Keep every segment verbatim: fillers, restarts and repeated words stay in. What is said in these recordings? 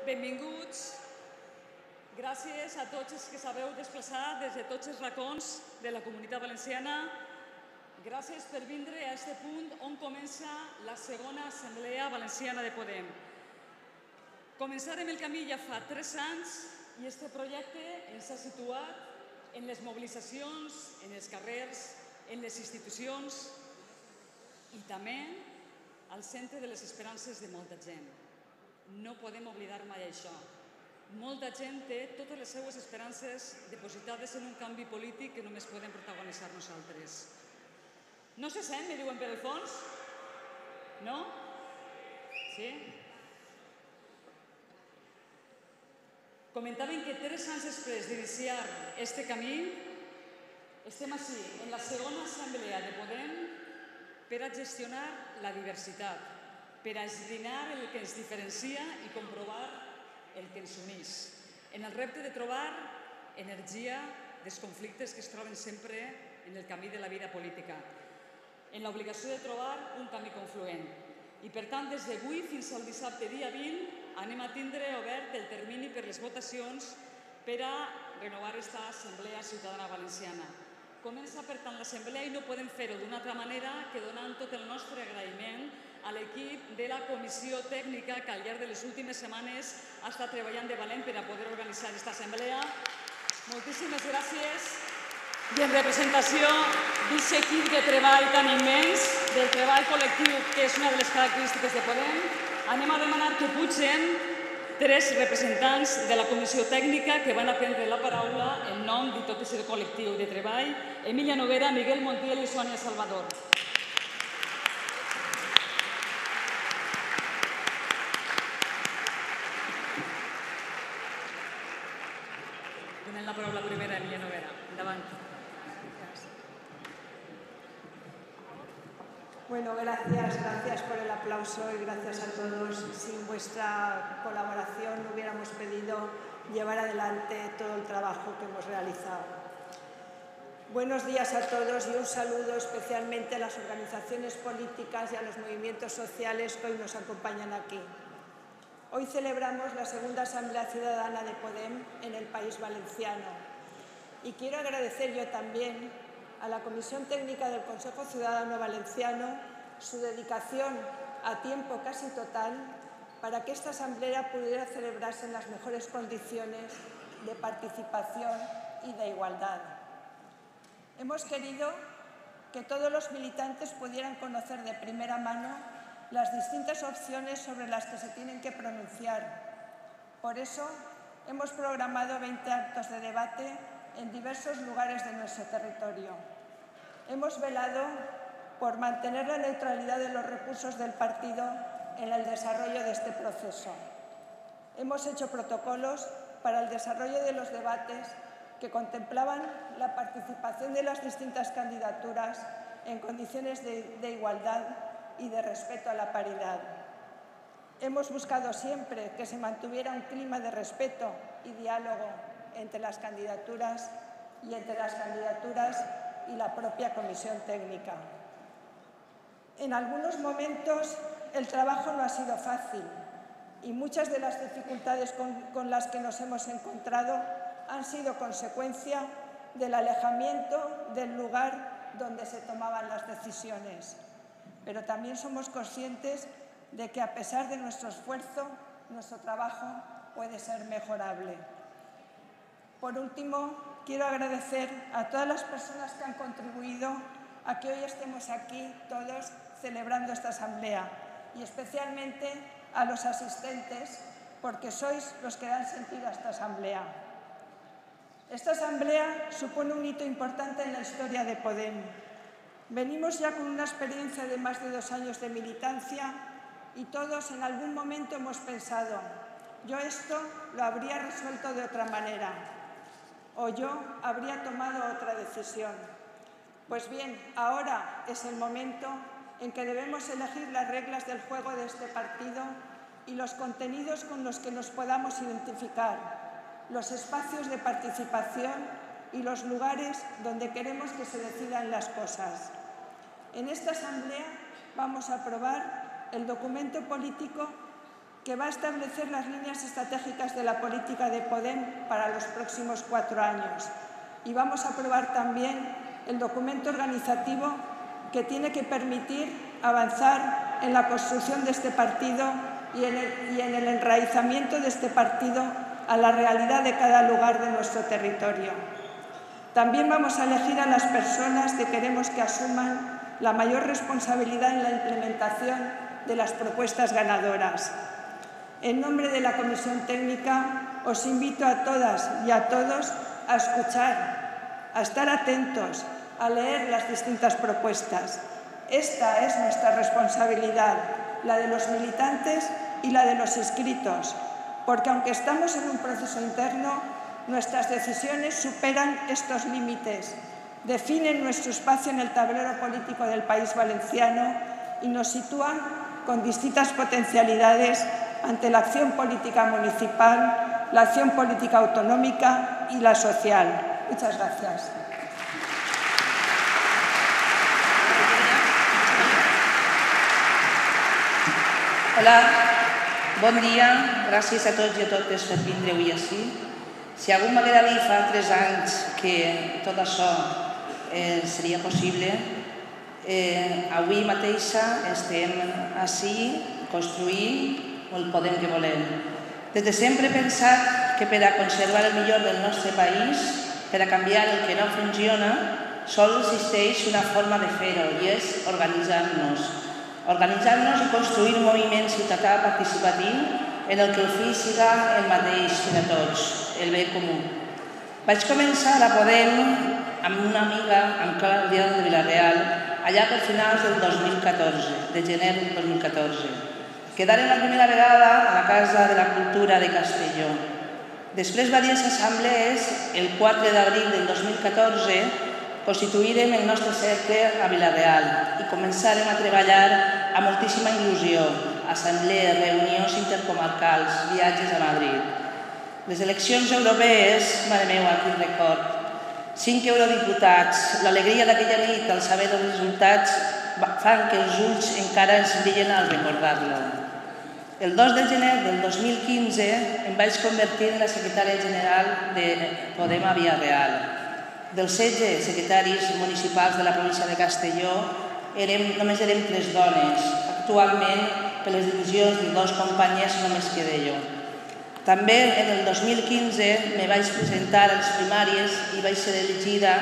benvinguts. Gràcies a tots els que sabeu desplaçar des de tots els racons de la Comunitat Valenciana. Gràcies per vindre a aquest punt on comença la segona Assemblea Valenciana de Podem. Començarem el camí ja fa tres anys i aquest projecte ens ha situat en les mobilitzacions, en els carrers, en les institucions i també al centre de les esperances de molta gent. No podem oblidar mai això. Molta gent té totes les seues esperances depositades en un canvi polític que només podem protagonitzar nosaltres. No se sent, me diuen per el fons? No? Sí? Comentaven que tres anys després d'iniciar aquest camí estem així, en la segona assemblea de Podem, per a gestionar la diversitat, per a esbrinar el que ens diferencia i comprovar el que ens uneix, en el repte de trobar energia dels conflictes que es troben sempre en el camí de la vida política, en l'obligació de trobar un camí confluent. I per tant, des d'avui fins al dissabte dia vint, anem a tindre obert el termini per les votacions per a renovar aquesta Assemblea Ciutadana Valenciana. Comença, per tant, l'Assemblea i no podem fer-ho d'una altra manera que donant tot el nostre agraïment a l'equip de la Comissió Tècnica que al llarg de les últimes setmanes ha estat treballant de valent per a poder organitzar aquesta assemblea. Moltíssimes gràcies i en representació d'aquest equip de treball tan immens, del treball col·lectiu, que és una de les característiques de Podem, anem a demanar que pugen tres representants de la Comissió Tècnica que van a prendre la paraula en nom de tot aquest col·lectiu de treball: Emília Noguera, Miguel Montiel i Sònia Salvador. Donem la paraula primera a Emília Noguera. Endavant. Bueno, gracias, gracias por el aplauso y gracias a todos. Sin vuestra colaboración no hubiéramos podido llevar adelante todo el trabajo que hemos realizado. Buenos días a todos y un saludo especialmente a las organizaciones políticas y a los movimientos sociales que hoy nos acompañan aquí. Hoy celebramos la segunda Asamblea Ciudadana de Podem en el País Valenciano y quiero agradecer yo también a la Comisión Técnica del Consejo Ciudadano Valenciano su dedicación a tiempo casi total para que esta asamblea pudiera celebrarse en las mejores condiciones de participación y de igualdad. Hemos querido que todos los militantes pudieran conocer de primera mano las distintas opciones sobre las que se tienen que pronunciar. Por eso hemos programado veinte actos de debate en diversos lugares de nuestro territorio. Hemos velado por mantener la neutralidad de los recursos del partido en el desarrollo de este proceso. Hemos hecho protocolos para el desarrollo de los debates que contemplaban la participación de las distintas candidaturas en condiciones de, de igualdad y de respeto a la paridad. Hemos buscado siempre que se mantuviera un clima de respeto y diálogo entre las candidaturas y entre las candidaturas y la propia Comisión Técnica. En algunos momentos el trabajo no ha sido fácil y muchas de las dificultades con, con las que nos hemos encontrado han sido consecuencia del alejamiento del lugar donde se tomaban las decisiones. Pero también somos conscientes de que a pesar de nuestro esfuerzo, nuestro trabajo puede ser mejorable. Por último, quiero agradecer a todas las personas que han contribuido a que hoy estemos aquí todos celebrando esta asamblea y especialmente a los asistentes, porque sois los que dan sentido a esta asamblea. Esta asamblea supone un hito importante en la historia de Podem. Venimos ya con una experiencia de más de dos años de militancia y todos en algún momento hemos pensado: yo esto lo habría resuelto de otra manera, o yo habría tomado otra decisión. Pues bien, ahora es el momento en que debemos elegir las reglas del juego de este partido y los contenidos con los que nos podamos identificar, los espacios de participación y los lugares donde queremos que se decidan las cosas. En esta asamblea vamos a aprobar el documento político que va a establecer las líneas estratégicas de la política de Podem para los próximos cuatro años. Y vamos a aprobar también el documento organizativo que tiene que permitir avanzar en la construcción de este partido y en el, y en el enraizamiento de este partido a la realidad de cada lugar de nuestro territorio. También vamos a elegir a las personas que queremos que asuman la mayor responsabilidad en la implementación de las propuestas ganadoras. En nombre de la Comisión Técnica, os invito a todas y a todos a escuchar, a estar atentos, a leer las distintas propuestas. Esta es nuestra responsabilidad, la de los militantes y la de los inscritos, porque aunque estamos en un proceso interno, nuestras decisiones superan estos límites, definen nuestro espacio en el tablero político del país valenciano y nos sitúan con distintas potencialidades ante la acción política municipal, la acción política autonómica y la social. Muchas gracias. Hola, bon dia, gràcies a tots i a totes per vindre avui ací. Si algú m'haguera dit fa tres anys que tot això eh, seria possible, eh, avui mateixa estem ací construint el Podem que volem. Des de sempre he pensat que per a conservar el millor del nostre país, per a canviar el que no funciona, sol existeix una forma de fer-ho i és organitzar-nos. Organitzar-nos i construir un moviment ciutadà participatiu en el que el fi siga el mateix per a tots, el bé comú. Vaig començar a Podem amb una amiga, amb Clàudia de Vila-real, allà per finals del dos mil catorze, de gener del dos mil catorze. Quedaren la primera vegada a la Casa de la Cultura de Castelló. Després va dir les assemblees, el quatre d'abril del dos mil catorze, constituïrem el nostre cercle a Vila-real i començarem a treballar amb moltíssima il·lusió, assemblees, reunions intercomarcals, viatges a Madrid. Les eleccions europees, mare meva, quin record. Cinc eurodiputats, l'alegria d'aquella nit al saber dels resultats fan que els ulls encara ens brillen al recordar-lo. El dos de gener del dos mil quinze em vaig convertir en la secretària general de Podem a Vila-real. Dels setze secretaris municipals de la província de Castelló, només érem tres dones. Actualment, per les divisions de dos companyes, només quedé jo. També en el dos mil quinze me vaig presentar a les primàries i vaig ser elegida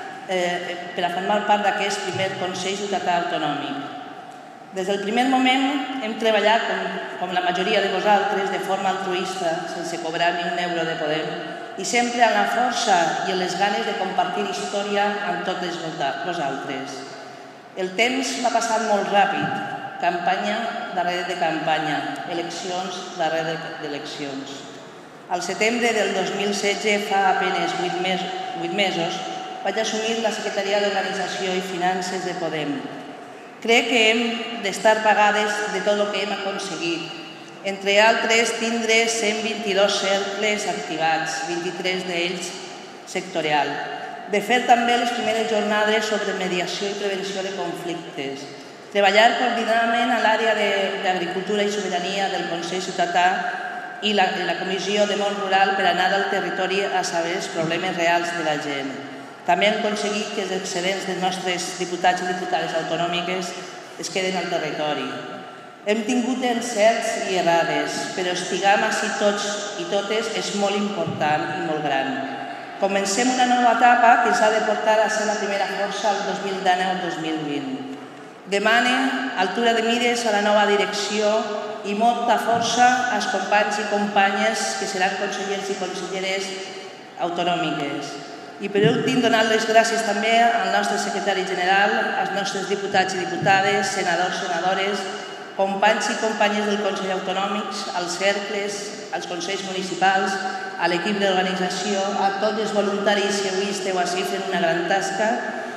per a formar part d'aquest primer Consell Ciutadà Autonòmic. Des del primer moment hem treballat, com la majoria de vosaltres, de forma altruista, sense cobrar ni un euro de Podem, i sempre amb la força i amb les ganes de compartir història amb totes vosaltres. El temps m'ha passat molt ràpid, campanya darrere de campanya, eleccions darrere d'eleccions. Al setembre del dos mil setze, fa apenes vuit mesos, vaig assumir la Secretaria d'Organització i Finances de Podem. Crec que hem d'estar pagades de tot el que hem aconseguit. Entre altres, tindre cent vint-i-dos cercles activats, vint-i-tres d'ells sectorial. De fer també les primeres jornades sobre mediació i prevenció de conflictes. Treballar coordinadament a l'àrea d'Agricultura i Sobirania del Consell Ciutadà i la Comissió de Món Rural per anar al territori a saber els problemes reals de la gent. També hem aconseguit que els excedents dels nostres diputats i diputades autonòmiques es queden al territori. Hem tingut encerts i errades, però estiguem així tots i totes és molt important i molt gran. Comencem una nova etapa que ens ha de portar a ser la primera força el dos mil dinou dos mil vint. Demane altura de mires a la nova direcció i molta força als companys i companyes que seran consellers i conselleres autonòmiques. I per últim, donar les gràcies també al nostre secretari general, als nostres diputats i diputades, senadors, senadores, companys i companyes del Consell Autonòmic, als cercles, als consells municipals, a l'equip d'organització, a tots els voluntaris que avui esteu així fent una gran tasca.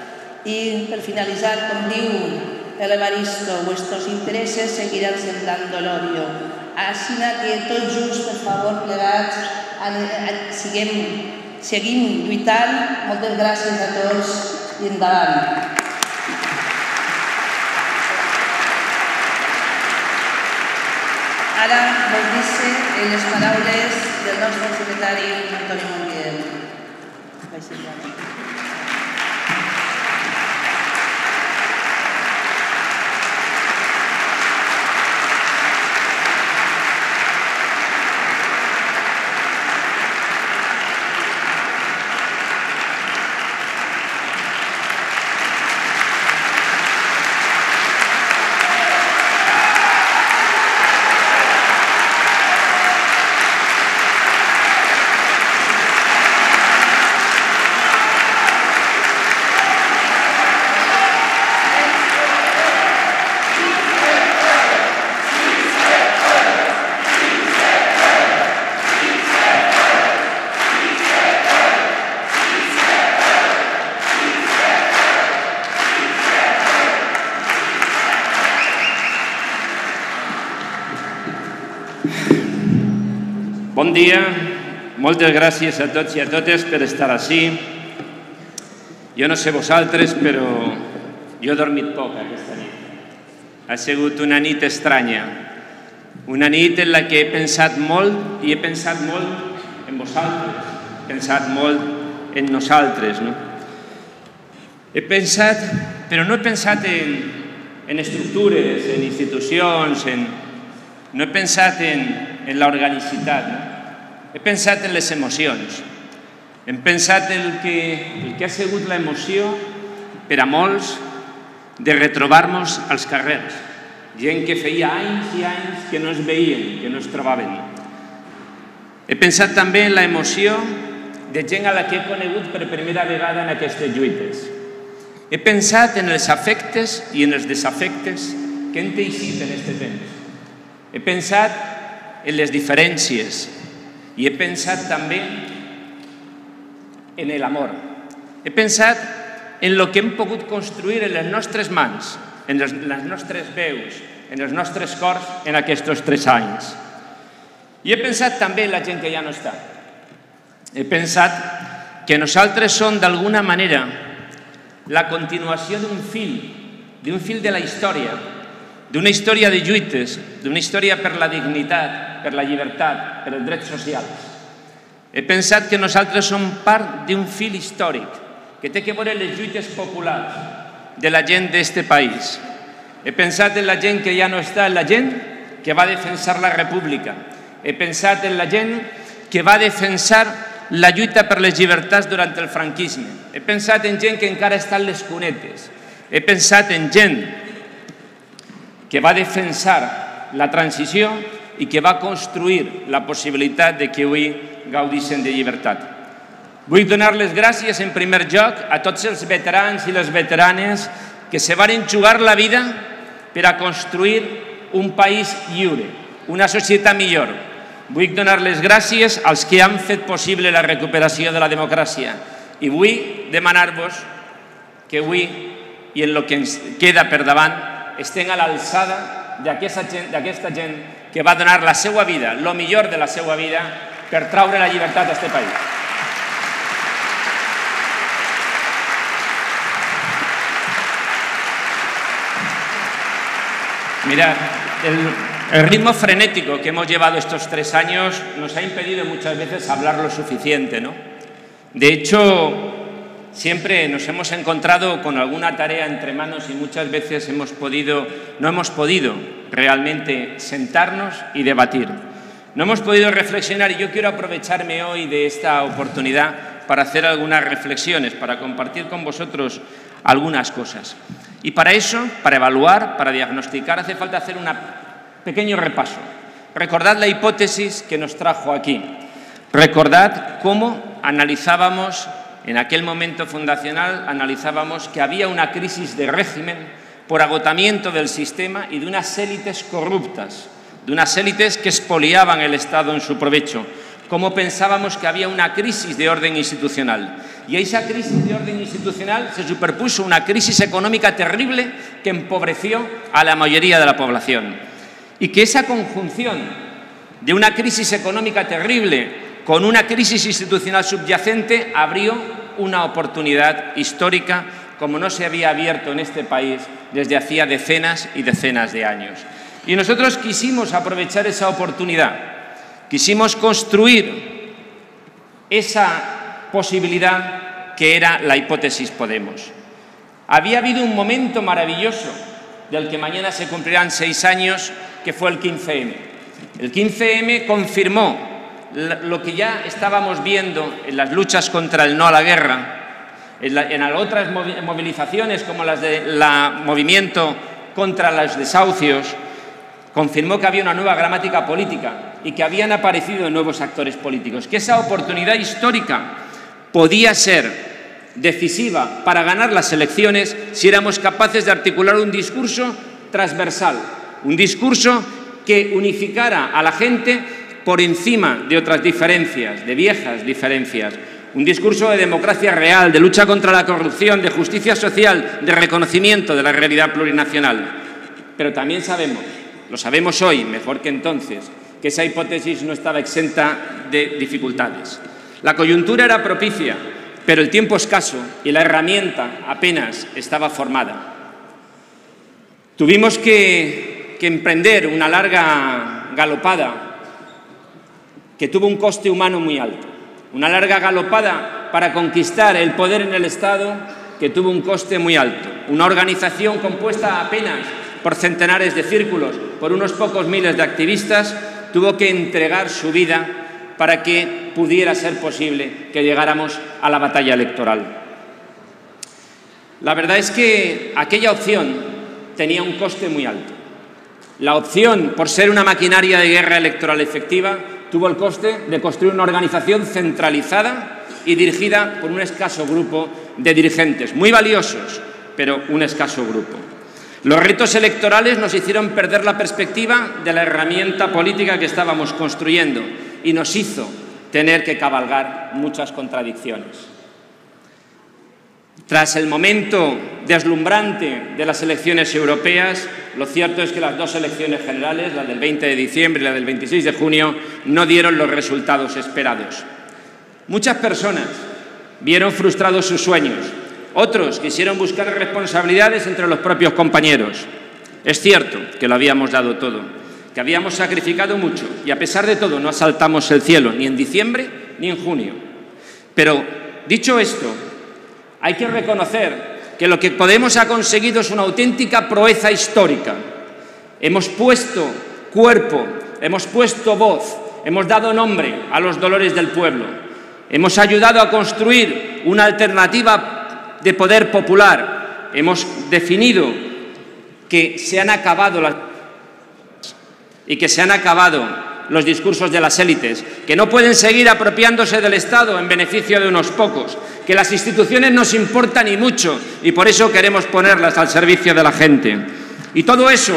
I per finalitzar, com diu el Evaristo, vuestros intereses seguirán sembrando el odio. Així que tots junts, per favor, plegats, siguem Seguim lluitant. Moltes gràcies a tots i endavant. Ara en les paraules del nostre secretari Antoni Montiel. Bon dia, moltes gràcies a tots i a totes per estar ací. Jo no sé vosaltres, però jo he dormit poc aquesta nit. Ha sigut una nit estranya, una nit en la que he pensat molt i he pensat molt en vosaltres, he pensat molt en nosaltres. No? He pensat, però no he pensat en, en estructures, en institucions, en, no he pensat en, en l'organicitat. No? He pensat en les emocions. He pensat en el que, el que ha sigut l'emoció per a molts de retrobar-nos als carrers. Gent que feia anys i anys que no es veien, que no es trobaven. He pensat també en l'emoció de gent a la que he conegut per primera vegada en aquestes lluites. He pensat en els afectes i en els desafectes que hem teixit en aquest temps. He pensat en les diferències i he pensat també en l'amor. He pensat en el que hem pogut construir en les nostres mans, en les, les nostres veus, en els nostres cors en aquests tres anys. I he pensat també en la gent que ja no està. He pensat que nosaltres som d'alguna manera la continuació d'un fil, d'un fil de la història, d'una història de lluites, d'una història per la dignitat, per la llibertat, per els drets socials. He pensat que nosaltres som part d'un fil històric que té que veure les lluites populars de la gent d'aquest país. He pensat en la gent que ja no està, en la gent que va defensar la república. He pensat en la gent que va defensar la lluita per les llibertats durant el franquisme. He pensat en gent que encara està en les cunetes. He pensat en gent que va defensar la transició i que va construir la possibilitat de que avui gaudissin de llibertat. Vull donar les gràcies en primer lloc a tots els veterans i les veteranes que se van jugar la vida per a construir un país lliure, una societat millor. Vull donar les gràcies als que han fet possible la recuperació de la democràcia i vull demanar-vos que avui i en el que ens queda per davant estem a l'alçada d'aquesta gent, d'aquesta gent que va donar la seva vida, el millor de la seva vida, per traure la llibertat a aquest país. Mirad, el, el ritmo frenético que hemos llevado estos tres años nos ha impedido muchas veces hablar lo suficiente, ¿no? De hecho, siempre nos hemos encontrado con alguna tarea entre manos y muchas veces hemos podido, no hemos podido realmente sentarnos y debatir. No hemos podido reflexionar y yo quiero aprovecharme hoy de esta oportunidad para hacer algunas reflexiones, para compartir con vosotros algunas cosas. Y para eso, para evaluar, para diagnosticar, hace falta hacer un pequeño repaso. Recordad la hipótesis que nos trajo aquí. Recordad cómo analizábamos, en aquel momento fundacional, analizábamos que había una crisis de régimen por agotamiento del sistema y de unas élites corruptas, de unas élites que expoliaban el Estado en su provecho. Cómo pensábamos que había una crisis de orden institucional. Y a esa crisis de orden institucional se superpuso una crisis económica terrible que empobreció a la mayoría de la población. Y que esa conjunción de una crisis económica terrible con una crisis institucional subyacente abrió una oportunidad histórica como no se había abierto en este país desde hacía decenas y decenas de años. Y nosotros quisimos aprovechar esa oportunidad. quisimos construir esa posibilidad que era la hipótesis Podemos. Había habido un momento maravilloso, del que mañana se cumplirán seis años, que fue el quince eme. El quince eme confirmó lo que ya estábamos viendo en las luchas contra el no a la guerra, en, la, en otras movilizaciones como las del movimiento contra los desahucios. Confirmó que había una nueva gramática política y que habían aparecido nuevos actores políticos, que esa oportunidad histórica podía ser decisiva para ganar las elecciones si éramos capaces de articular un discurso transversal, un discurso que unificara a la gente por encima de otras diferencias, de viejas diferencias. Un discurso de democracia real, de lucha contra la corrupción, de justicia social, de reconocimiento de la realidad plurinacional. Pero también sabemos, lo sabemos hoy mejor que entonces, que esa hipótesis no estaba exenta de dificultades. La coyuntura era propicia, pero el tiempo escaso y la herramienta apenas estaba formada. Tuvimos que, que emprender una larga galopada que tuvo un coste humano muy alto. Una larga galopada para conquistar el poder en el Estado que tuvo un coste muy alto. Una organización compuesta apenas por centenares de círculos, por unos pocos miles de activistas, tuvo que entregar su vida para que pudiera ser posible que llegáramos a la batalla electoral. La verdad es que aquella opción tenía un coste muy alto. La opción, por ser una maquinaria de guerra electoral efectiva, tuvo el coste de construir una organización centralizada y dirigida por un escaso grupo de dirigentes, muy valiosos, pero un escaso grupo. Los retos electorales nos hicieron perder la perspectiva de la herramienta política que estábamos construyendo y nos hizo tener que cabalgar muchas contradicciones. Tras el momento deslumbrante de las elecciones europeas, lo cierto es que las dos elecciones generales, la del veinte de diciembre y la del veintiséis de junio, no dieron los resultados esperados. Muchas personas vieron frustrados sus sueños. Otros quisieron buscar responsabilidades entre los propios compañeros. Es cierto que lo habíamos dado todo, que habíamos sacrificado mucho y a pesar de todo no asaltamos el cielo ni en diciembre ni en junio. Pero, dicho esto, hay que reconocer que lo que Podemos ha conseguido es una auténtica proeza histórica. Hemos puesto cuerpo, hemos puesto voz, hemos dado nombre a los dolores del pueblo. Hemos ayudado a construir una alternativa de poder popular. Hemos definido que se han acabado las y que se han acabado los discursos de las élites, que no pueden seguir apropiándose del Estado en beneficio de unos pocos, que las instituciones nos importan y mucho y por eso queremos ponerlas al servicio de la gente. Y todo eso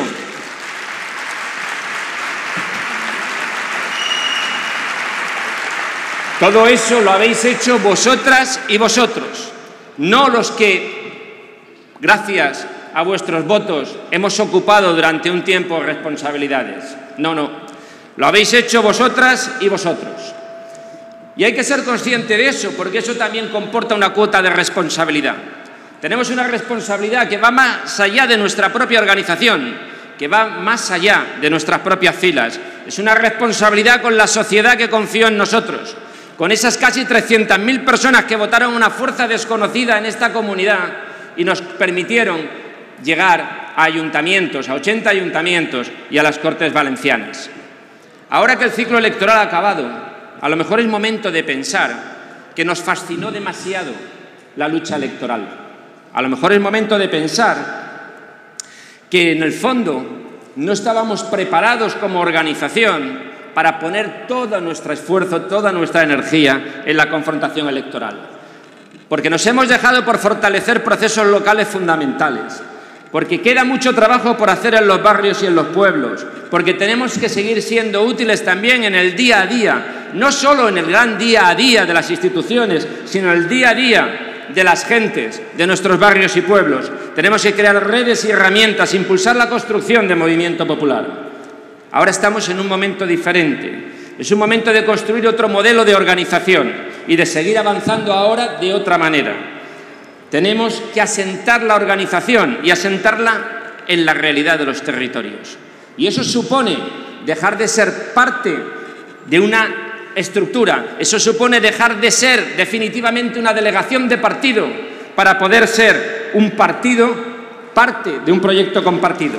todo eso lo habéis hecho vosotras y vosotros, no los que, gracias a vuestros votos, hemos ocupado durante un tiempo responsabilidades. No, no. Lo habéis hecho vosotras y vosotros. Y hay que ser consciente de eso, porque eso también comporta una cuota de responsabilidad. Tenemos una responsabilidad que va más allá de nuestra propia organización, que va más allá de nuestras propias filas. Es una responsabilidad con la sociedad que confió en nosotros, con esas casi trescientas mil personas que votaron una fuerza desconocida en esta comunidad y nos permitieron llegar a ayuntamientos, a ochenta ayuntamientos y a las Cortes Valencianas. Ahora que el ciclo electoral ha acabado, a lo mejor es momento de pensar que nos fascinó demasiado la lucha electoral. A lo mejor es momento de pensar que en el fondo no estábamos preparados como organización para poner todo nuestro esfuerzo, toda nuestra energía en la confrontación electoral. Porque nos hemos dejado por fortalecer procesos locales fundamentales. Porque queda mucho trabajo por hacer en los barrios y en los pueblos, porque tenemos que seguir siendo útiles también en el día a día, no solo en el gran día a día de las instituciones, sino en el día a día de las gentes, de nuestros barrios y pueblos. Tenemos que crear redes y herramientas, impulsar la construcción de movimiento popular. Ahora estamos en un momento diferente. Es un momento de construir otro modelo de organización y de seguir avanzando ahora de otra manera. Tenemos que asentar la organización y asentarla en la realidad de los territorios. Y eso supone dejar de ser parte de una estructura. Eso supone dejar de ser definitivamente una delegación de partido para poder ser un partido, parte de un proyecto compartido.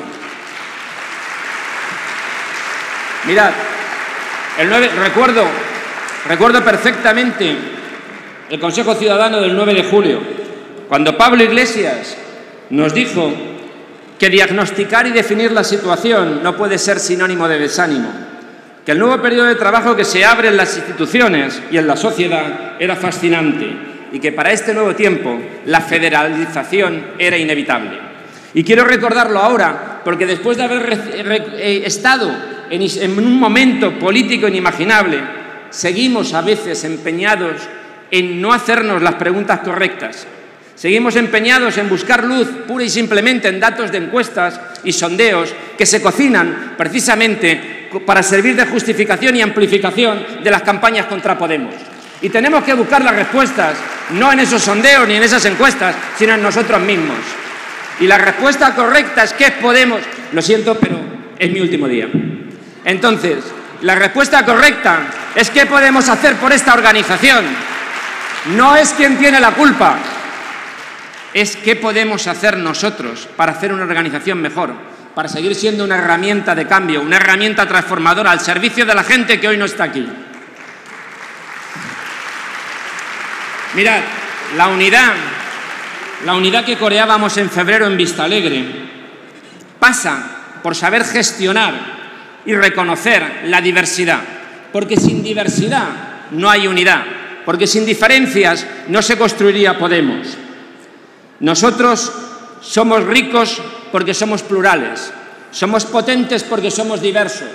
Mirad, el nueve, recuerdo, recuerdo perfectamente el Consejo Ciudadano del nueve de julio, cuando Pablo Iglesias nos dijo que diagnosticar y definir la situación no puede ser sinónimo de desánimo, que el nuevo periodo de trabajo que se abre en las instituciones y en la sociedad era fascinante y que para este nuevo tiempo la federalización era inevitable. Y quiero recordarlo ahora porque después de haber estado en, en un momento político inimaginable, seguimos a veces empeñados en no hacernos las preguntas correctas. Seguimos empeñados en buscar luz pura y simplemente en datos de encuestas y sondeos que se cocinan precisamente para servir de justificación y amplificación de las campañas contra Podemos. Y tenemos que buscar las respuestas no en esos sondeos ni en esas encuestas, sino en nosotros mismos. Y la respuesta correcta es que Podemos... Lo siento, pero es mi último día. Entonces, la respuesta correcta es qué podemos hacer por esta organización. No es quién tiene la culpa, es qué podemos hacer nosotros para hacer una organización mejor, para seguir siendo una herramienta de cambio, una herramienta transformadora al servicio de la gente que hoy no está aquí. Mirad, la unidad, la unidad que coreábamos en febrero en Vistalegre pasa por saber gestionar y reconocer la diversidad, porque sin diversidad no hay unidad, porque sin diferencias no se construiría Podemos. Nosotros somos ricos porque somos plurales, somos potentes porque somos diversos,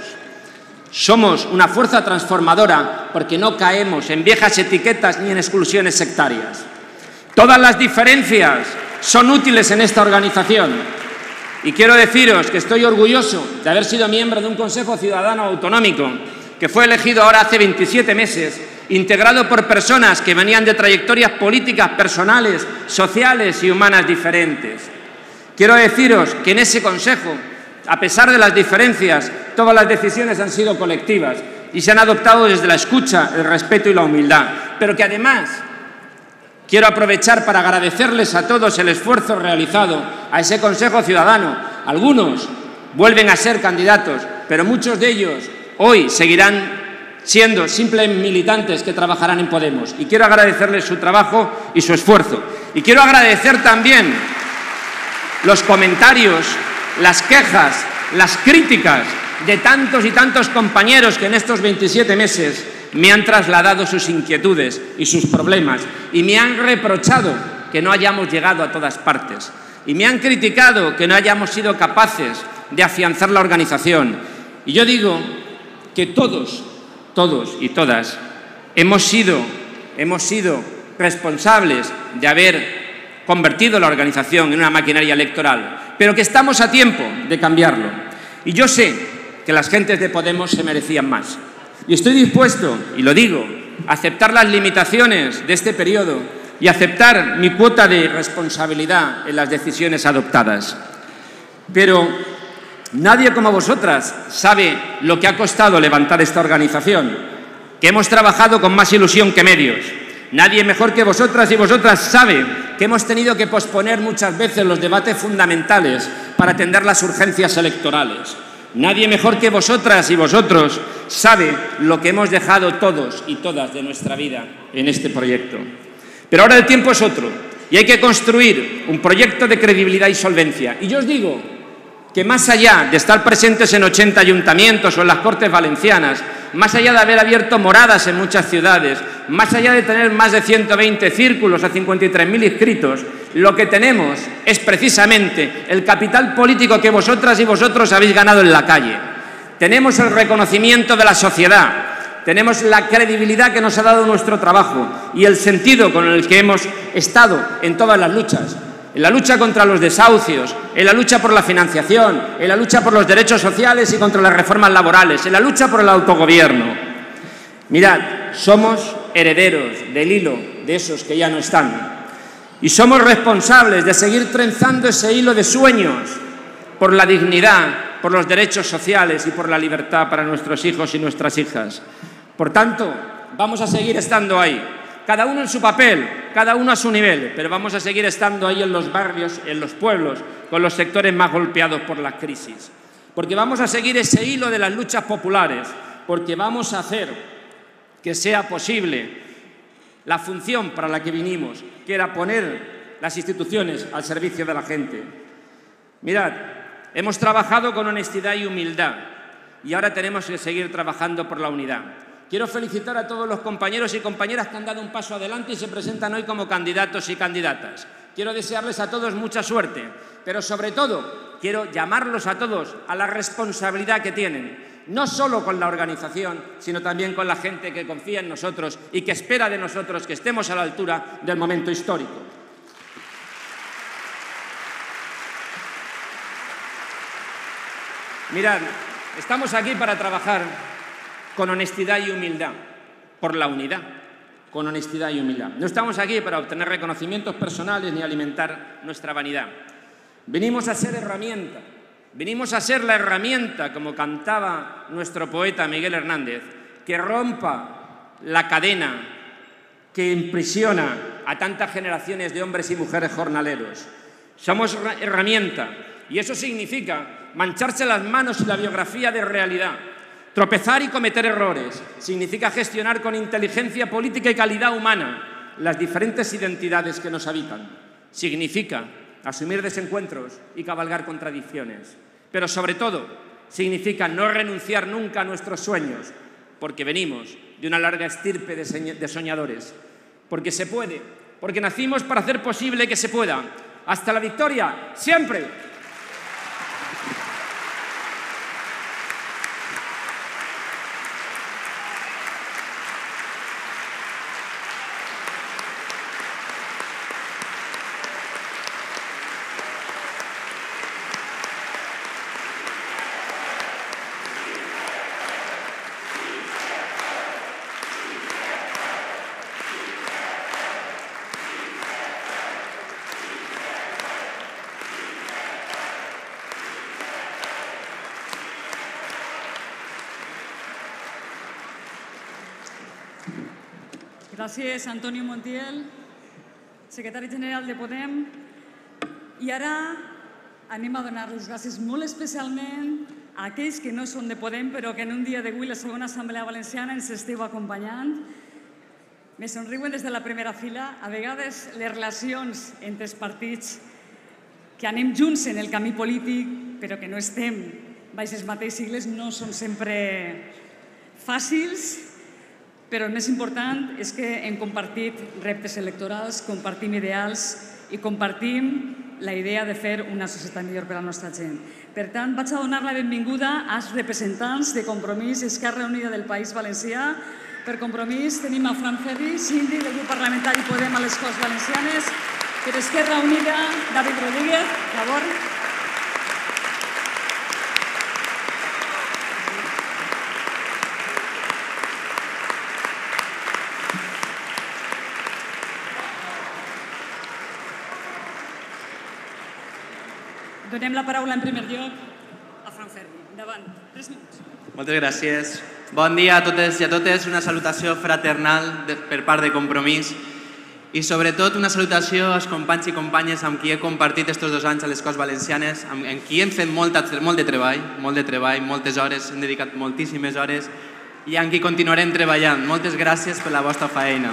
somos una fuerza transformadora porque no caemos en viejas etiquetas ni en exclusiones sectarias. Todas las diferencias son útiles en esta organización y quiero deciros que estoy orgulloso de haber sido miembro de un Consejo Ciudadano Autonómico que fue elegido ahora hace veintisiete meses, integrado por personas que venían de trayectorias políticas, personales, sociales y humanas diferentes. Quiero deciros que en ese Consejo, a pesar de las diferencias, todas las decisiones han sido colectivas y se han adoptado desde la escucha, el respeto y la humildad, pero que además quiero aprovechar para agradecerles a todos el esfuerzo realizado a ese Consejo Ciudadano. Algunos vuelven a ser candidatos, pero muchos de ellos hoy seguirán siendo simples militantes que trabajarán en Podemos. Y quiero agradecerles su trabajo y su esfuerzo. Y quiero agradecer también los comentarios, las quejas, las críticas de tantos y tantos compañeros que en estos veintisiete meses me han trasladado sus inquietudes y sus problemas y me han reprochado que no hayamos llegado a todas partes y me han criticado que no hayamos sido capaces de afianzar la organización. Y yo digo que todos, todos y todas hemos sido, hemos sido responsables de haber convertido la organización en una maquinaria electoral, pero que estamos a tiempo de cambiarlo. Y yo sé que las gentes de Podemos se merecían más. Y estoy dispuesto, y lo digo, a aceptar las limitaciones de este periodo y aceptar mi cuota de responsabilidad en las decisiones adoptadas. Pero nadie como vosotras sabe lo que ha costado levantar esta organización, que hemos trabajado con más ilusión que medios. Nadie mejor que vosotras y vosotras sabe que hemos tenido que posponer muchas veces los debates fundamentales para atender las urgencias electorales. Nadie mejor que vosotras y vosotros sabe lo que hemos dejado todos y todas de nuestra vida en este proyecto. Pero ahora el tiempo es otro y hay que construir un proyecto de credibilidad y solvencia. Y yo os digo que más allá de estar presentes en ochenta ayuntamientos o en las Cortes Valencianas, más allá de haber abierto moradas en muchas ciudades, más allá de tener más de ciento veinte círculos a cincuenta y tres mil inscritos, lo que tenemos es precisamente el capital político que vosotras y vosotros habéis ganado en la calle. Tenemos el reconocimiento de la sociedad, tenemos la credibilidad que nos ha dado nuestro trabajo y el sentido con el que hemos estado en todas las luchas. En la lucha contra los desahucios, en la lucha por la financiación, en la lucha por los derechos sociales y contra las reformas laborales, en la lucha por el autogobierno. Mirad, somos herederos del hilo de esos que ya no están. Y somos responsables de seguir trenzando ese hilo de sueños por la dignidad, por los derechos sociales y por la libertad para nuestros hijos y nuestras hijas. Por tanto, vamos a seguir estando ahí, cada uno en su papel, cada uno a su nivel, pero vamos a seguir estando ahí en los barrios, en los pueblos, con los sectores más golpeados por la crisis. Porque vamos a seguir ese hilo de las luchas populares, porque vamos a hacer que sea posible la función para la que vinimos, que era poner las instituciones al servicio de la gente. Mirad, hemos trabajado con honestidad y humildad y ahora tenemos que seguir trabajando por la unidad. Quiero felicitar a todos los compañeros y compañeras que han dado un paso adelante y se presentan hoy como candidatos y candidatas. Quiero desearles a todos mucha suerte, pero sobre todo quiero llamarlos a todos a la responsabilidad que tienen, no solo con la organización, sino también con la gente que confía en nosotros y que espera de nosotros que estemos a la altura del momento histórico. Mirad, estamos aquí para trabajar con honestidad y humildad, por la unidad, con honestidad y humildad. No estamos aquí para obtener reconocimientos personales ni alimentar nuestra vanidad. Venimos a ser herramienta, venimos a ser la herramienta, como cantaba nuestro poeta Miguel Hernández, que rompa la cadena que imprisiona a tantas generaciones de hombres y mujeres jornaleros. Somos herramienta y eso significa mancharse las manos y la biografía de realidad. Tropezar y cometer errores significa gestionar con inteligencia política y calidad humana las diferentes identidades que nos habitan. Significa asumir desencuentros y cabalgar contradicciones. Pero sobre todo, significa no renunciar nunca a nuestros sueños, porque venimos de una larga estirpe de soñadores. Porque se puede, porque nacimos para hacer posible que se pueda. ¡Hasta la victoria! ¡Siempre! Gràcies, Antonio Montiel, secretari general de Podem. I ara anem a donar les gràcies molt especialment a aquells que no són de Podem, però que en un dia d'avui la segona Assemblea Valenciana ens esteu acompanyant. Me somriuen des de la primera fila. A vegades les relacions entre els partits que anem junts en el camí polític, però que no estem baix els mateixos sigles, no són sempre fàcils. Però el més important és que hem compartit reptes electorals, compartim ideals i compartim la idea de fer una societat millor per a la nostra gent. Per tant, vaig a donar la benvinguda als representants de Compromís Esquerra Unida del País Valencià. Per Compromís tenim a Fran Ferri, síndic del grup parlamentari Podem a les Corts Valencianes. Per Esquerra Unida, David Rodríguez, a favor. Donem la paraula en primer lloc a Fran Ferri. Endavant. Tres minuts. Moltes gràcies. Bon dia a totes i a totes. Una salutació fraternal per part de Compromís i sobretot una salutació als companys i companyes amb qui he compartit aquests dos anys a les Corts Valencianes, amb qui hem fet molt de treball, molt de treball, moltes hores, hem dedicat moltíssimes hores i amb qui continuarem treballant. Moltes gràcies per la vostra feina.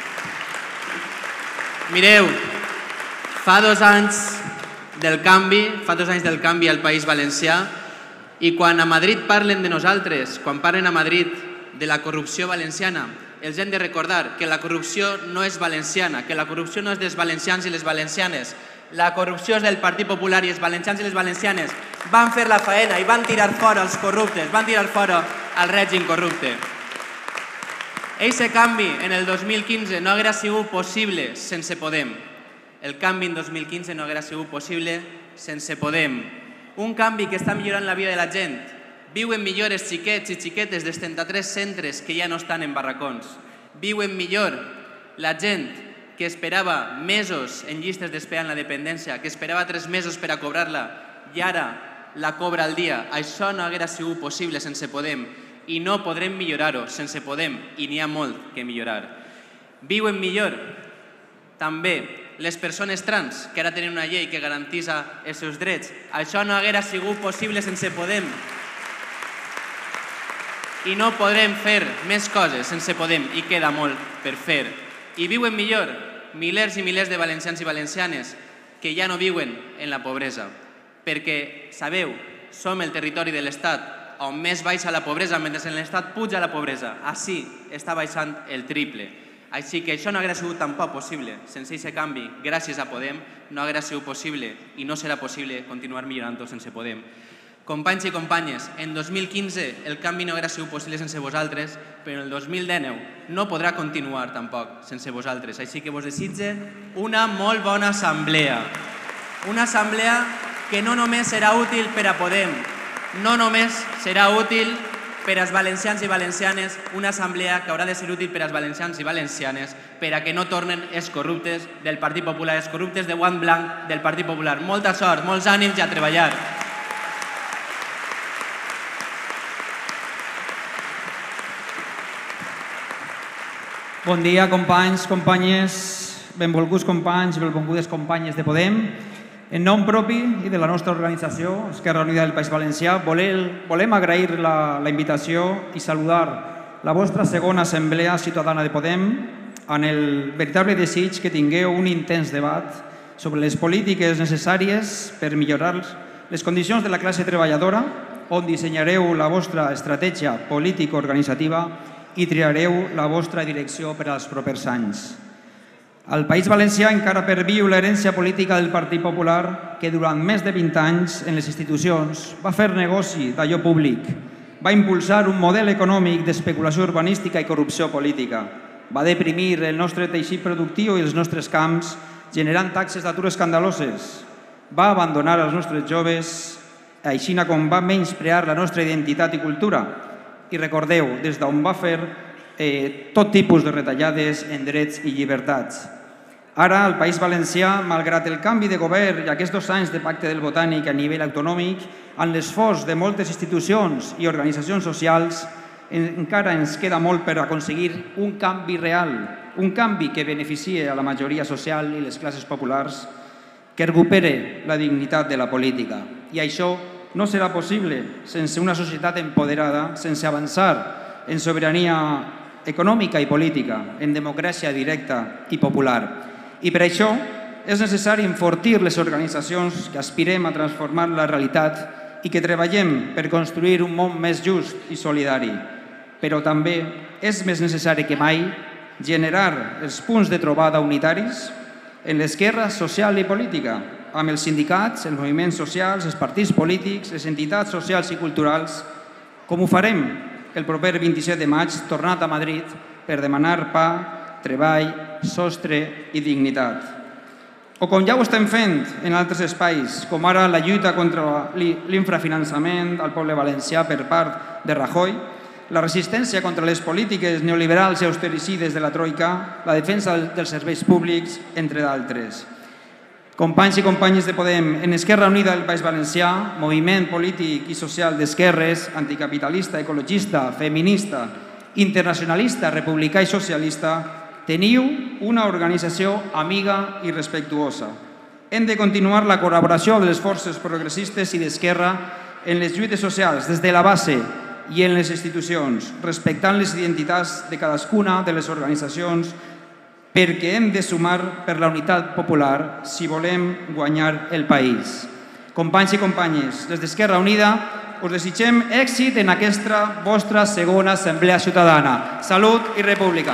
Mireu, fa dos anys del canvi, fa dos anys del canvi al País Valencià i quan a Madrid parlen de nosaltres, quan parlen a Madrid de la corrupció valenciana, els hem de recordar que la corrupció no és valenciana, que la corrupció no és dels valencians i les valencianes, la corrupció és del Partit Popular i els valencians i les valencianes van fer la faena i van tirar fora els corruptes, van tirar fora el règim corrupte. Eixe canvi en el dos mil quinze no hauria sigut possible sense Podem. El canvi en dos mil quinze no hauria sigut possible sense Podem. Un canvi que està millorant la vida de la gent. Viuen millor els xiquets i xiquetes dels trenta-tres centres que ja no estan en barracons. Viuen millor la gent que esperava mesos en llistes d'espera en la dependència, que esperava tres mesos per a cobrar-la i ara la cobra al dia. Això no hauria sigut possible sense Podem. i no podrem millorar-ho, sense Podem, i n'hi ha molt que millorar. Viuen millor? També les persones trans, que ara tenen una llei que garantitza els seus drets. Això no haguera sigut possible sense Podem. I no podrem fer més coses sense Podem, i queda molt per fer. I viuen millor milers i milers de valencians i valencianes que ja no viuen en la pobresa. Perquè, sabeu, som el territori de l'Estat on més baixa la pobresa, mentre en l'Estat puja la pobresa. Així està baixant el triple. Així que això no hauria sigut tampoc possible. Sense aquest canvi, gràcies a Podem, no hauria sigut possible i no serà possible continuar millorant-ho sense Podem. Companys i companyes, en dos mil quinze el canvi no hauria sigut possible sense vosaltres, però en el dos mil dinou no podrà continuar tampoc sense vosaltres. Així que vos desitge una molt bona assemblea. Una assemblea que no només serà útil per a Podem, no només serà útil per als valencians i valencianes, una assemblea que haurà de ser útil per als valencians i valencianes per a que no tornen els corruptes del Partit Popular, els corruptes de guant blanc del Partit Popular. Molta sort, molts ànims i a treballar. Bon dia, companys, companyes, benvolguts companys i benvolgudes companyes de Podem. En nom propi i de la nostra organització, Esquerra Unida del País Valencià, volem agrair la invitació i saludar la vostra segona assemblea ciutadana de Podem amb el veritable desig que tingueu un intens debat sobre les polítiques necessàries per millorar les condicions de la classe treballadora, on dissenyareu la vostra estratègia política-organitzativa i triareu la vostra direcció per als propers anys. El País Valencià encara perviu l'herència política del Partit Popular que durant més de vint anys en les institucions va fer negoci d'allò públic, va impulsar un model econòmic d'especulació urbanística i corrupció política, va deprimir el nostre teixit productiu i els nostres camps generant taxes d'atur escandaloses, va abandonar els nostres joves, així com va menysprear la nostra identitat i cultura. I recordeu, des d'on va fer tot tipus de retallades en drets i llibertats. Ara, el País Valencià, malgrat el canvi de govern i aquests dos anys de pacte del Botànic a nivell autonòmic, amb l'esforç de moltes institucions i organitzacions socials, encara ens queda molt per aconseguir un canvi real, un canvi que beneficie a la majoria social i les classes populars, que recupere la dignitat de la política. I això no serà possible sense una societat empoderada, sense avançar en sobirania econòmica i política, en democràcia directa i popular. I per això és necessari enfortir les organitzacions que aspirem a transformar la realitat i que treballem per construir un món més just i solidari. Però també és més necessari que mai generar els punts de trobada unitaris en l'esquerra social i política, amb els sindicats, els moviments socials, els partits polítics, les entitats socials i culturals, com ho farem el proper vint-i-set de maig, tornat a Madrid per demanar pa, treball, sostre i dignitat. O com ja ho estem fent en altres espais, com ara la lluita contra l'infrafinançament al poble valencià per part de Rajoy, la resistència contra les polítiques neoliberals i austericides de la Troika, la defensa dels serveis públics, entre d'altres. Companys i companyes de Podem, en Esquerra Unida del País Valencià, moviment polític i social d'esquerres, anticapitalista, ecologista, feminista, internacionalista, republicà i socialista, teniu una organització amiga i respectuosa. Hem de continuar la col·laboració de les forces progressistes i d'esquerra en les lluites socials des de la base i en les institucions, respectant les identitats de cadascuna de les organitzacions, perquè hem de sumar per la unitat popular si volem guanyar el país. Companys i companyes, des d'Esquerra Unida us desitgem èxit en aquesta vostra segona assemblea ciutadana. Salut i república.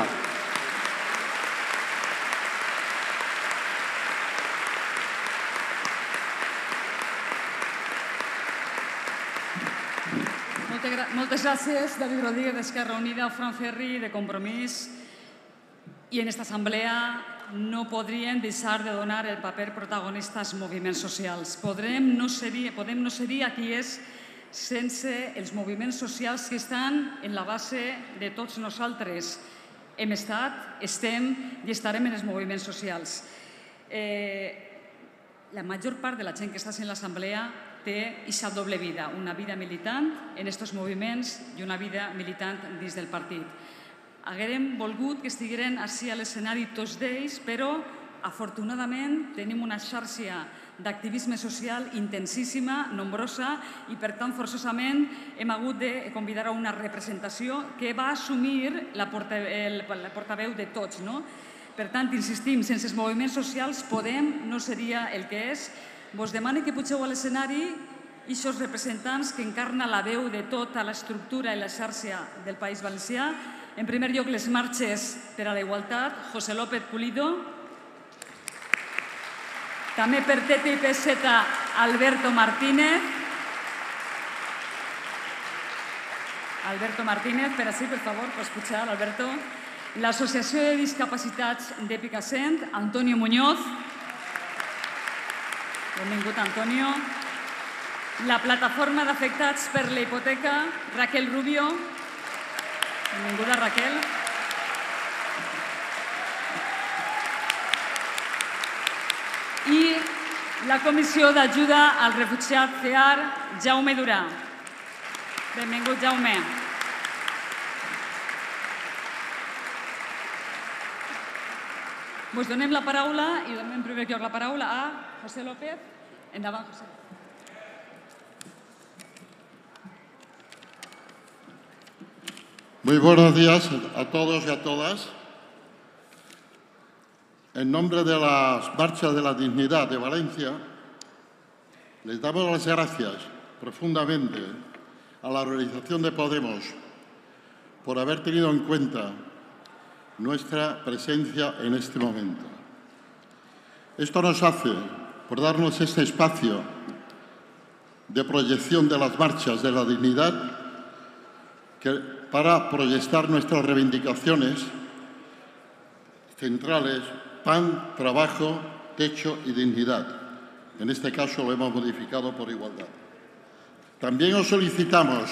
Moltes gràcies, David Rodríguez, d'Esquerra Unida, Fran Ferri, de Compromís. I en aquesta assemblea no podríem deixar de donar el paper protagonista als moviments socials. Podem no ser qui és sense els moviments socials que estan en la base de tots nosaltres. Hem estat, estem i estarem en els moviments socials. La major part de la gent que està en l'assemblea té aquesta doble vida, una vida militant en aquests moviments i una vida militant dins del partit. Haguérem volgut que estigueren així a l'escenari tots d'ells, però afortunadament tenim una xarxa d'activisme social intensíssima, nombrosa, i per tant forçosament hem hagut de convidar a una representació que va assumir la portaveu de tots. Per tant, insistim, sense els moviments socials Podem no seria el que és. Vos demano que pugeu a l'escenari aquests representants que encarna la veu de tota l'estructura i la xarxa del País Valencià. En primer lloc, les marxes per a la igualtat, José López Pulido. També per T T I P Z, Alberto Martínez. Alberto Martínez, per així, per favor, pots pujar, Alberto. L'Associació de Discapacitats de Picassent, Antonio Muñoz. Benvingut, Antonio. La Plataforma d'Afectats per la Hipoteca, Raquel Rubio. Benvinguda, Raquel. I la Comissió d'Ajuda al Refugiat C E A R, Jaume Durà. Benvingut, Jaume. Us donem la paraula i donem en primer lloc la paraula a José López. Endavant, José. Muy buenos días a todos y a todas. En nombre de la Marcha de la Dignidad de Valencia, les damos las gracias profundamente a la organización de Podemos por haber tenido en cuenta nuestra presencia en este momento. Esto nos hace, por darnos este espacio de proyección de las marchas de la dignidad, que, para proyectar nuestras reivindicaciones centrales: pan, trabajo, techo y dignidad. En este caso lo hemos modificado por igualdad. También os solicitamos,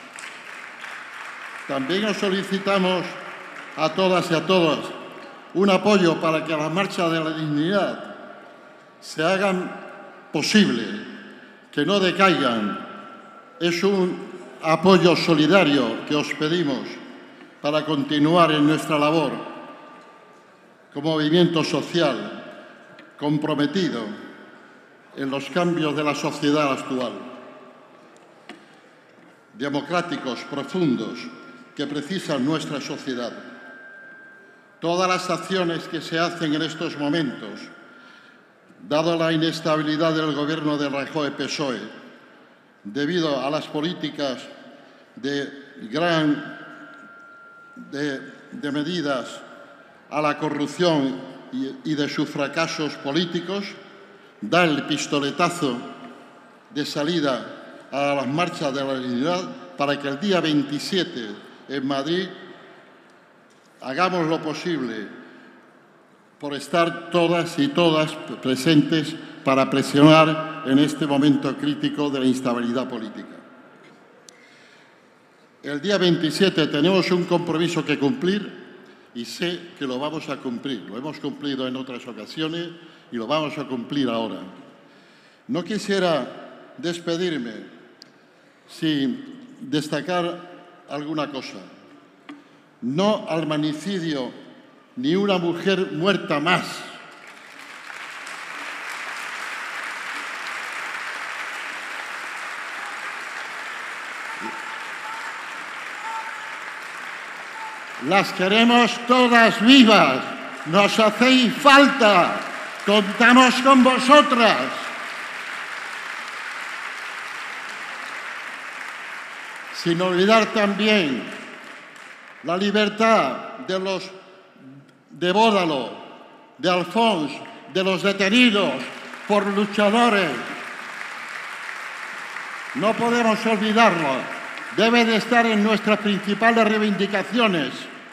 también os solicitamos a todas y a todos un apoyo para que las marchas de la dignidad se hagan posible, que no decaigan. Es un apoyo solidario que os pedimos para continuar en nuestra labor como movimiento social comprometido en los cambios de la sociedad actual, democráticos, profundos, que precisa nuestra sociedad. Todas las acciones que se hacen en estos momentos, dado la inestabilidad del gobierno de Rajoy-P S O E, debido a las políticas de gran de, de medidas a la corrupción y, y de sus fracasos políticos, da el pistoletazo de salida a las marchas de la dignidad para que el día veintisiete en Madrid hagamos lo posible por estar todas y todas presentes para presionar en este momento crítico de la instabilidad política. El día veintisiete tenemos un compromiso que cumplir y sé que lo vamos a cumplir. Lo hemos cumplido en otras ocasiones y lo vamos a cumplir ahora. No quisiera despedirme sin destacar alguna cosa. No al magnicidio, ni una mujer muerta más. Las queremos todas vivas, nos hacéis falta, contamos con vosotras. Sin olvidar también la libertad de los de Bódalo, de Alfons, de los detenidos por luchadores. No podemos olvidarlo, debe de estar en nuestras principales reivindicaciones.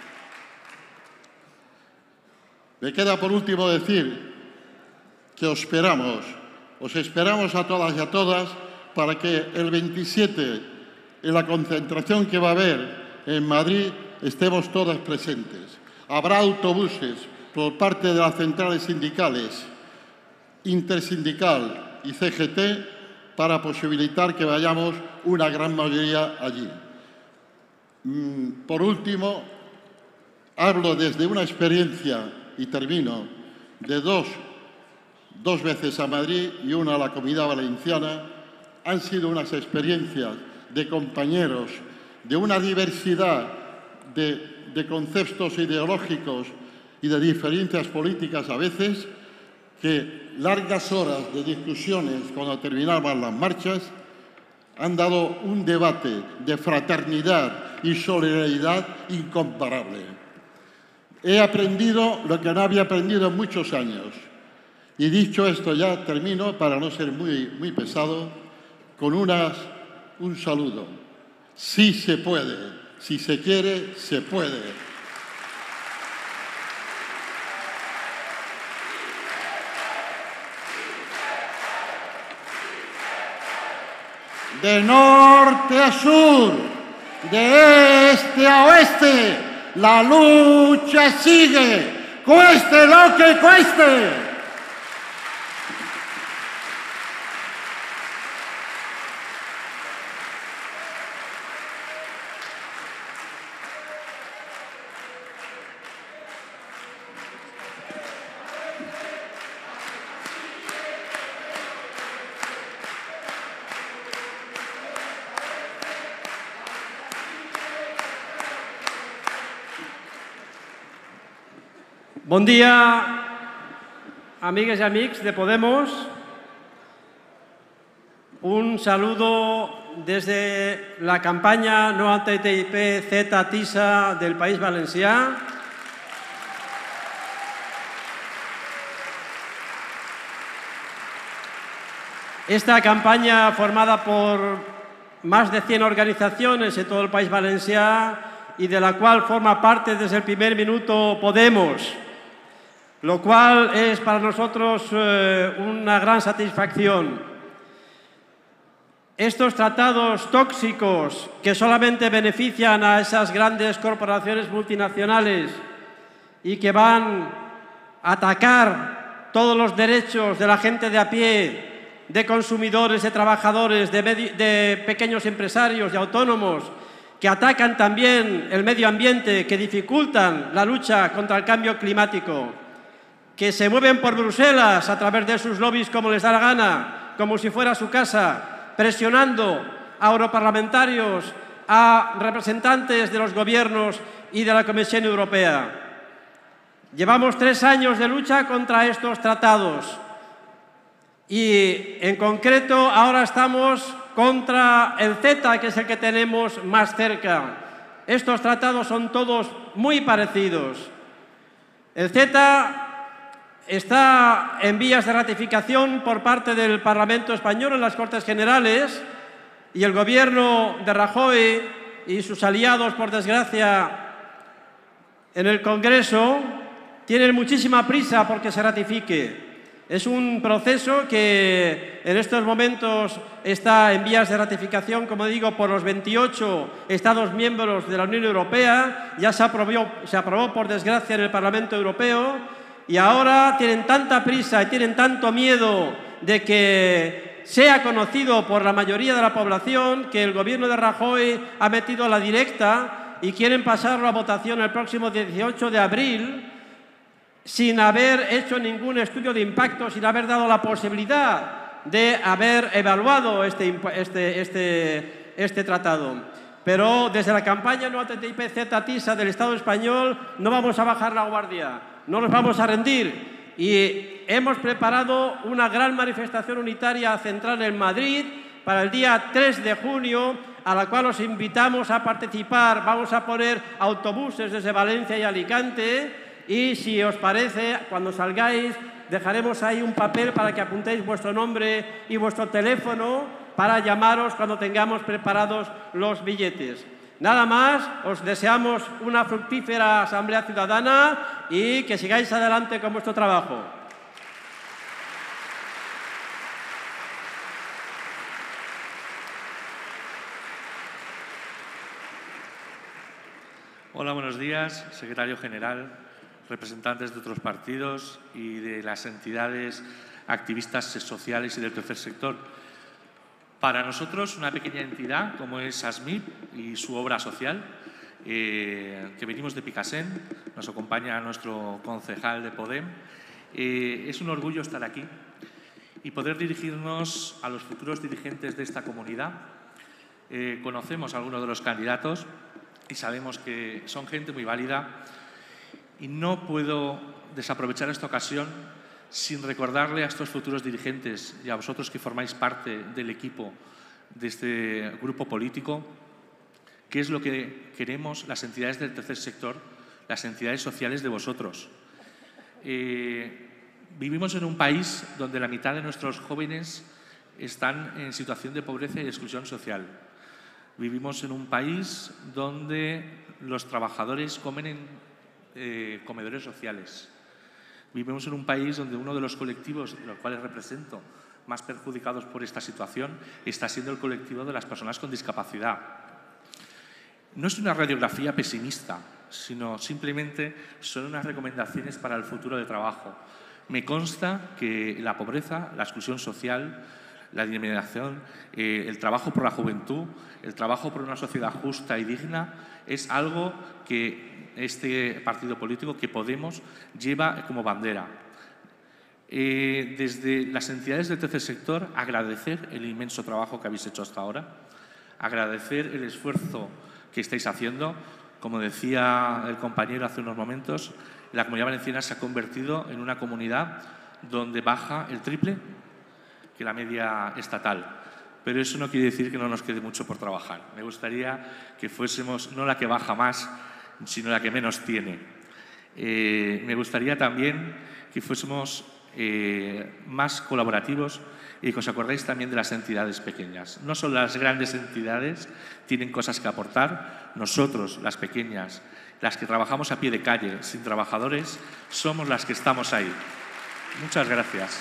Me queda por último decir que os esperamos, os esperamos a todas y a todas para que el veintisiete, en la concentración que va a haber en Madrid, estemos todas presentes. Habrá autobuses por parte de las centrales sindicales, Intersindical y C G T para posibilitar que vayamos una gran mayoría allí. Por último, hablo desde una experiencia, y termino, de dos, dos veces a Madrid y una a la Comunidad Valenciana. Han sido unas experiencias de compañeros, de una diversidad de, de conceptos ideológicos y de diferencias políticas a veces, que largas horas de discusiones cuando terminaban las marchas han dado un debate de fraternidad y solidaridad incomparable. He aprendido lo que no había aprendido en muchos años. Y dicho esto, ya termino, para no ser muy, muy pesado, con unas, un saludo. Sí se puede, si se quiere, se puede. De norte a sur, de este a oeste, la lucha sigue, cueste lo que cueste. Bon dia, amigues y amics de Podemos. Un saludo desde la campaña No al T T I P Z TISA del País Valencià. Esta campaña, formada por más de cien organizaciones en todo el País Valencià y de la cual forma parte desde el primer minuto Podemos, lo cual es para nosotros eh, una gran satisfacción. Estos tratados tóxicos que solamente benefician a esas grandes corporaciones multinacionales y que van a atacar todos los derechos de la gente de a pie, de consumidores, de trabajadores, de, de pequeños empresarios y autónomos, que atacan también el medio ambiente, que dificultan la lucha contra el cambio climático, que se mueven por Bruselas a través de sus lobbies como les da la gana, como si fuera su casa, presionando a europarlamentarios, a representantes de los gobiernos y de la Comisión Europea. Llevamos tres años de lucha contra estos tratados y, en concreto, ahora estamos contra el CETA, que es el que tenemos más cerca. Estos tratados son todos muy parecidos. El CETA está en vías de ratificación por parte del Parlamento español en las Cortes Generales y el gobierno de Rajoy y sus aliados, por desgracia, en el Congreso, tienen muchísima prisa porque se ratifique. Es un proceso que en estos momentos está en vías de ratificación, como digo, por los veintiocho Estados miembros de la Unión Europea. Ya se aprobó, se aprobó por desgracia en el Parlamento Europeo. Y ahora tienen tanta prisa y tienen tanto miedo de que sea conocido por la mayoría de la población que el gobierno de Rajoy ha metido a la directa y quieren pasarlo a votación el próximo dieciocho de abril sin haber hecho ningún estudio de impacto, sin haber dado la posibilidad de haber evaluado este, este, este, este tratado. Pero desde la campaña No al T T I P Z TISA del Estado español no vamos a bajar la guardia. No nos vamos a rendir y hemos preparado una gran manifestación unitaria central en Madrid para el día tres de junio, a la cual os invitamos a participar. Vamos a poner autobuses desde Valencia y Alicante y, si os parece, cuando salgáis dejaremos ahí un papel para que apuntéis vuestro nombre y vuestro teléfono para llamaros cuando tengamos preparados los billetes. Nada más, os deseamos una fructífera Asamblea Ciudadana y que sigáis adelante con vuestro trabajo. Hola, buenos días, secretario general, representantes de otros partidos y de las entidades activistas sociales y del tercer sector. Para nosotros, una pequeña entidad como es ASMIP y su obra social, eh, que venimos de Picassent, nos acompaña nuestro concejal de Podem, eh, es un orgullo estar aquí y poder dirigirnos a los futuros dirigentes de esta comunidad. Eh, conocemos a algunos de los candidatos y sabemos que son gente muy válida y no puedo desaprovechar esta ocasión sin recordarle a estos futuros dirigentes y a vosotros que formáis parte del equipo de este grupo político, qué es lo que queremos las entidades del tercer sector, las entidades sociales de vosotros. Eh, vivimos en un país donde la mitad de nuestros jóvenes están en situación de pobreza y exclusión social. Vivimos en un país donde los trabajadores comen en eh, comedores sociales. Vivimos en un país donde uno de los colectivos, los cuales represento, más perjudicados por esta situación, está siendo el colectivo de las personas con discapacidad. No es una radiografía pesimista, sino simplemente son unas recomendaciones para el futuro de trabajo. Me consta que la pobreza, la exclusión social, la discriminación, eh, el trabajo por la juventud, el trabajo por una sociedad justa y digna es algo que este partido político, que Podemos, lleva como bandera. Eh, desde las entidades del tercer sector, agradecer el inmenso trabajo que habéis hecho hasta ahora, agradecer el esfuerzo que estáis haciendo. Como decía el compañero hace unos momentos, la Comunidad Valenciana se ha convertido en una comunidad donde baja el triple que la media estatal. Pero eso no quiere decir que no nos quede mucho por trabajar. Me gustaría que fuésemos no la que baja más, sino la que menos tiene. Eh, me gustaría también que fuésemos eh, más colaborativos y que os acordéis también de las entidades pequeñas. No solo las grandes entidades tienen cosas que aportar, nosotros, las pequeñas, las que trabajamos a pie de calle, sin trabajadores, somos las que estamos ahí. Muchas gracias.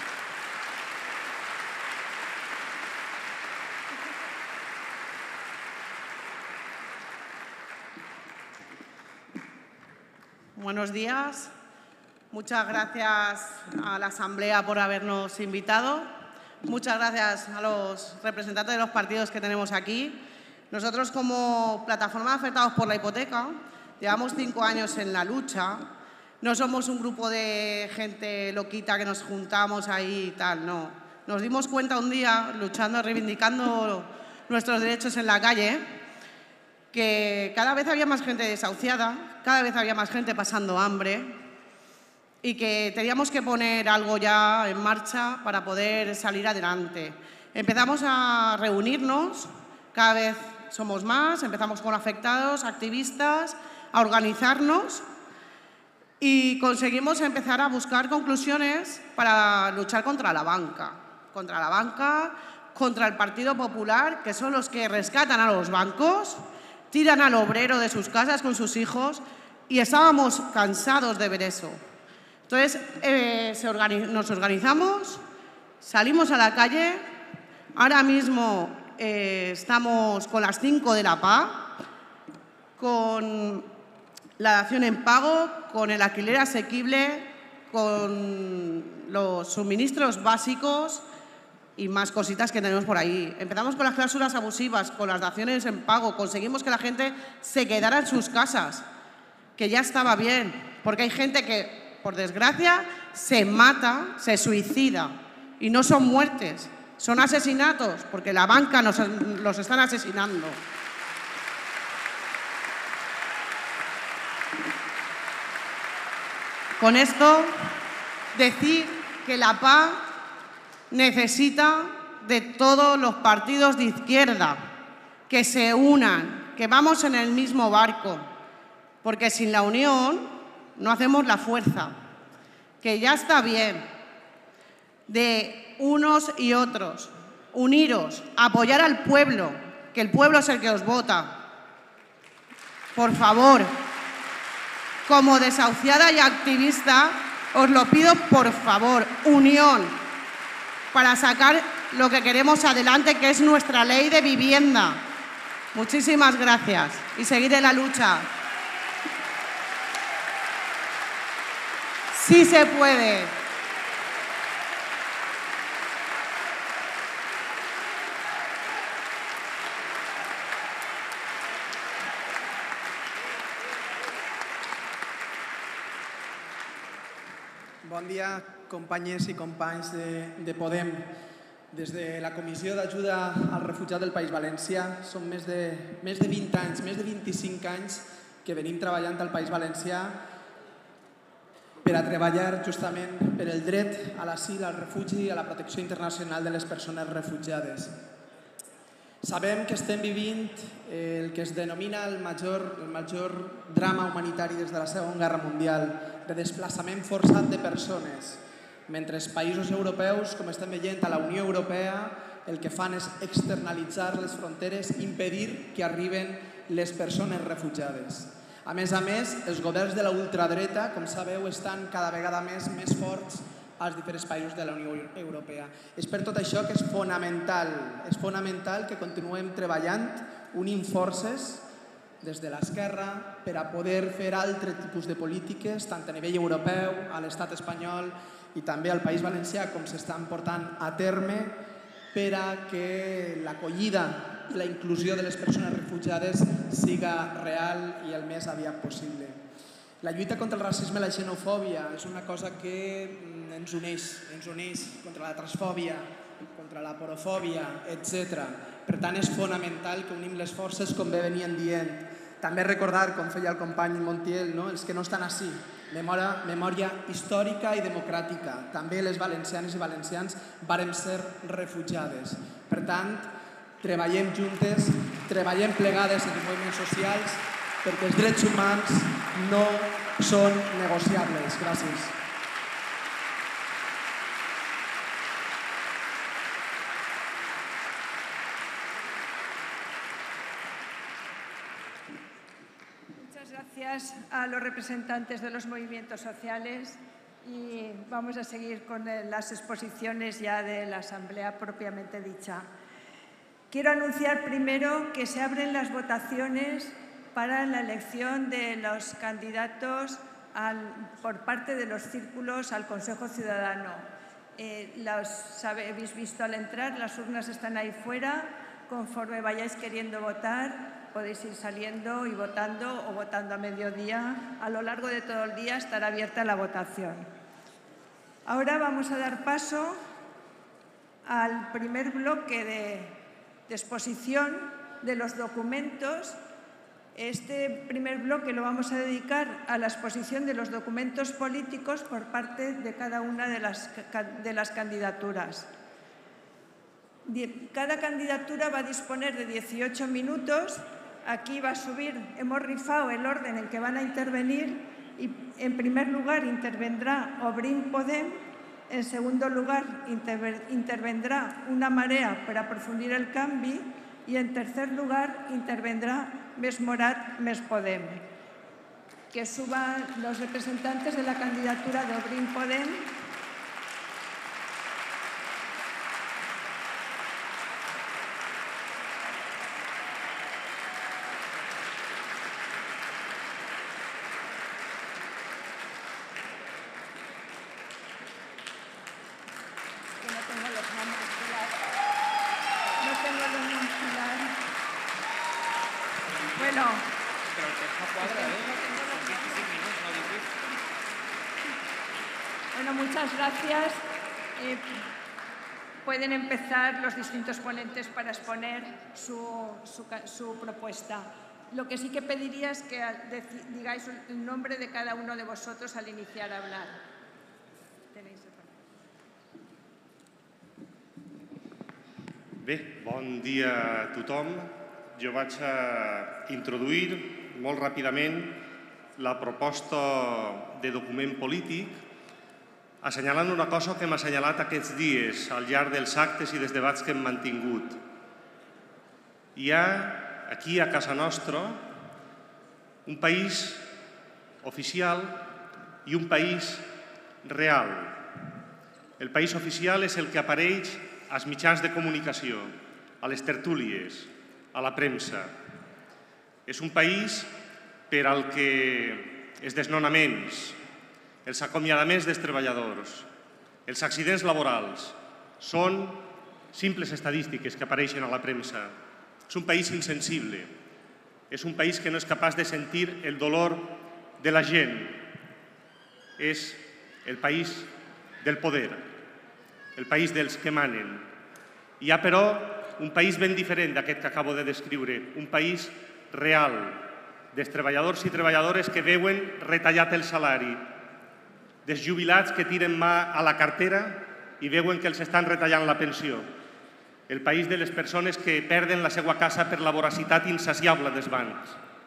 Buenos días. Muchas gracias a la Asamblea por habernos invitado. Muchas gracias a los representantes de los partidos que tenemos aquí. Nosotros, como Plataforma de Afectados por la Hipoteca, llevamos cinco años en la lucha. No somos un grupo de gente loquita que nos juntamos ahí y tal, no. Nos dimos cuenta un día, luchando, reivindicando nuestros derechos en la calle, que cada vez había más gente desahuciada, cada vez había más gente pasando hambre y que teníamos que poner algo ya en marcha para poder salir adelante. Empezamos a reunirnos, cada vez somos más, empezamos con afectados, activistas, a organizarnos y conseguimos empezar a buscar conclusiones para luchar contra la banca, contra la banca, contra el Partido Popular, que son los que rescatan a los bancos, tiran al obrero de sus casas con sus hijos y estábamos cansados de ver eso. Entonces, eh, se organiz- nos organizamos, salimos a la calle, ahora mismo eh, estamos con las cinco de la P A, con la dación en pago, con el alquiler asequible, con los suministros básicos y más cositas que tenemos por ahí. Empezamos con las cláusulas abusivas, con las daciones en pago, conseguimos que la gente se quedara en sus casas, que ya estaba bien, porque hay gente que, por desgracia, se mata, se suicida, y no son muertes, son asesinatos, porque la banca nos los están asesinando. Con esto, decir que la P A necesita de todos los partidos de izquierda, que se unan, que vamos en el mismo barco, porque sin la unión no hacemos la fuerza, que ya está bien de unos y otros, uniros, apoyar al pueblo, que el pueblo es el que os vota. Por favor, como desahuciada y activista, os lo pido por favor, unión, para sacar lo que queremos adelante, que es nuestra ley de vivienda. Muchísimas gracias y seguir en la lucha. Sí se puede. Bon dia, companyes i companys de, de Podem. Des de la Comissió d'Ajuda al Refugiat del País Valencià són més de, més de vint anys, més de vint-i-cinc anys que venim treballant al País Valencià per a treballar justament per el dret a l'asil, al refugi i a la protecció internacional de les persones refugiades. Sabem que estem vivint el que es denomina el major, el major drama humanitari des de la Segona Guerra Mundial, de desplaçament forçat de persones, mentre els països europeus, com estem veient a la Unió Europea, el que fan és externalitzar les fronteres, impedir que arriben les persones refugiades. A més a més, els governs de la ultradreta, com sabeu, estan cada vegada més, més forts als diferents països de la Unió Europea. És per tot això que és fonamental, és fonamental que continuem treballant, unint forces des de l'esquerra per a poder fer altre tipus de polítiques, tant a nivell europeu, a l'estat espanyol i també al País Valencià, com s'estan portant a terme per a que l'acollida i la inclusió de les persones refugiades siga real i el més aviat possible. La lluita contra el racisme i la xenofòbia és una cosa que ens uneix, ens uneix contra la transfòbia, contra la porofòbia, etcètera. Per tant, és fonamental que unim les forces, com bé venien dient. També recordar, com feia el company Montiel, no? Els que no estan així. Memòria, memòria històrica i democràtica. També les valencianes i valencians vàrem ser refugiades. Per tant, treballem juntes, treballem plegades en els moviments socials, perquè els drets humans no són negociables. Gràcies. Muchas gracias a los representantes de los movimientos sociales y vamos a seguir con las exposiciones ya de la Asamblea propiamente dicha. Quiero anunciar primero que se abren las votaciones para la elección de los candidatos al, por parte de los círculos al Consejo Ciudadano. Eh, los habéis visto al entrar, las urnas están ahí fuera. Conforme vayáis queriendo votar, podéis ir saliendo y votando o votando a mediodía. A lo largo de todo el día estará abierta la votación. Ahora vamos a dar paso al primer bloque de, de exposición de los documentos. Este primer bloque lo vamos a dedicar a la exposición de los documentos políticos por parte de cada una de las, de las candidaturas. Cada candidatura va a disponer de dieciocho minutos. Aquí va a subir, hemos rifado el orden en que van a intervenir y en primer lugar intervendrá Obrim Podem, en segundo lugar intervendrá Una Marea per aprofundir el canvi y en tercer lugar intervendrá Més Morat, Més Podem. Que suban los representantes de la candidatura de Obrim Podem. Bueno, muchas gracias. Eh, pueden empezar los distintos ponentes para exponer su, su, su propuesta. Lo que sí que pediría es que digáis el nombre de cada uno de vosotros al iniciar a hablar. Tenéis el Bé, bon dia a tothom. Jo vaig a introduir molt ràpidament la proposta de document polític, assenyalant una cosa que hem assenyalat aquests dies al llarg dels actes i dels debats que hem mantingut. Hi ha, aquí a casa nostra, un país oficial i un país real. El país oficial és el que apareix als mitjans de comunicació, a les tertúlies, a la premsa. És un país per al que els desnonaments, els acomiadaments dels treballadors, els accidents laborals, són simples estadístiques que apareixen a la premsa. És un país insensible. És un país que no és capaç de sentir el dolor de la gent. És el país del poder, el país dels que manen. Hi ha, però, un país ben diferent d'aquest que acabo de descriure, un país real, dels treballadors i treballadores que veuen retallat el salari, dels jubilats que tiren mà a la cartera i veuen que els estan retallant la pensió, el país de les persones que perden la seva casa per la voracitat insaciable dels bancs.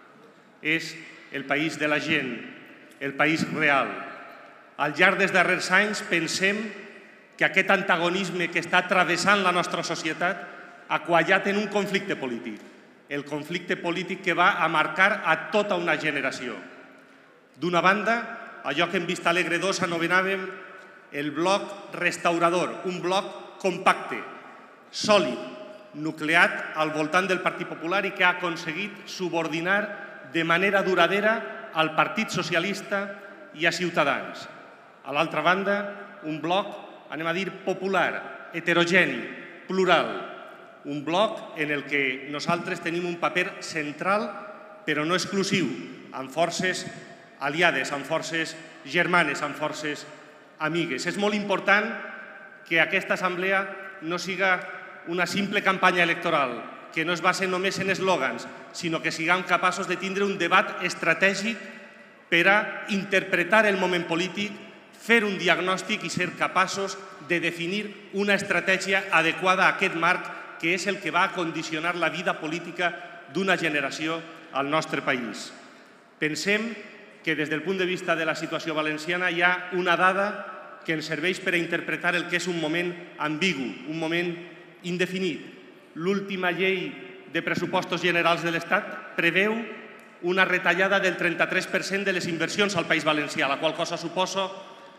És el país de la gent, el país real. Al llarg dels darrers anys pensem que aquest antagonisme que està travessant la nostra societat ha quallat en un conflicte polític, el conflicte polític que va a marcar a tota una generació. D'una banda, allò que en Vista Alegre dos anomenàvem el bloc restaurador, un bloc compacte, sòlid, nucleat al voltant del Partit Popular i que ha aconseguit subordinar de manera duradera al Partit Socialista i a Ciutadans. A l'altra banda, un bloc, anem a dir, popular, heterogeni, plural, un bloc en el que nosaltres tenim un paper central, però no exclusiu, amb forces aliades, amb forces germanes, amb forces amigues. És molt important que aquesta assemblea no siga una simple campanya electoral, que no es base només en eslògans, sinó que siguem capaços de tindre un debat estratègic per a interpretar el moment polític, fer un diagnòstic i ser capaços de definir una estratègia adequada a aquest marc que és el que va condicionar la vida política d'una generació al nostre país. Pensem que des del punt de vista de la situació valenciana hi ha una dada que ens serveix per a interpretar el que és un moment ambigu, un moment indefinit. L'última llei de pressupostos generals de l'Estat preveu una retallada del trenta-tres per cent de les inversions al País Valencià, la qual cosa suposa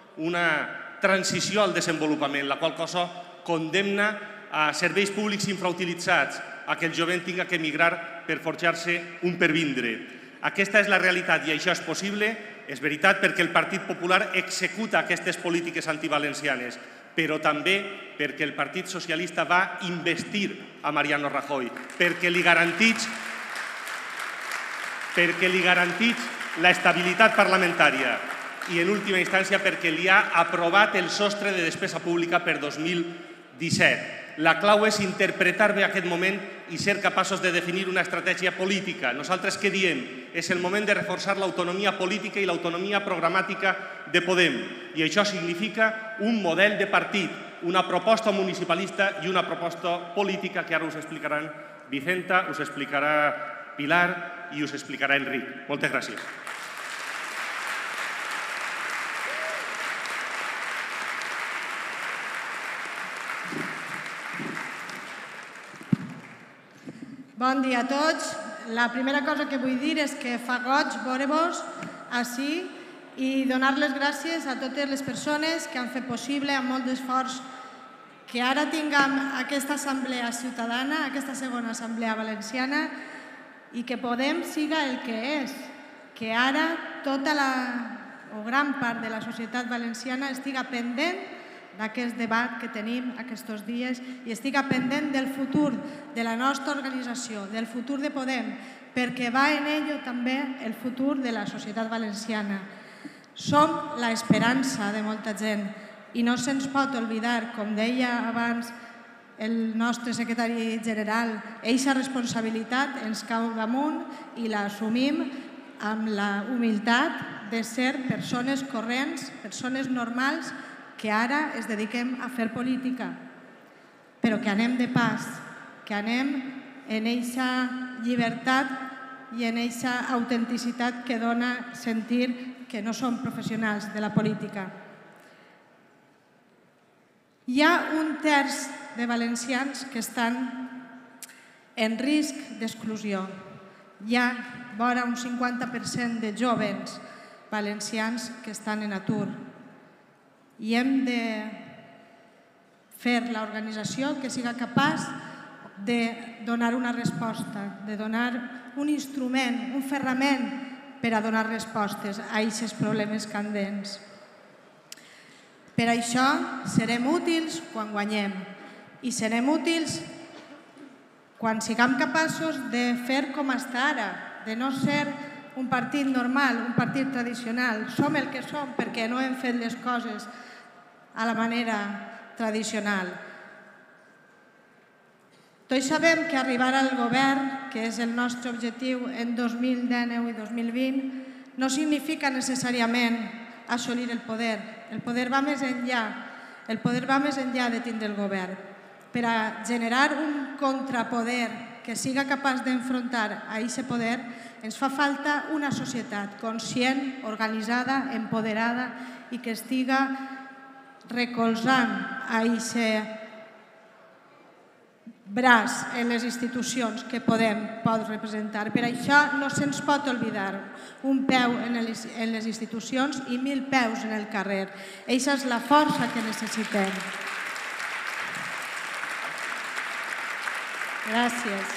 una transició al desenvolupament, la qual cosa condemna a serveis públics infrautilitzats, a que el jovent tinga que emigrar per forjar-se un pervindre. Aquesta és la realitat i això és possible, és veritat, perquè el Partit Popular executa aquestes polítiques antivalencianes, però també perquè el Partit Socialista va investir a Mariano Rajoy, perquè li garanteix perquè li garanteix l'estabilitat parlamentària i, en última instància, perquè li ha aprovat el sostre de despesa pública per dos mil disset. La clau és interpretar bé aquest moment i ser capaços de definir una estratègia política. Nosaltres què diem? És el moment de reforçar l'autonomia política i l'autonomia programàtica de Podem. I això significa un model de partit, una proposta municipalista i una proposta política que ara us explicaran Vicenta, us explicarà Pilar i us explicarà Enric. Moltes gràcies. Bon dia a tots. La primera cosa que vull dir és que fa goig veure-vos així i donar les gràcies a totes les persones que han fet possible amb molt d'esforç que ara tinguem aquesta assemblea ciutadana, aquesta segona assemblea valenciana i que Podem siga el que és, que ara tota la o gran part de la societat valenciana estiga pendent d'aquest debat que tenim aquests dies i estiga pendent del futur de la nostra organització, del futur de Podem, perquè va en ello també el futur de la societat valenciana. Som l'esperança de molta gent i no se'ns pot oblidar, com deia abans el nostre secretari general, eixa responsabilitat ens cau damunt i l'assumim amb la humilitat de ser persones corrents, persones normals, que ara es dediquem a fer política, però que anem de pas, que anem en eixa llibertat i en eixa autenticitat que dona sentir que no som professionals de la política. Hi ha un terç de valencians que estan en risc d'exclusió. Hi ha vora un cinquanta per cent de jóvens valencians que estan en atur. I hem de fer l'organització que siga capaç de donar una resposta, de donar un instrument, un ferrament per a donar respostes a aquests problemes candents. Per això serem útils quan guanyem i serem útils quan siguem capaços de fer com està ara, de no ser un partit normal, un partit tradicional. Som el que som perquè no hem fet les coses a la manera tradicional. Tots sabem que arribar al govern, que és el nostre objectiu en dos mil dinou i dos mil vint, no significa necessàriament assolir el poder. El poder va més enllà. El poder va més enllà de tindre el govern. Per a generar un contrapoder que siga capaç d'enfrontar a aquest poder, ens fa falta una societat conscient, organitzada, empoderada i que estiga recolzant a aquest braç en les institucions que Podem pot representar. Per això no se'ns pot oblidar un peu en les institucions i mil peus en el carrer. Eixa és la força que necessitem. Gràcies.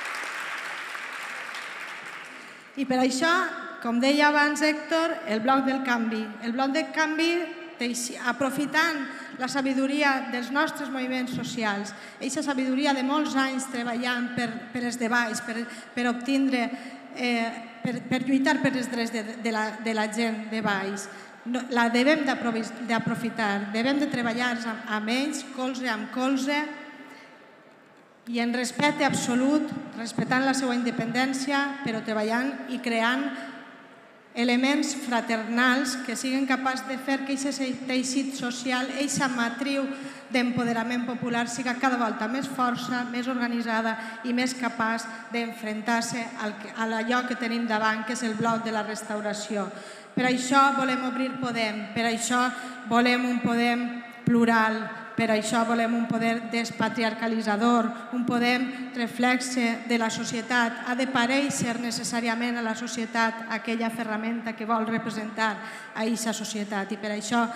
I per això, com deia abans Héctor, el bloc del canvi. El bloc del canvi, aprofitant la sabidoria dels nostres moviments socials, aquesta sabidoria de molts anys treballant per els de baix, per obtindre, per lluitar per els drets de la gent de baix, la devem d'aprofitar, devem de treballar amb ells, colze amb colze, i en respecte absolut, respectant la seva independència, però treballant i creant elements fraternals que siguin capaços de fer que aquest teixit social, aquesta matriu d'empoderament popular siga cada volta més força, més organitzada i més capaç d'enfrontar-se a allò que tenim davant, que és el bloc de la restauració. Per això volem obrir Podem, per això volem un Podem plural, per això volem un poder despatriarcalitzador, un Podem reflexe de la societat. Ha de parèixer necessàriament a la societat aquella ferramenta que vol representar a aquesta societat. I per això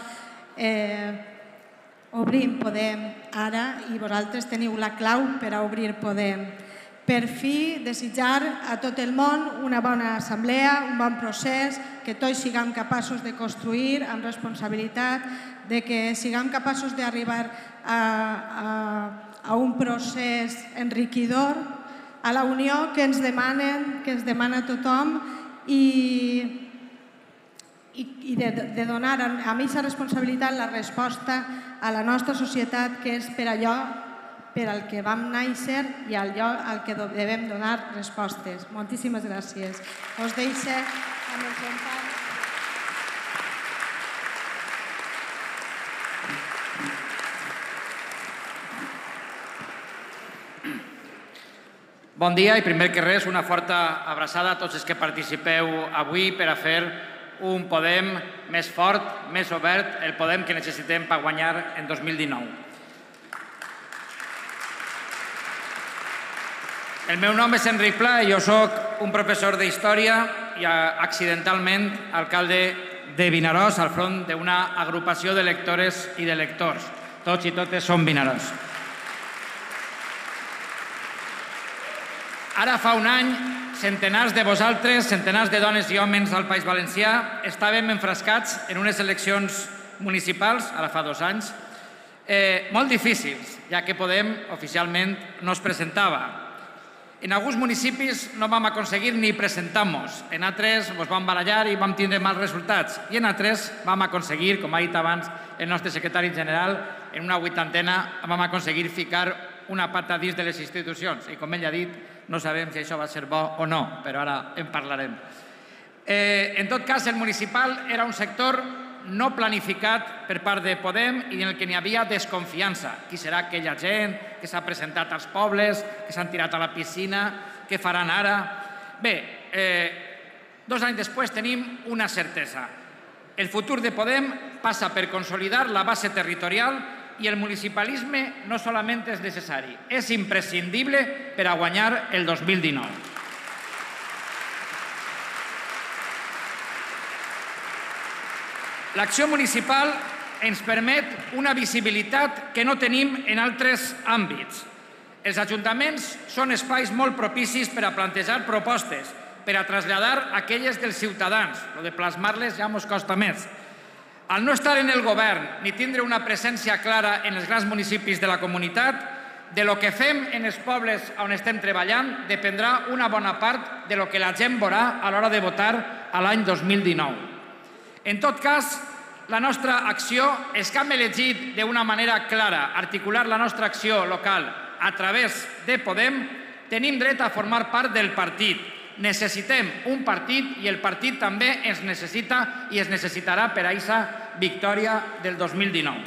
obrim Podem ara i vosaltres teniu la clau per a obrir Podem. Per fi, desitjar a tot el món una bona assemblea, un bon procés, que tots siguem capaços de construir amb responsabilitat, de que siguem capaços d'arribar a un procés enriquidor, a la unió que ens demanen, que ens demana tothom, i de donar amb aquesta responsabilitat la resposta a la nostra societat, que és per allò per al que vam néixer i allò al que devem donar respostes. Moltíssimes gràcies. Us deixo amb el company. Bon dia i primer que res una forta abraçada a tots els que participeu avui per a fer un Podem més fort, més obert, el Podem que necessitem per guanyar en dos mil dinou. El meu nom és Enric Pla i jo soc un professor d'història i accidentalment alcalde de Vinaròs al front d'una agrupació de lectores i de lectors. Tots i totes som Vinaròs. Ara fa un any, centenars de vosaltres, centenars de dones i homes al País Valencià estàvem enfrascats en unes eleccions municipals, ara fa dos anys, molt difícils, ja que Podem oficialment no es presentava. En alguns municipis no vam aconseguir ni presentar-nos. En altres ens vam barallar i vam tindre mals resultats. I en altres vam aconseguir, com ha dit abans el nostre secretari general, en una vuitantena vam aconseguir ficar una pata dins de les institucions. I com ell ha dit, no sabem si això va ser bo o no, però ara en parlarem. En tot cas, el municipal era un sector no planificat per part de Podem i en el que n'hi havia desconfiança. Qui serà aquella gent que s'ha presentat als pobles, que s'han tirat a la piscina, què faran ara? Bé, dos anys després tenim una certesa. El futur de Podem passa per consolidar la base territorial i el municipalisme no solament és necessari, és imprescindible per a guanyar el dos mil dinou. L'acció municipal ens permet una visibilitat que no tenim en altres àmbits. Els ajuntaments són espais molt propicis per a plantejar propostes, per a traslladar aquelles dels ciutadans. Lo de plasmar-les ja ens costa més. Al no estar en el govern ni tindre una presència clara en els grans municipis de la comunitat, De lo que fem en els pobles on estem treballant dependrà una bona part de lo que la gent veurà a l'hora de votar a l'any dos mil dinou. En tot cas, la nostra acció és que hem elegit d'una manera clara articular la nostra acció local a través de Podem. Tenim dret a formar part del partit. Necessitem un partit i el partit també ens necessita i es necessitarà per a aquesta victòria del dos mil dinou.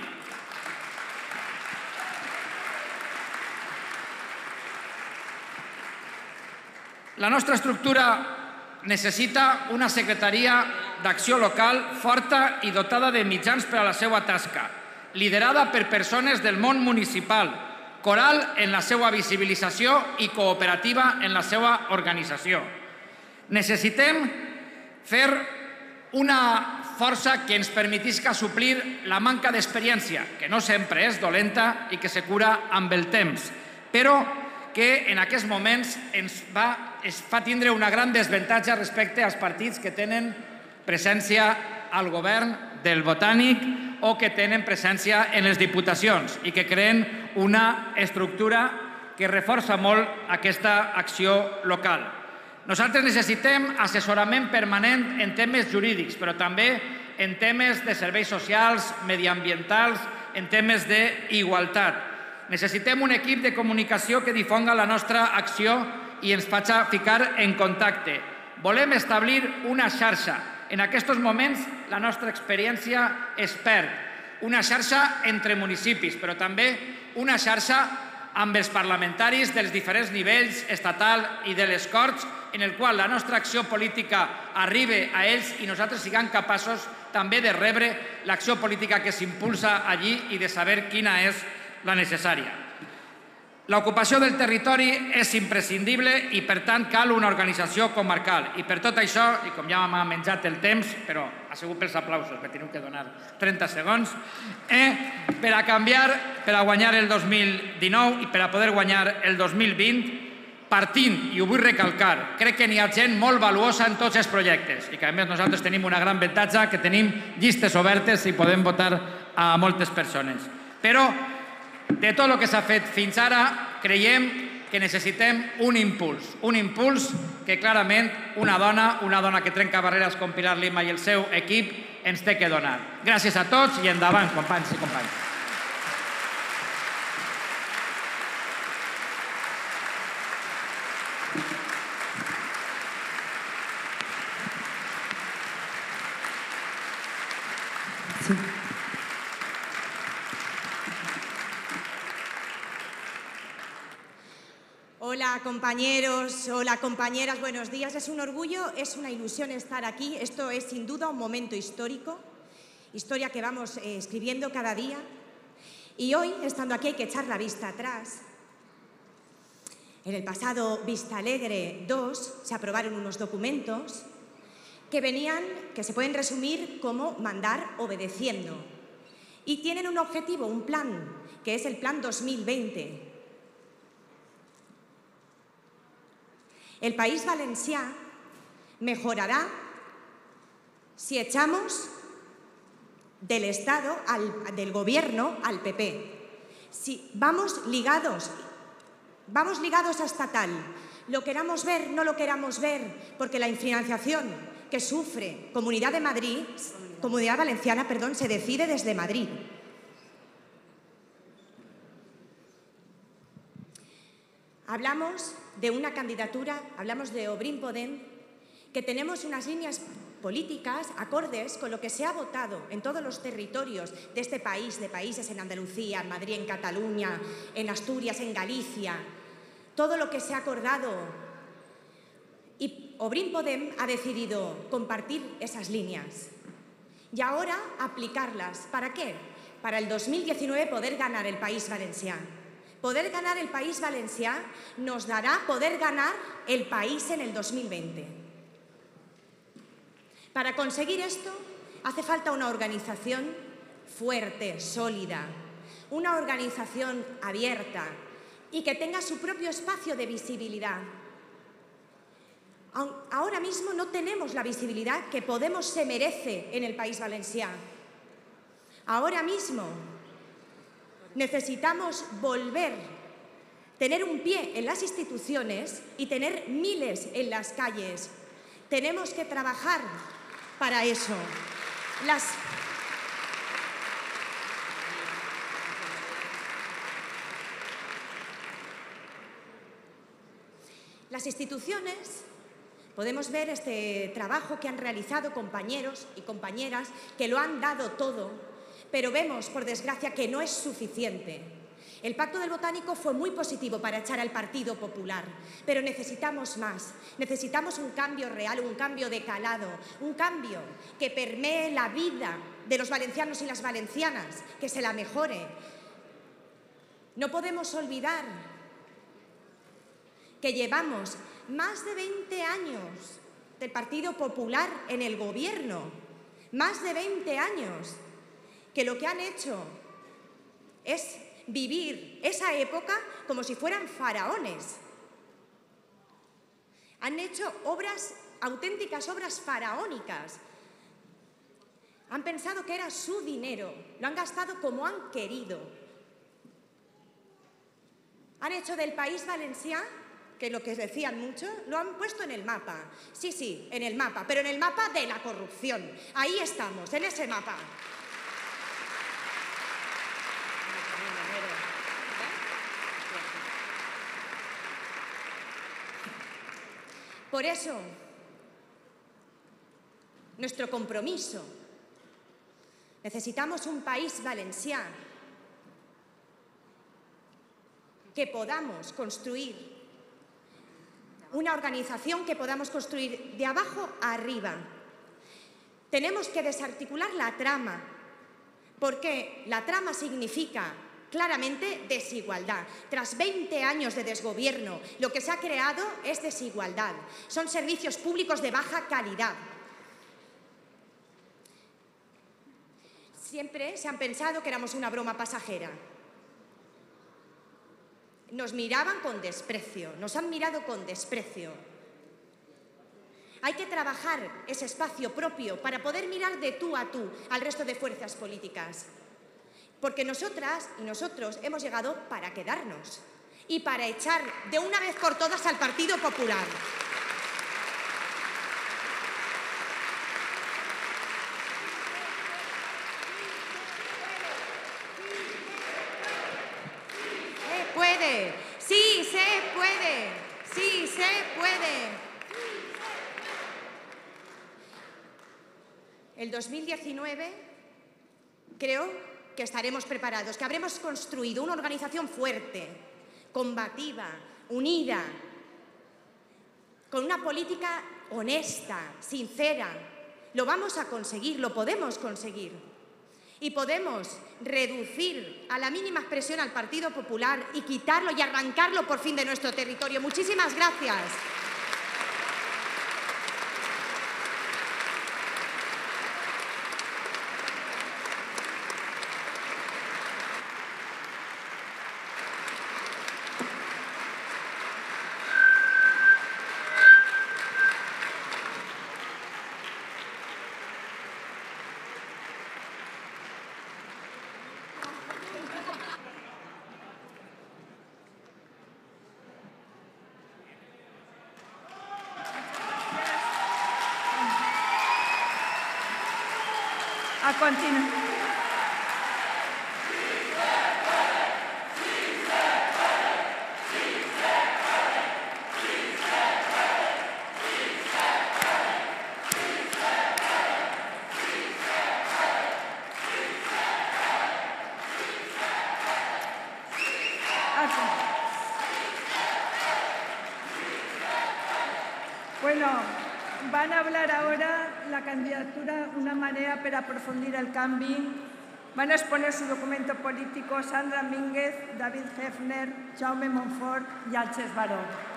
La nostra estructura necessita una secretaria d'acció local forta i dotada de mitjans per a la seva tasca, liderada per persones del món municipal, coral en la seva visibilització i cooperativa en la seva organització. Necessitem fer una força que ens permetisca suplir la manca d'experiència, que no sempre és dolenta i que se cura amb el temps, però que en aquests moments ens va, es fa tindre una gran desavantatge respecte als partits que tenen presència al govern del Botànic o que tenen presència en les diputacions i que creen una estructura que reforça molt aquesta acció local. Nosaltres necessitem assessorament permanent en temes jurídics, però també en temes de serveis socials, mediambientals, en temes d'igualtat. Necessitem un equip de comunicació que difonga la nostra acció i ens faci ficar en contacte. Volem establir una xarxa. En aquests moments la nostra experiència es perd. Una xarxa entre municipis, però també una xarxa amb els parlamentaris dels diferents nivells estatal i de les Corts, en el qual la nostra acció política arribi a ells i nosaltres siguem capaços també de rebre l'acció política que s'impulsa allí i de saber quina és la necessària. L'ocupació del territori és imprescindible i, per tant, cal una organització comarcal. I per tot això, i com ja m'ha menjat el temps, però ha sigut pels aplausos, me teniu que donar trenta segons, eh, per a canviar, per a guanyar el dos mil dinou i per a poder guanyar el dos mil vint, partint, i ho vull recalcar, crec que n'hi ha gent molt valuosa en tots els projectes i que, a més, nosaltres tenim una gran avantatge, que tenim llistes obertes i podem votar a moltes persones. Però de tot el que s'ha fet fins ara, creiem que necessitem un impuls. Un impuls que clarament una dona, una dona que trenca barreres com Pilar Lima i el seu equip, ens té que donar. Gràcies a tots i endavant, companys i companyes. Hola compañeros, hola compañeras, buenos días. Es un orgullo, es una ilusión estar aquí. Esto es sin duda un momento histórico, historia que vamos eh, escribiendo cada día. Y hoy, estando aquí, hay que echar la vista atrás. En el pasado Vista Alegre dos se aprobaron unos documentos que venían, que se pueden resumir como mandar obedeciendo. Y tienen un objetivo, un plan, que es el Plan dos mil veinte. El País Valencià mejorará si echamos del Estado, al, del Gobierno, al P P. Si vamos ligados, vamos ligados a estatal. Lo queramos ver, no lo queramos ver, porque la financiación que sufre Comunidad de Madrid, Comunidad Valenciana, perdón, se decide desde Madrid. Hablamos de una candidatura, hablamos de Obrim Podem, que tenemos unas líneas políticas acordes con lo que se ha votado en todos los territorios de este país, de países en Andalucía, en Madrid, en Cataluña, en Asturias, en Galicia, todo lo que se ha acordado. Y Obrim Podem ha decidido compartir esas líneas y ahora aplicarlas. ¿Para qué? Para el dos mil diecinueve poder ganar el País Valencià. Poder ganar el País Valencià nos dará poder ganar el país en el dos mil veinte. Para conseguir esto hace falta una organización fuerte, sólida, una organización abierta y que tenga su propio espacio de visibilidad. Ahora mismo no tenemos la visibilidad que Podemos se merece en el País Valencià. Ahora mismo necesitamos volver tener un pie en las instituciones y tener miles en las calles. Tenemos que trabajar para eso. Las... Las instituciones, podemos ver este trabajo que han realizado compañeros y compañeras que lo han dado todo, pero vemos, por desgracia, que no es suficiente. El Pacto del Botánico fue muy positivo para echar al Partido Popular, pero necesitamos más. Necesitamos un cambio real, un cambio de calado, un cambio que permee la vida de los valencianos y las valencianas, que se la mejore. No podemos olvidar que llevamos más de veinte años del Partido Popular en el gobierno, más de veinte años, que lo que han hecho es vivir esa época como si fueran faraones. Han hecho obras, auténticas obras faraónicas. Han pensado que era su dinero, lo han gastado como han querido. Han hecho del País Valencià, que lo que decían mucho, lo han puesto en el mapa. Sí, sí, en el mapa, pero en el mapa de la corrupción. Ahí estamos, en ese mapa. Por eso, nuestro compromiso, necesitamos un País Valencià que podamos construir, una organización que podamos construir de abajo a arriba. Tenemos que desarticular la trama, porque la trama significa claramente desigualdad. Tras veinte años de desgobierno, lo que se ha creado es desigualdad. Son servicios públicos de baja calidad. Siempre se han pensado que éramos una broma pasajera. Nos miraban con desprecio, nos han mirado con desprecio. Hay que trabajar ese espacio propio para poder mirar de tú a tú al resto de fuerzas políticas. Porque nosotras y nosotros hemos llegado para quedarnos y para echar de una vez por todas al Partido Popular. Se puede, sí se puede, sí se puede. El dos mil diecinueve creo que estaremos preparados, que habremos construido una organización fuerte, combativa, unida, con una política honesta, sincera. Lo vamos a conseguir, lo podemos conseguir. Y podemos reducir a la mínima expresión al Partido Popular y quitarlo y arrancarlo por fin de nuestro territorio. Muchísimas gracias. A continuación. Bueno, van a hablar ahora la candidatura Una manera per aprofundir el canvi. Van a exponer su documento político Sandra Mínguez, David Hefner, Jaume Montfort y Alches Baró.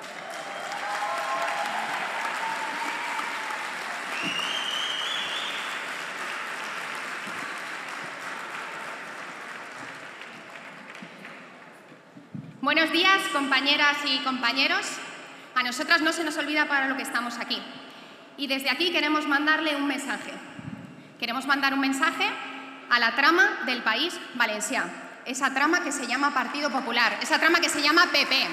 Buenos días, compañeras y compañeros. A nosotras no se nos olvida para lo que estamos aquí. Y desde aquí queremos mandarle un mensaje. Queremos mandar un mensaje a la trama del País Valencià. esa trama que se llama Partido Popular, esa trama que se llama P P.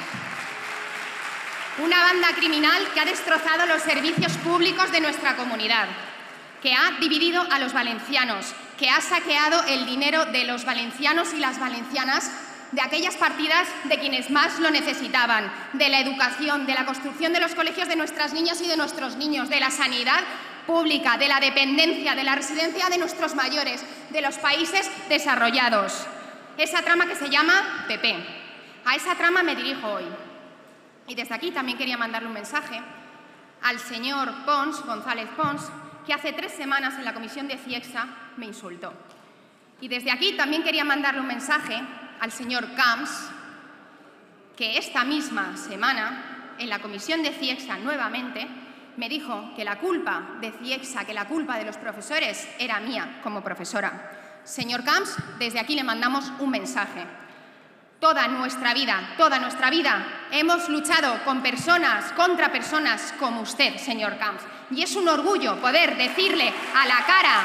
Una banda criminal que ha destrozado los servicios públicos de nuestra comunidad, que ha dividido a los valencianos, que ha saqueado el dinero de los valencianos y las valencianas, de aquellas partidas de quienes más lo necesitaban, de la educación, de la construcción de los colegios de nuestras niñas y de nuestros niños, de la sanidad pública, de la dependencia, de la residencia de nuestros mayores, de los países desarrollados. Esa trama que se llama P P. A esa trama me dirijo hoy. Y desde aquí también quería mandarle un mensaje al señor Pons, González Pons, que hace tres semanas en la comisión de CIEXA me insultó. Y desde aquí también quería mandarle un mensaje al señor Camps, que esta misma semana en la comisión de CIEXA nuevamente me dijo que la culpa de CIEXA, que la culpa de los profesores era mía como profesora. Señor Camps, desde aquí le mandamos un mensaje. Toda nuestra vida, toda nuestra vida hemos luchado con personas, contra personas como usted, señor Camps. Y es un orgullo poder decirle a la cara,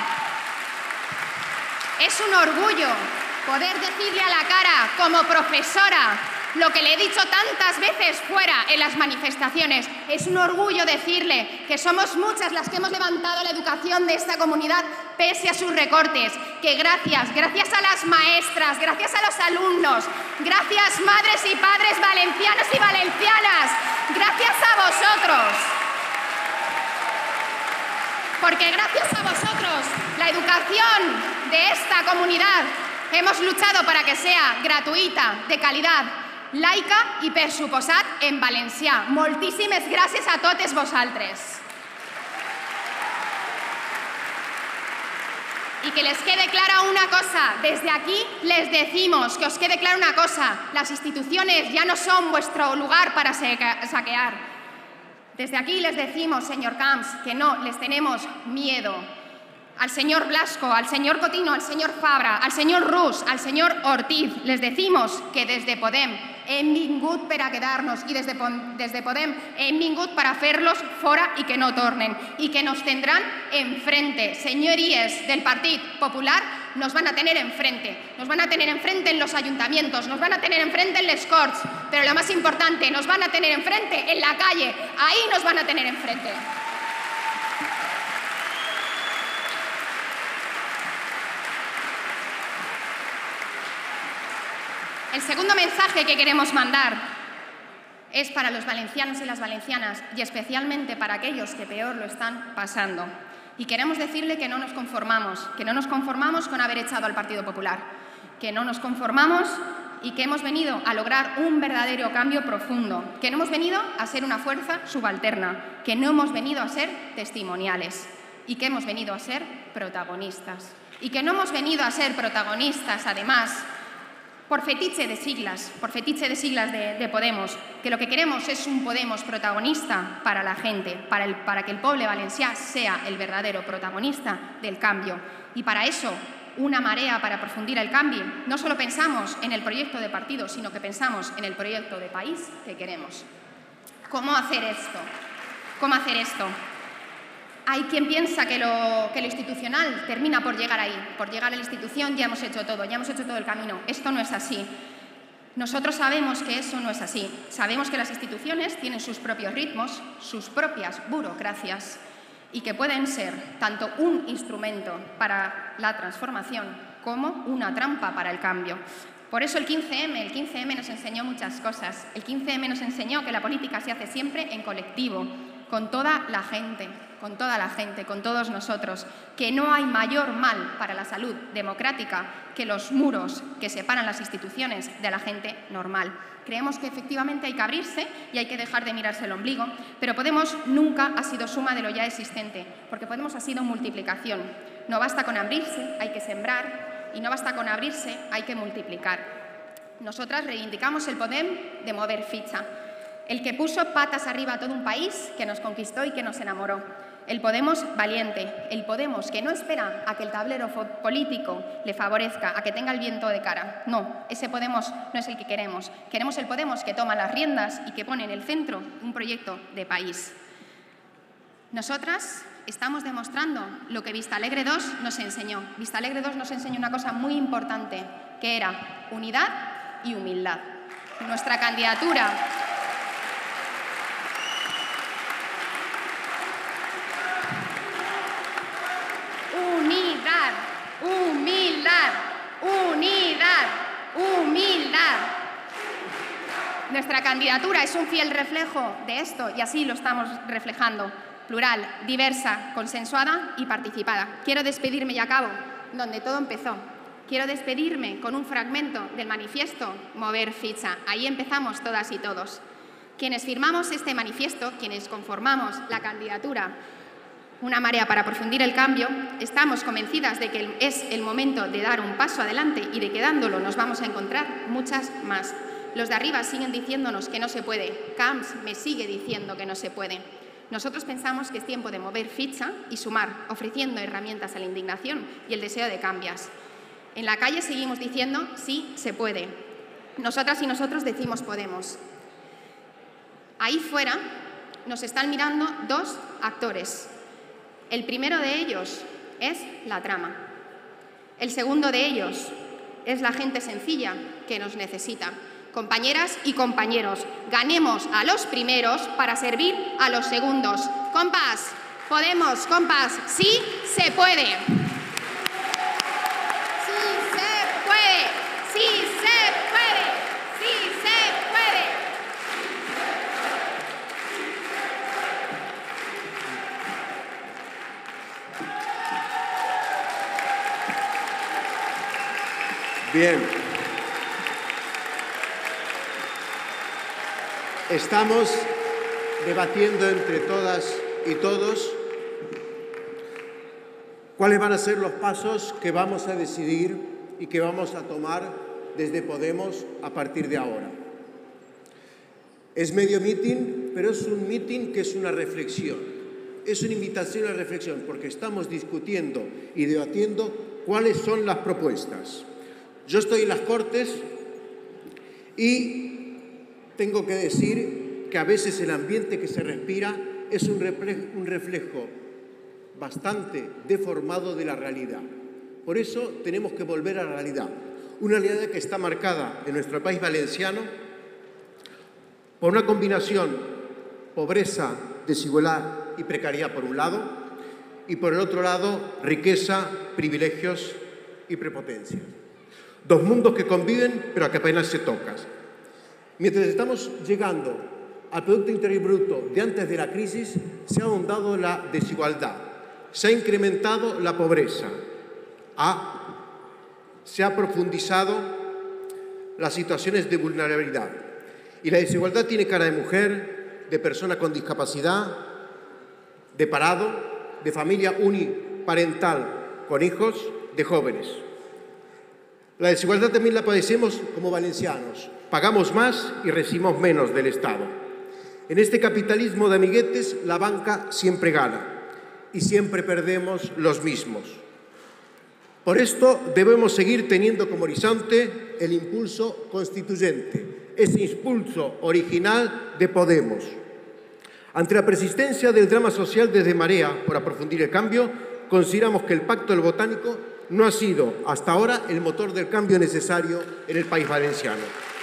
es un orgullo poder decirle a la cara como profesora lo que le he dicho tantas veces fuera en las manifestaciones. Es un orgullo decirle que somos muchas las que hemos levantado la educación de esta comunidad pese a sus recortes, que gracias, gracias a las maestras, gracias a los alumnos, gracias madres y padres valencianos y valencianas, gracias a vosotros, porque gracias a vosotros la educación de esta comunidad hemos luchado para que sea gratuïta, de calidad, laica i, per suposat, en valencià. Moltíssimes gràcies a totes vosaltres. Y que les quede clara una cosa, desde aquí les decimos, que os quede clara una cosa, las instituciones ya no son vuestro lugar para saquear. Desde aquí les decimos, señor Camps, que no les tenemos miedo. Al señor Blasco, al señor Cotino, al señor Fabra, al señor Rus, al señor Ortiz, les decimos que desde Podem hem vingut per a quedar-nos i des de, des de Podem hem vingut per a fer-los fora i que no tornen i que nos tendrán enfrente. Señorías del Partido Popular, nos van a tener enfrente, nos van a tener enfrente en los ayuntamientos, nos van a tener enfrente en les Corts, pero lo más importante, nos van a tener enfrente en la calle, ahí nos van a tener enfrente. El segundo mensaje que queremos mandar es para los valencianos y las valencianas y especialmente para aquellos que peor lo están pasando. Y queremos decirle que no nos conformamos, que no nos conformamos con haber echado al Partido Popular, que no nos conformamos y que hemos venido a lograr un verdadero cambio profundo, que no hemos venido a ser una fuerza subalterna, que no hemos venido a ser testimoniales y que hemos venido a ser protagonistas. Y que no hemos venido a ser protagonistas, además, por fetiche de siglas, por fetiche de siglas de, de Podemos, que lo que queremos es un Podemos protagonista para la gente, para, el, para que el pueblo valencià sea el verdadero protagonista del cambio. Y para eso, una marea para aprofundir el cambio. No solo pensamos en el proyecto de partido, sino que pensamos en el proyecto de país que queremos. ¿Cómo hacer esto? ¿Cómo hacer esto? Hay quien piensa que lo, que lo institucional termina por llegar ahí, por llegar a la institución ya hemos hecho todo, ya hemos hecho todo el camino. Esto no es así. Nosotros sabemos que eso no es así. Sabemos que las instituciones tienen sus propios ritmos, sus propias burocracias y que pueden ser tanto un instrumento para la transformación como una trampa para el cambio. Por eso el quince eme, el quince eme nos enseñó muchas cosas. El quince eme nos enseñó que la política se hace siempre en colectivo, con toda la gente, con toda la gente, con todos nosotros, que no hay mayor mal para la salud democrática que los muros que separan las instituciones de la gente normal. Creemos que efectivamente hay que abrirse y hay que dejar de mirarse el ombligo, pero Podemos nunca ha sido suma de lo ya existente, porque Podemos ha sido multiplicación. No basta con abrirse, hay que sembrar, y no basta con abrirse, hay que multiplicar. Nosotras reivindicamos el Podem de mover ficha, el que puso patas arriba a todo un país que nos conquistó y que nos enamoró. El Podemos valiente, el Podemos que no espera a que el tablero político le favorezca, a que tenga el viento de cara. No, ese Podemos no es el que queremos. Queremos el Podemos que toma las riendas y que pone en el centro un proyecto de país. Nosotras estamos demostrando lo que Vistalegre dos nos enseñó. Vistalegre dos nos enseñó una cosa muy importante, que era unidad y humildad. Nuestra candidatura... Unidad, humildad, unidad, humildad. Nuestra candidatura es un fiel reflejo de esto y así lo estamos reflejando. Plural, diversa, consensuada y participada. Quiero despedirme y acabo donde todo empezó. Quiero despedirme con un fragmento del manifiesto Mover Fitxa. Ahí empezamos todas y todos. Quienes firmamos este manifiesto, quienes conformamos la candidatura Una Marea para Profundir el Cambio, estamos convencidas de que es el momento de dar un paso adelante y de que dándolo nos vamos a encontrar muchas más. Los de arriba siguen diciéndonos que no se puede. Camps me sigue diciendo que no se puede. Nosotros pensamos que es tiempo de mover ficha y sumar, ofreciendo herramientas a la indignación y el deseo de cambios. En la calle seguimos diciendo sí, se puede. Nosotras y nosotros decimos podemos. Ahí fuera nos están mirando dos actores. El primero de ellos es la trama. El segundo de ellos es la gente sencilla que nos necesita. Compañeras y compañeros, ganemos a los primeros para servir a los segundos. Compas, podemos, compas, sí se puede. Sí se puede, sí se puede, sí se puede. Bien. Estamos debatiendo entre todas y todos cuáles van a ser los pasos que vamos a decidir y que vamos a tomar desde Podemos a partir de ahora. Es medio meeting, pero es un meeting que es una reflexión. Es una invitación a la reflexión porque estamos discutiendo y debatiendo cuáles son las propuestas. Yo estoy en las Cortes y tengo que decir que a veces el ambiente que se respira es un reflejo, un reflejo bastante deformado de la realidad. Por eso tenemos que volver a la realidad. Una realidad que está marcada en nuestro país valenciano por una combinación pobreza, desigualdad y precariedad por un lado y por el otro lado riqueza, privilegios y prepotencia. Dos mundos que conviven pero que apenas se tocan. Mientras estamos llegando al Producto Interior Bruto de antes de la crisis, se ha ahondado la desigualdad, se ha incrementado la pobreza, ha, se ha profundizado las situaciones de vulnerabilidad. Y la desigualdad tiene cara de mujer, de persona con discapacidad, de parado, de familia uniparental con hijos, de jóvenes. La desigualdad también la padecemos como valencianos. Pagamos más y recibimos menos del Estado. En este capitalismo de amiguetes, la banca siempre gana y siempre perdemos los mismos. Por esto debemos seguir teniendo como horizonte el impulso constituyente, ese impulso original de Podemos. Ante la persistencia del drama social desde Marea por aprofundir el cambio, consideramos que el Pacto del Botánico no ha sido hasta ahora el motor del cambio necesario en el país valenciano.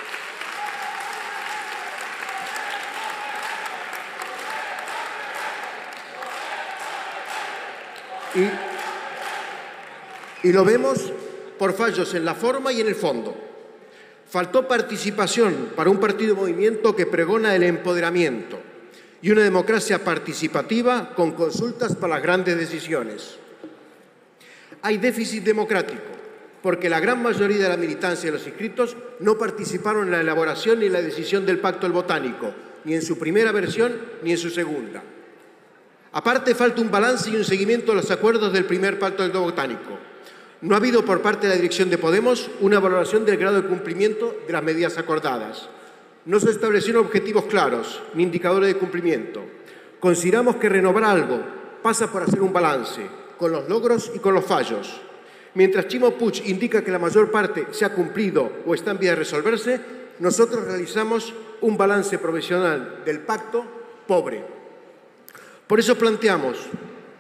Y, y lo vemos por fallos en la forma y en el fondo. Faltó participación para un partido movimiento que pregona el empoderamiento y una democracia participativa con consultas para las grandes decisiones. Hay déficit democrático porque la gran mayoría de la militancia de los inscritos no participaron en la elaboración ni en la decisión del Pacto del Botánico, ni en su primera versión ni en su segunda. Aparte, falta un balance y un seguimiento de los acuerdos del primer Pacto del Botánico. No ha habido por parte de la dirección de Podemos una valoración del grado de cumplimiento de las medidas acordadas. No se establecieron objetivos claros ni indicadores de cumplimiento. Consideramos que renovar algo pasa por hacer un balance, con los logros y con los fallos. Mientras Ximo Puig indica que la mayor parte se ha cumplido o está en vía de resolverse, nosotros realizamos un balance provisional del pacto pobre. Por eso planteamos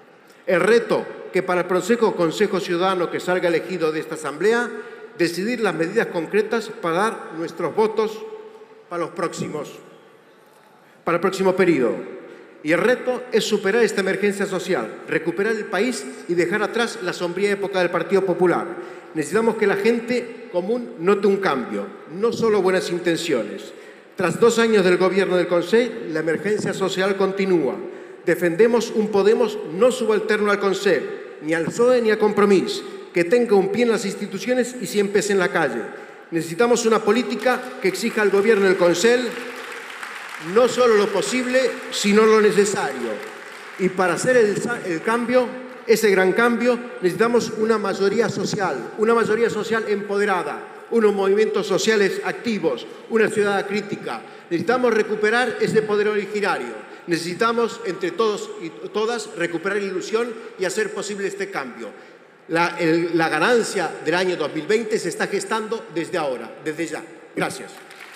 El reto que para el próximo Consejo Ciudadano que salga elegido de esta Asamblea, decidir las medidas concretas para dar nuestros votos para los próximos, para el próximo periodo. Y el reto es superar esta emergencia social, recuperar el país y dejar atrás la sombría época del Partido Popular. Necesitamos que la gente común note un cambio, no solo buenas intenciones. Tras dos años del gobierno del Consejo, la emergencia social continúa. Defendemos un Podemos no subalterno al Consejo, ni al P S O E ni a Compromís, que tenga un pie en las instituciones y siempre en la calle. Necesitamos una política que exija al gobierno del Consejo no solo lo posible, sino lo necesario. Y para hacer el, el cambio, ese gran cambio, necesitamos una mayoría social, una mayoría social empoderada, unos movimientos sociales activos, una ciudad crítica. Necesitamos recuperar ese poder originario. Necesitamos, entre todos y todas, recuperar la ilusión y hacer posible este cambio. La, el, la ganancia del año dos mil veinte se está gestando desde ahora, desde ya. Gracias.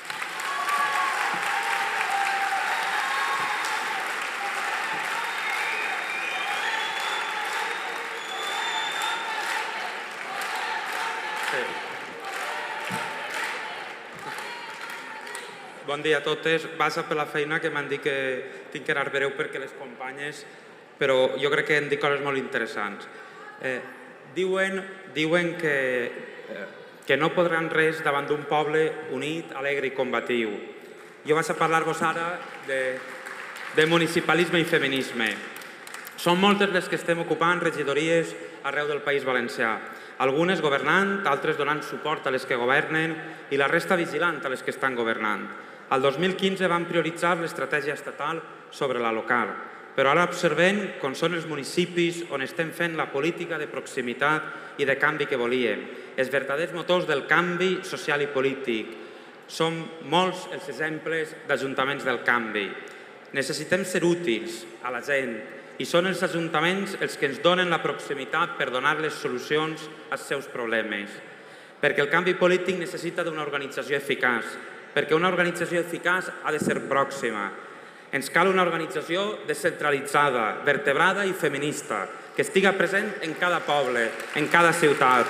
Bon dia a totes. Vaig per la feina que m'han dit que tinc que anar breu perquè les companyes, però jo crec que hem dit coses molt interessants. Eh, diuen diuen que, eh, que no podran res davant d'un poble unit, alegre i combatiu. Jo vaig a parlar-vos ara de, de municipalisme i feminisme. Són moltes les que estem ocupant regidories arreu del País Valencià. Algunes governant, altres donant suport a les que governen i la resta vigilant a les que estan governant. El dos mil quinze vam prioritzar l'estratègia estatal sobre la local, però ara observem com són els municipis on estem fent la política de proximitat i de canvi que volíem, els verdaders motors del canvi social i polític. Són molts els exemples d'ajuntaments del canvi. Necessitem ser útils a la gent i són els ajuntaments els que ens donen la proximitat per donar les solucions als seus problemes. Perquè el canvi polític necessita d'una organització eficaç, perquè una organització eficaç ha de ser pròxima. Ens cal una organització descentralitzada, vertebrada i feminista, que estiga present en cada poble, en cada ciutat.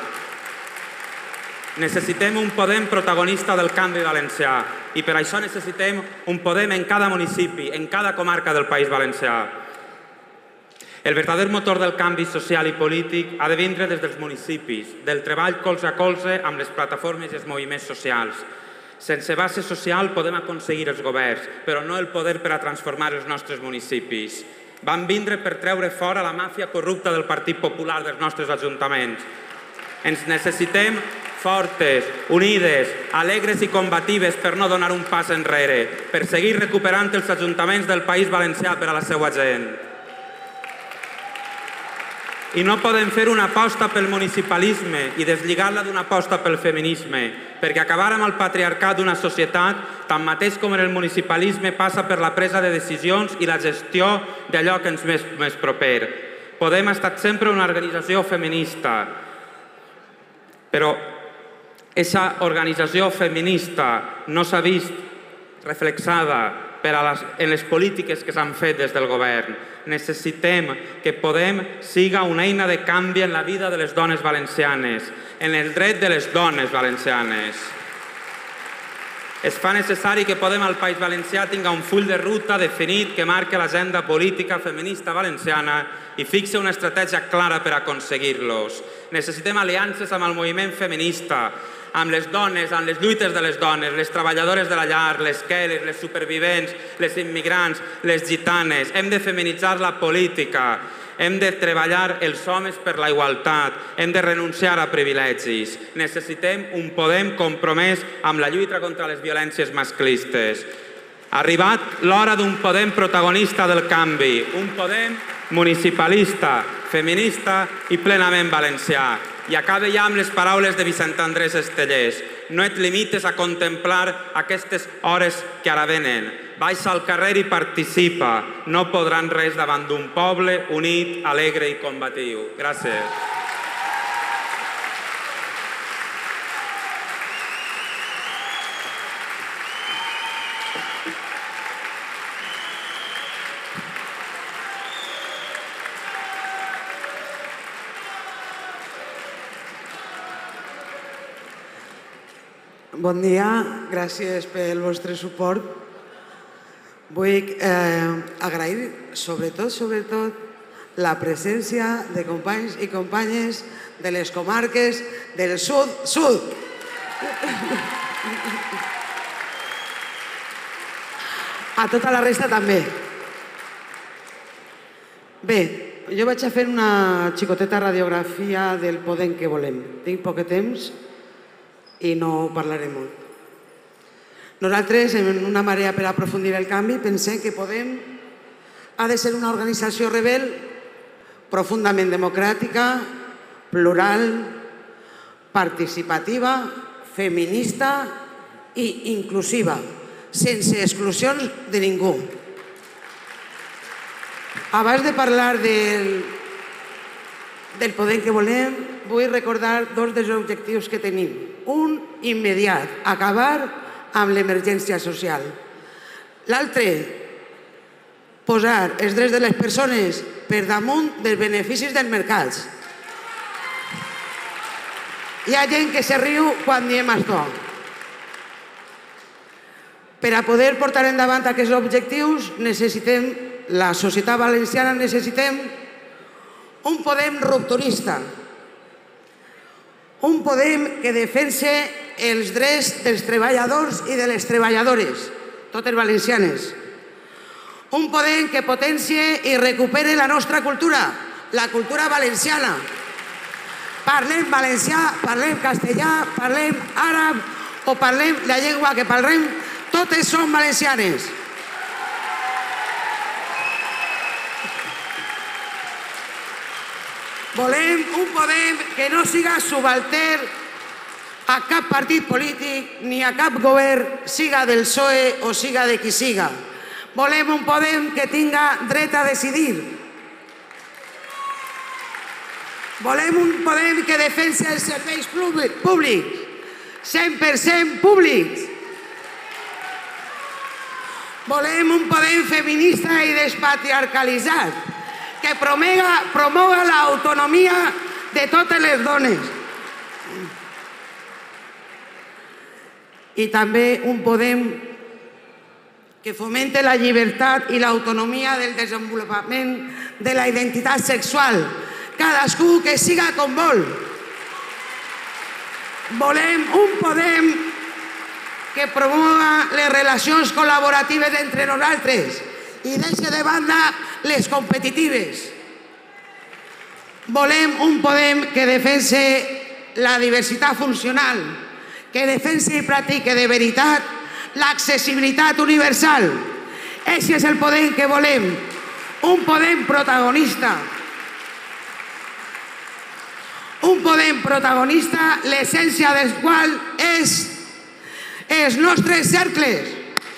Necessitem un Podem protagonista del canvi valencià i per això necessitem un Podem en cada municipi, en cada comarca del País Valencià. El verdader motor del canvi social i polític ha de vindre des dels municipis, del treball colze a colze amb les plataformes i els moviments socials. Sense base social podem aconseguir els governs, però no el poder per a transformar els nostres municipis. Van vindre per treure fora la màfia corrupta del Partit Popular dels nostres ajuntaments. Ens necessitem fortes, unides, alegres i combatives per no donar un pas enrere, per seguir recuperant els ajuntaments del País Valencià per a la seva gent. I no podem fer una aposta pel municipalisme i deslligar-la d'una aposta pel feminisme, perquè acabar amb el patriarcat d'una societat, tanmateix com en el municipalisme, passa per la presa de decisions i la gestió d'allò que ens és més proper. Podem ha estat sempre una organització feminista, però aquesta organització feminista no s'ha vist reflexada en les polítiques que s'han fet des del govern. Necessitem que Podem siga una eina de canvi en la vida de les dones valencianes, en el dret de les dones valencianes. Es fa necessari que Podem al País Valencià tinga un full de ruta definit que marqui l'agenda política feminista valenciana i fixe una estratègia clara per aconseguir-los. Necessitem aliances amb el moviment feminista, amb les dones, amb les lluites de les dones, les treballadores de la llar, les queles, les supervivents, les immigrants, les gitanes. Hem de feminitzar la política, hem de treballar els homes per la igualtat, hem de renunciar a privilegis. Necessitem un Podem compromès amb la lluita contra les violències masclistes. Ha arribat l'hora d'un Podem protagonista del canvi, un Podem municipalista, feminista i plenament valencià. I acabe ja amb les paraules de Vicent Andrés Estellés. No et limites a contemplar aquestes hores que ara venen. Baixa al carrer i participa. No podran res davant d'un poble unit, alegre i combatiu. Gràcies. Bon dia, gràcies pel vostre suport. Vull eh, agrair sobretot, sobretot, la presència de companys i companyes de les comarques del sud-sud. A tota la resta també. Bé, jo vaig a fer una xicoteta radiografia del Podem que volem. Tinc poc temps i no parlaré molt. Nosaltres, en una marea per aprofundir el canvi, pensem que Podem ha de ser una organització rebel profundament democràtica, plural, participativa, feminista i inclusiva, sense exclusions de ningú. Abans de parlar del, del Podem que volem, vull recordar dos dels objectius que tenim. Un immediat, acabar amb l'emergència social. L'altre, posar els drets de les persones per damunt dels beneficis dels mercats. Hi ha gent que se riu quan diem això. Per a poder portar endavant aquests objectius necessitem, la societat valenciana necessitem un Podem rupturista, un Podem que defense els drets dels treballadors i de les treballadores, totes valencianes. Un Podem que potencie i recupere la nostra cultura, la cultura valenciana. Parlem valencià, parlem castellà, parlem àrab o parlem la llengua que parlem, totes són valencianes. Volem un Podem que no siga subaltern a cap partit polític ni a cap govern, siga del P S O E o siga de qui siga. Volem un Podem que tinga dret a decidir. Volem un Podem que defensi els serveis públics, cent per cent públics. Volem un Podem feminista i despatriarcalitzat, que promoga l'autonomia de totes les dones. I també un Podem que fomente la llibertat i l'autonomia del desenvolupament de la identitat sexual. Cadascú que siga com vol. Volem un Podem que promova les relacions col·laboratives entre nosaltres i deixi de banda les competitives. Volem un Podem que defense la diversitat funcional, que defensi i practique de veritat l'accessibilitat universal. Aquest és el Podem que volem, un Podem protagonista. Un Podem protagonista, l'essència del qual és els nostres cercles.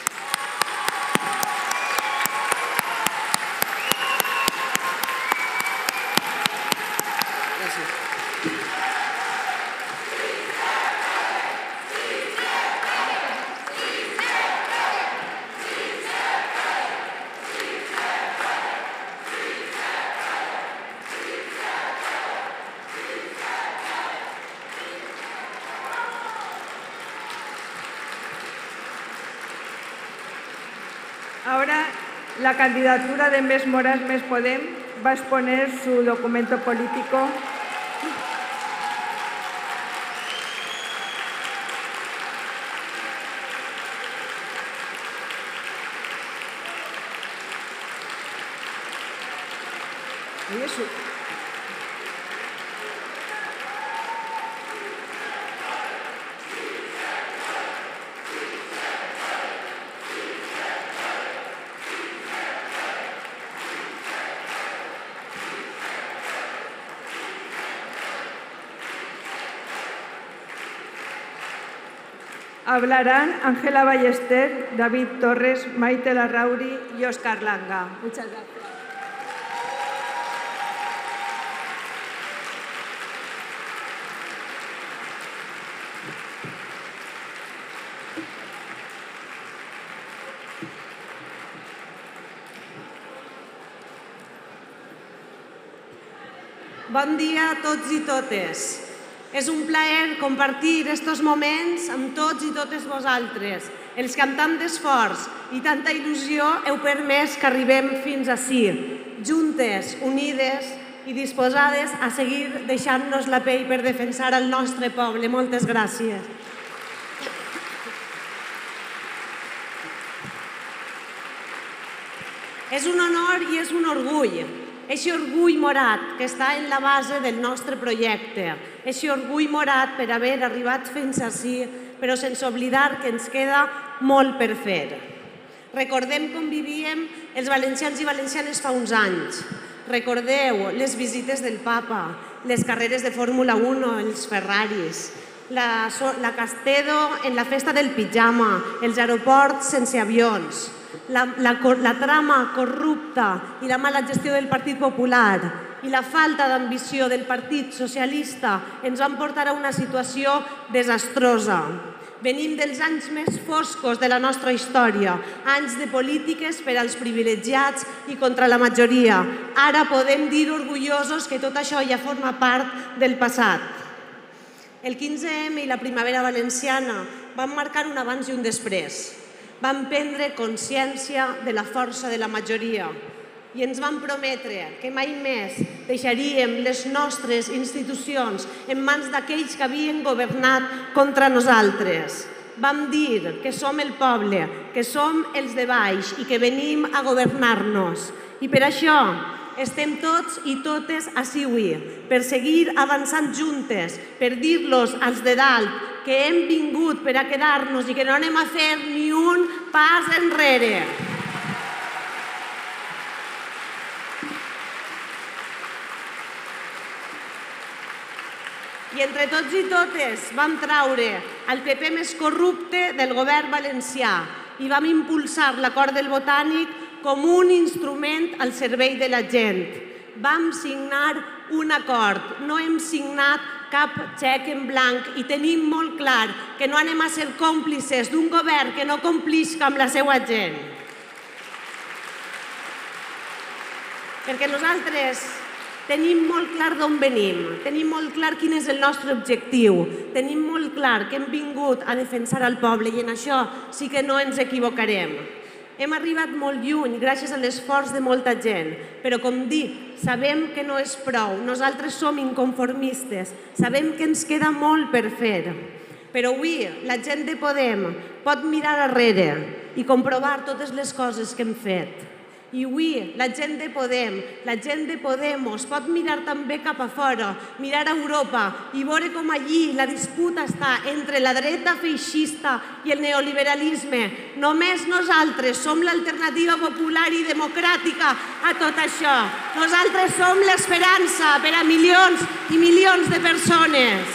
Ahora, la candidatura de Més Moras, Més Podem va a exponer su documento político. Oye, su... Hablarán Ángela Ballester, David Torres, Maite Larrauri y Óscar Langa. Muchas gracias. Bon dia a tots i totes. És un plaer compartir aquests moments amb tots i totes vosaltres, els que amb tant d'esforç i tanta il·lusió heu permès que arribem fins ací, juntes, unides i disposades a seguir deixant-nos la pell per defensar el nostre poble. Moltes gràcies. És un honor i és un orgull. Eixe orgull morat que està en la base del nostre projecte, eixe orgull morat per haver arribat fins ací, però sense oblidar que ens queda molt per fer. Recordem com vivíem els valencians i valencianes fa uns anys. Recordeu les visites del papa, les carreres de Fórmula uno, els Ferraris, la, la Castedo en la festa del pijama, els aeroports sense avions, La, la, la trama corrupta i la mala gestió del Partit Popular i la falta d'ambició del Partit Socialista ens van portar a una situació desastrosa. Venim dels anys més foscos de la nostra història, anys de polítiques per als privilegiats i contra la majoria. Ara podem dir orgullosos que tot això ja forma part del passat. El quinze eme i la primavera valenciana van marcar un abans i un després. Vam prendre consciència de la força de la majoria i ens vam prometre que mai més deixaríem les nostres institucions en mans d'aquells que havien governat contra nosaltres. Vam dir que som el poble, que som els de baix i que venim a governar-nos. I per això estem tots i totes ací avui, per seguir avançant juntes, per dir-los als de dalt que hem vingut per a quedar-nos i que no anem a fer ni un pas enrere. I entre tots i totes vam traure el pe pe més corrupte del govern valencià i vam impulsar l'acord del Botànic com un instrument al servei de la gent. Vam signar un acord, no hem signat cap xec en blanc i tenim molt clar que no anem a ser còmplices d'un govern que no complisca amb la seva gent. Perquè nosaltres tenim molt clar d'on venim, tenim molt clar quin és el nostre objectiu, tenim molt clar que hem vingut a defensar el poble i en això sí que no ens equivocarem. Hem arribat molt lluny gràcies a l'esforç de molta gent, però com dic, sabem que no és prou, nosaltres som inconformistes, sabem que ens queda molt per fer. Però avui la gent de Podem pot mirar darrere i comprovar totes les coses que hem fet. I avui la gent de Podem, la gent de Podemos pot mirar també cap a fora, mirar a Europa i veure com allí la disputa està entre la dreta feixista i el neoliberalisme. Només nosaltres som l'alternativa popular i democràtica a tot això. Nosaltres som l'esperança per a milions i milions de persones.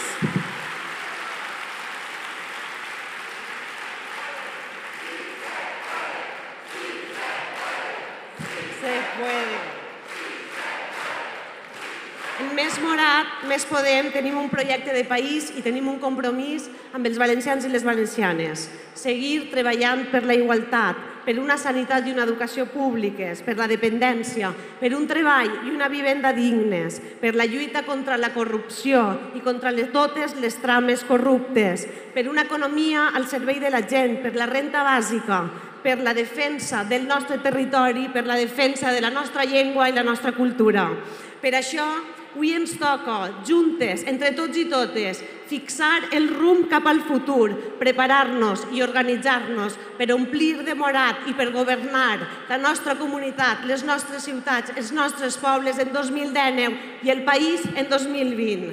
En Més Morat, Més Podem, tenim un projecte de país i tenim un compromís amb els valencians i les valencianes. Seguir treballant per la igualtat, per una sanitat i una educació públiques, per la dependència, per un treball i una vivenda dignes, per la lluita contra la corrupció i contra totes les trames corruptes, per una economia al servei de la gent, per la renta bàsica, per la defensa del nostre territori, per la defensa de la nostra llengua i la nostra cultura. Per això, avui ens toca, juntes, entre tots i totes, fixar el rumb cap al futur, preparar-nos i organitzar-nos per omplir de morat i per governar la nostra comunitat, les nostres ciutats, els nostres pobles en dos mil dinou i el país en dos mil vint.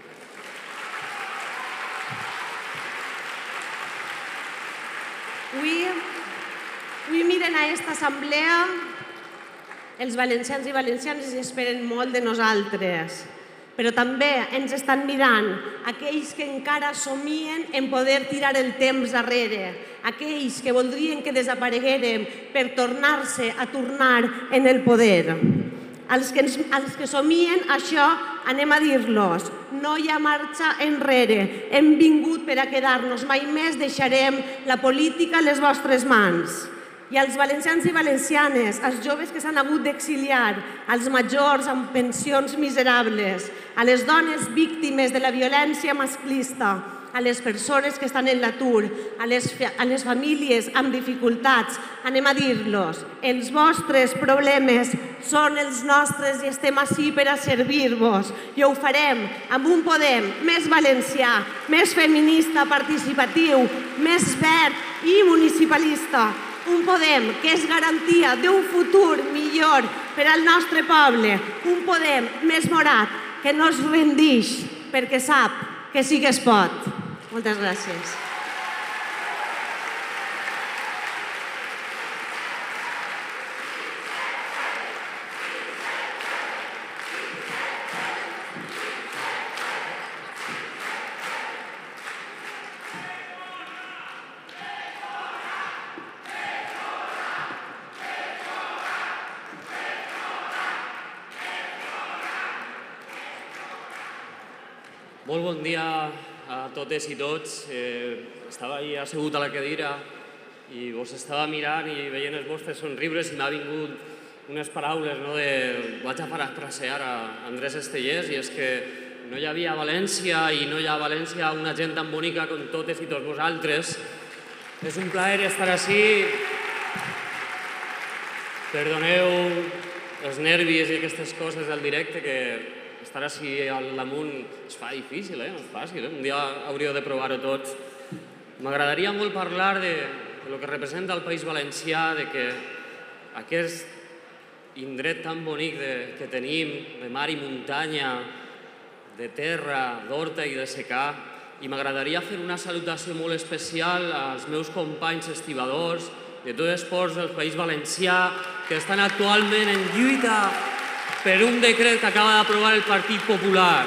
Avui, avui miren a aquesta assemblea els valencians i valencianes esperen molt de nosaltres, però també ens estan mirant aquells que encara somien en poder tirar el temps darrere, aquells que voldrien que desapareguérem per tornar-se a tornar en el poder. Als que, als que somien això, anem a dir-los, no hi ha marxa enrere, hem vingut per a quedar-nos, mai més deixarem la política a les vostres mans. i als valencians i valencianes, als joves que s'han hagut d'exiliar, als majors amb pensions miserables, a les dones víctimes de la violència masclista, a les persones que estan en l'atur, a les, a les famílies amb dificultats, anem a dir-los, els vostres problemes són els nostres i estem ací per a servir-vos i ho farem amb un Podem més valencià, més feminista, participatiu, més verd i municipalista. Un Podem que és garantia d'un futur millor per al nostre poble. Un Podem més morat que no es rendix perquè sap que sí que es pot. Moltes gràcies. Molt bon dia a totes i tots. Eh, estava ahí assegut a la cadira i vos estava mirant i veient els vostres somriures i m'ha vingut unes paraules, no, de... vaig a parafrasear a Andrés Estellés, i és que no hi havia a València i no hi ha a València una gent tan bonica com totes i tots vosaltres. És un plaer estar ací. Perdoneu els nervis i aquestes coses del directe, que estar així al damunt es fa difícil, eh? No és fàcil, eh? Un dia hauríeu de provar-ho tots. M'agradaria molt parlar de, de lo que representa el País Valencià, de que aquest indret tan bonic de, que tenim, de mar i muntanya, de terra, d'horta i de secà, i m'agradaria fer una salutació molt especial als meus companys estibadors de tots els ports del País Valencià que estan actualment en lluita per un decret que acaba d'aprovar el Partit Popular.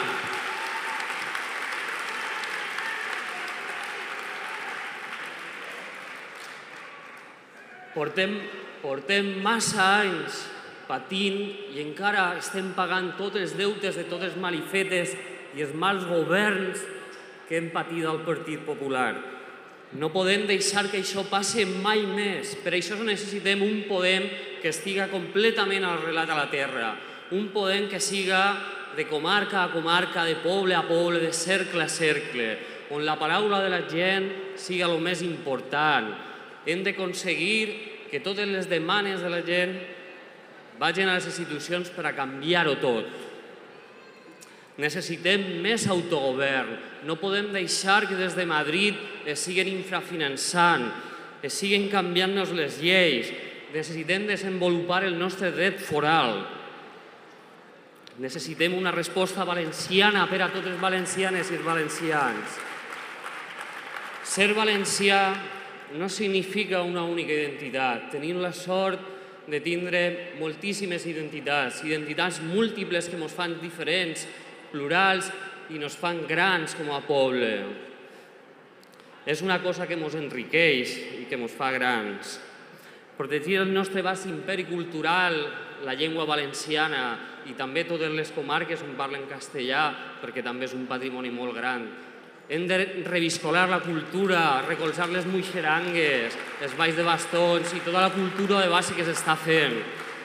Portem, portem massa anys patint i encara estem pagant tots els deutes de totes les malifetes i els mals governs que hem patit al Partit Popular. No podem deixar que això passi mai més. Per això necessitem un Podem que estiga completament arrelat a la terra. Un Podem que siga de comarca a comarca, de poble a poble, de cercle a cercle, on la paraula de la gent siga el més important. Hem d'aconseguir que totes les demandes de la gent vagin a les institucions per a canviar-ho tot. Necessitem més autogovern. No podem deixar que des de Madrid es siguen infrafinançant, es siguen canviant-nos les lleis. Necessitem desenvolupar el nostre dret foral. Necessitem una resposta valenciana per a totes les valencianes i els valencians. Ser valencià no significa una única identitat. Tenim la sort de tindre moltíssimes identitats, identitats múltiples que ens fan diferents, plurals, i ens fan grans com a poble. És una cosa que ens enriqueix i que ens fa grans. Protegir el nostre vast imperi cultural, la llengua valenciana i també totes les comarques on parlen castellà, perquè també és un patrimoni molt gran. Hem de reviscolar la cultura, recolzar les muixerangues, els balls de bastons i tota la cultura de base que s'està fent.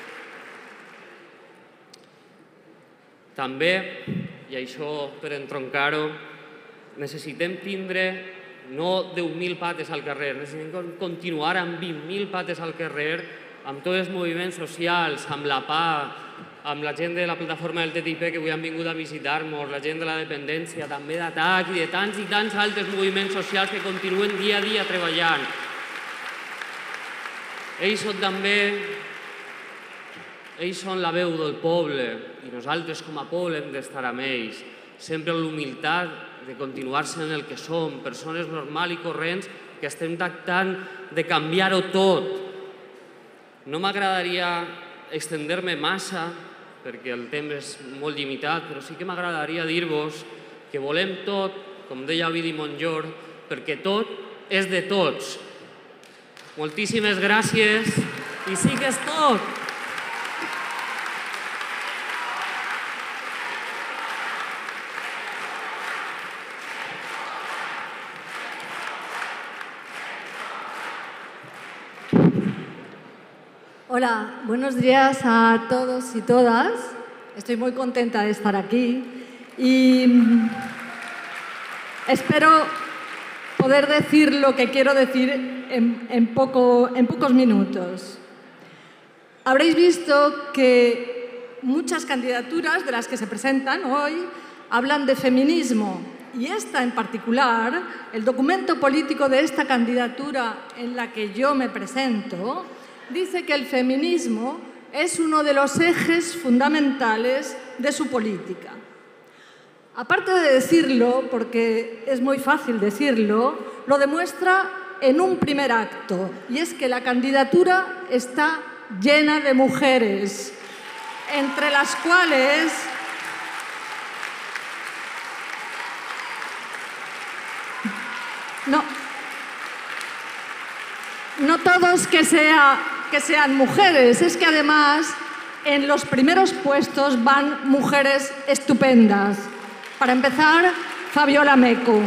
També, i això per entroncar-ho, necessitem tindre no deu mil pates al carrer, necessitem continuar amb vint mil pates al carrer, amb tots els moviments socials, amb la P A, amb la gent de la plataforma del T T I P que avui han vingut a visitar-nos, la gent de la dependència, també d'Atac i de tants i tants altres moviments socials que continuen dia a dia treballant. Ells són també, ells són la veu del poble i nosaltres com a poble hem d'estar amb ells, sempre amb l'humilitat de continuar sent el que som, persones normals i corrents que estem tractant de canviar-ho tot. No m'agradaria extender-me massa, perquè el temps és molt limitat, però sí que m'agradaria dir-vos que volem tot, com deia Ovidi Montllor, perquè tot és de tots. Moltíssimes gràcies i sí que és tot! Hola, buenos días a todos y todas. Estoy muy contenta de estar aquí y espero poder decir lo que quiero decir en, en, poco, en pocos minutos. Habréis visto que muchas candidaturas de las que se presentan hoy hablan de feminismo y esta en particular, el documento político de esta candidatura en la que yo me presento, dice que el feminismo es uno de los ejes fundamentales de su política. Aparte de decirlo, porque es muy fácil decirlo, lo demuestra en un primer acto, y es que la candidatura está llena de mujeres, entre las cuales no, no todos que, sea, que sean mujeres, es que además en los primeros puestos van mujeres estupendas. Para empezar, Fabiola Meco.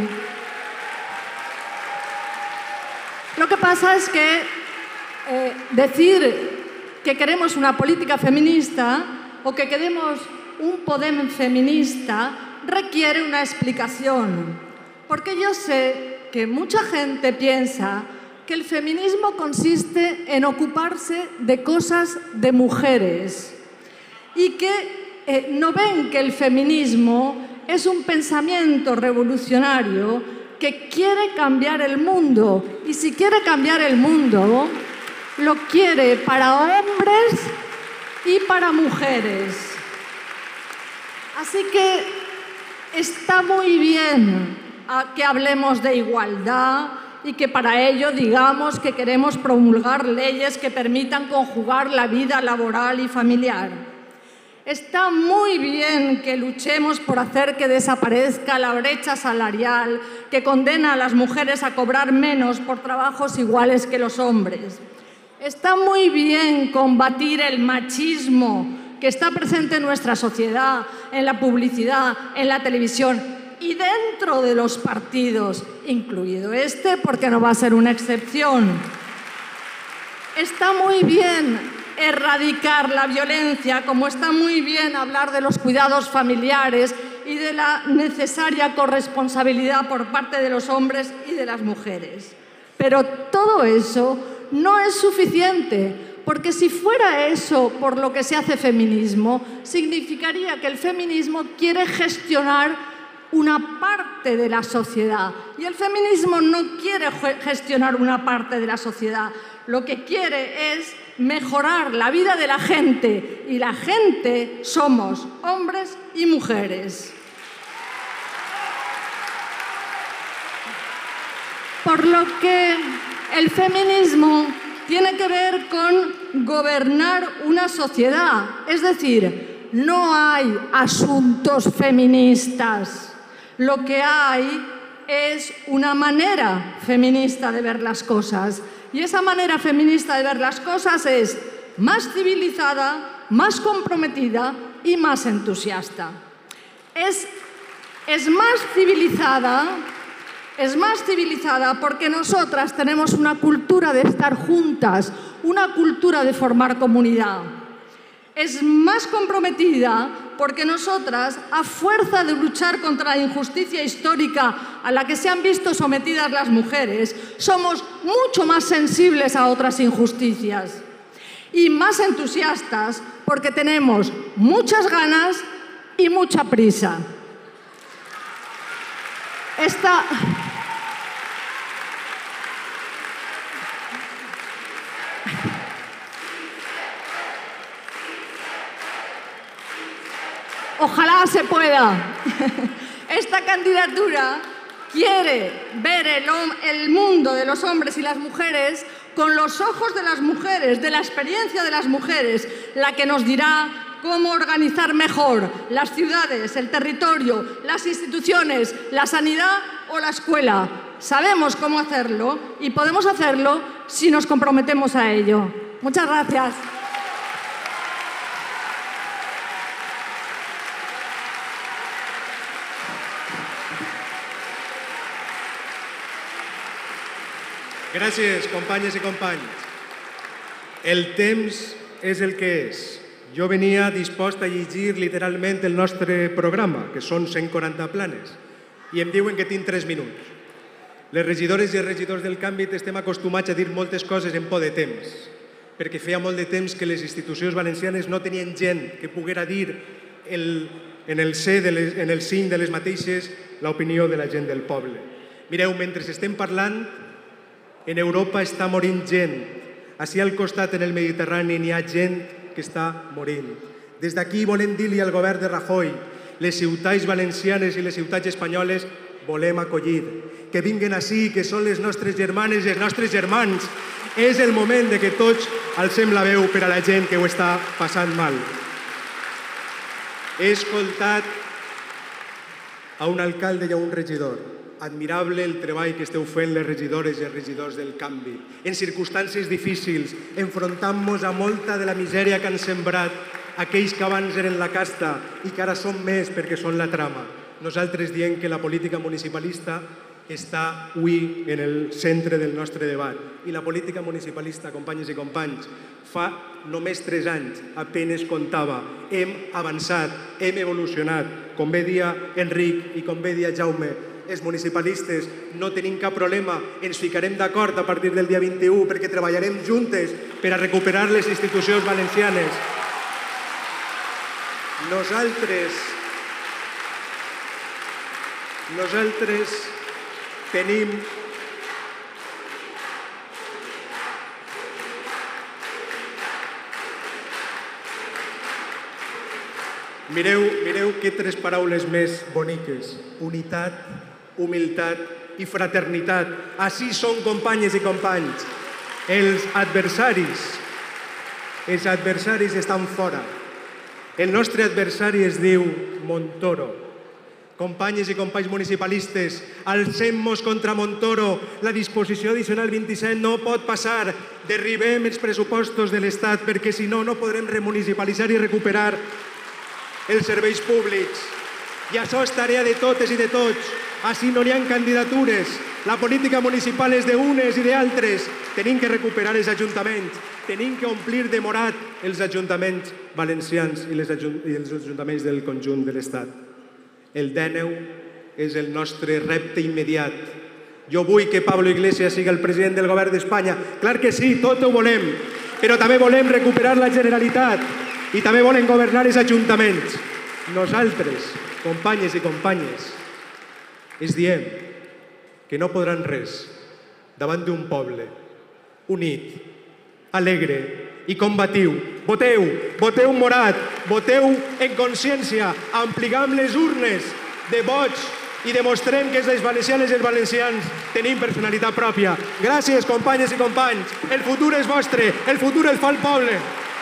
Lo que pasa es que eh, decir que queremos una política feminista o que queremos un Podem feminista requiere una explicación. Porque yo sé que mucha gente piensa que el feminismo consiste en ocuparse de cosas de mujeres y que eh, no ven que el feminismo es un pensamiento revolucionario que quiere cambiar el mundo. Y si quiere cambiar el mundo, lo quiere para hombres y para mujeres. Así que está muy bien que hablemos de igualdad y que para ello digamos que queremos promulgar leyes que permitan conjugar la vida laboral y familiar. Está muy bien que luchemos por hacer que desaparezca la brecha salarial que condena a las mujeres a cobrar menos por trabajos iguales que los hombres. Está muy bien combatir el machismo que está presente en nuestra sociedad, en la publicidad, en la televisión y dentro de los partidos, incluido este, porque no va a ser una excepción. Está muy bien erradicar la violencia, como está muy bien hablar de los cuidados familiares y de la necesaria corresponsabilidad por parte de los hombres y de las mujeres. Pero todo eso no es suficiente, porque si fuera eso por lo que se hace feminismo, significaría que el feminismo quiere gestionar una parte de la sociedad. Y el feminismo no quiere gestionar una parte de la sociedad. Lo que quiere es mejorar la vida de la gente, y la gente somos hombres y mujeres. Por lo que el feminismo tiene que ver con gobernar una sociedad, es decir, no hay asuntos feministas, lo que hay es una manera feminista de ver las cosas. Y esa manera feminista de ver las cosas es más civilizada, más comprometida y más entusiasta. Es, es más civilizada, es más civilizada porque nosotras tenemos una cultura de estar juntas, una cultura de formar comunidad. Es más comprometida porque nosotras, a fuerza de luchar contra la injusticia histórica a la que se han visto sometidas las mujeres, somos mucho más sensibles a otras injusticias. Y más entusiastas porque tenemos muchas ganas y mucha prisa. Esta... Ojalá se pueda. Esta candidatura quiere ver el, el mundo de los hombres y las mujeres con los ojos de las mujeres, de la experiencia de las mujeres, la que nos dirá cómo organizar mejor las ciudades, el territorio, las instituciones, la sanidad o la escuela. Sabemos cómo hacerlo y podemos hacerlo si nos comprometemos a ello. Muchas gracias. Gràcies, companyes i companys. El temps és el que és. Jo venia dispost a llegir literalment el nostre programa, que són cent quaranta planes, i em diuen que tinc tres minuts. Les regidores i els regidors del canvi estem acostumats a dir moltes coses en por de temps, perquè feia molt de temps que les institucions valencianes no tenien gent que poguera dir el, en el ser, de les, en el cim de les mateixes, l'opinió de la gent del poble. Mireu, mentre estem parlant, en Europa està morint gent. Així al costat, en el Mediterrani, n'hi ha gent que està morint. Des d'aquí volem dir-li al govern de Rajoy, les ciutats valencianes i les ciutats espanyoles volem acollir, que vinguen ací, que són les nostres germanes i els nostres germans. És el moment de que tots alcem la veu per a la gent que ho està passant mal. He escoltat a un alcalde i a un regidor. Admirable el treball que esteu fent les regidores i els regidors del canvi. En circumstàncies difícils, enfrontant-nos a molta de la misèria que han sembrat aquells que abans eren la casta i que ara són més perquè són la trama. Nosaltres diem que la política municipalista està avui en el centre del nostre debat. I la política municipalista, companyes i companys, fa només tres anys, apenas comptava. Hem avançat, hem evolucionat. Com bé dia Enric i com bé dia Jaume, els municipalistes no tenim cap problema, ens ficarem d'acord a partir del dia vint-i-u perquè treballarem juntes per a recuperar les institucions valencianes. Nosaltres, nosaltres tenim Mireu, mireu que tres paraules més boniques. Unitat, humilitat i fraternitat. Així són, companyes i companys. Els adversaris, els adversaris estan fora. El nostre adversari es diu Montoro. Companyes i companys municipalistes, alcem-nos contra Montoro. La disposició addicional vint-i-set no pot passar. Derribem els pressupostos de l'Estat perquè si no, no podrem remunicipalitzar i recuperar els serveis públics. I això és tarea de totes i de tots. Així no hi ha candidatures. La política municipal és d'unes i d'altres. Tenim que recuperar els ajuntaments. Tenim que omplir de morat els ajuntaments valencians i els ajuntaments del conjunt de l'Estat. El dèneu és el nostre repte immediat. Jo vull que Pablo Iglesias sigui el president del govern d'Espanya. Clar que sí, tot ho volem. Però també volem recuperar la Generalitat. I també volen governar els ajuntaments. Nosaltres, companyes i companyes, es diem que no podran res davant d'un poble unit, alegre i combatiu. Voteu, voteu morat, voteu en consciència, ampliguem les urnes de vots i demostrem que les valencianes i els valencians tenim personalitat pròpia. Gràcies, companyes i companys. El futur és vostre, el futur el fa el poble.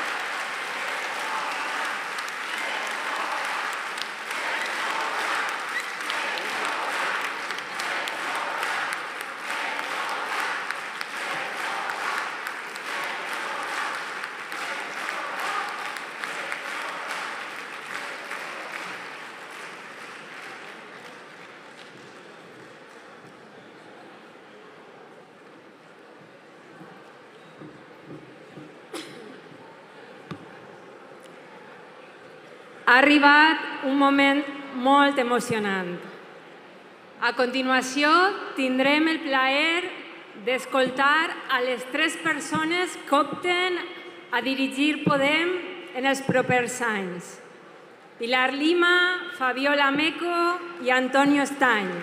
Ha arribat un moment molt emocionant. A continuació, tindrem el plaer d'escoltar a les tres persones que opten a dirigir Podem en els propers anys. Pilar Lima, Fabiola Meco i Antonio Estany.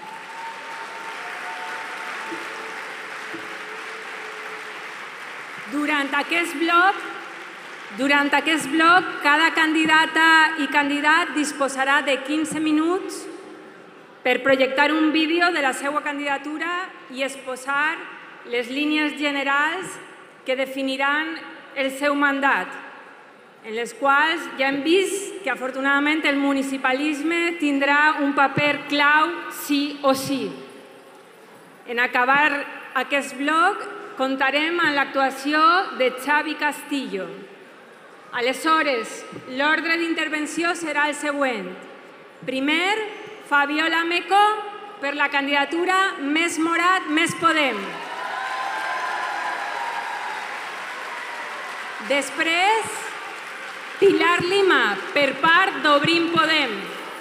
Durant aquest bloc, Durant aquest bloc, cada candidata i candidat disposarà de quinze minuts per projectar un vídeo de la seva candidatura i exposar les línies generals que definiran el seu mandat, en les quals ja hem vist que afortunadament el municipalisme tindrà un paper clau sí o sí. En acabar aquest bloc, comptarem amb l'actuació de Xavi Castillo. Aleshores, l'ordre d'intervenció serà el següent. Primer, Fabiola Meco per la candidatura Més Morat, Més Podem. Després, Pilar Lima, per part d'Obrim Podem.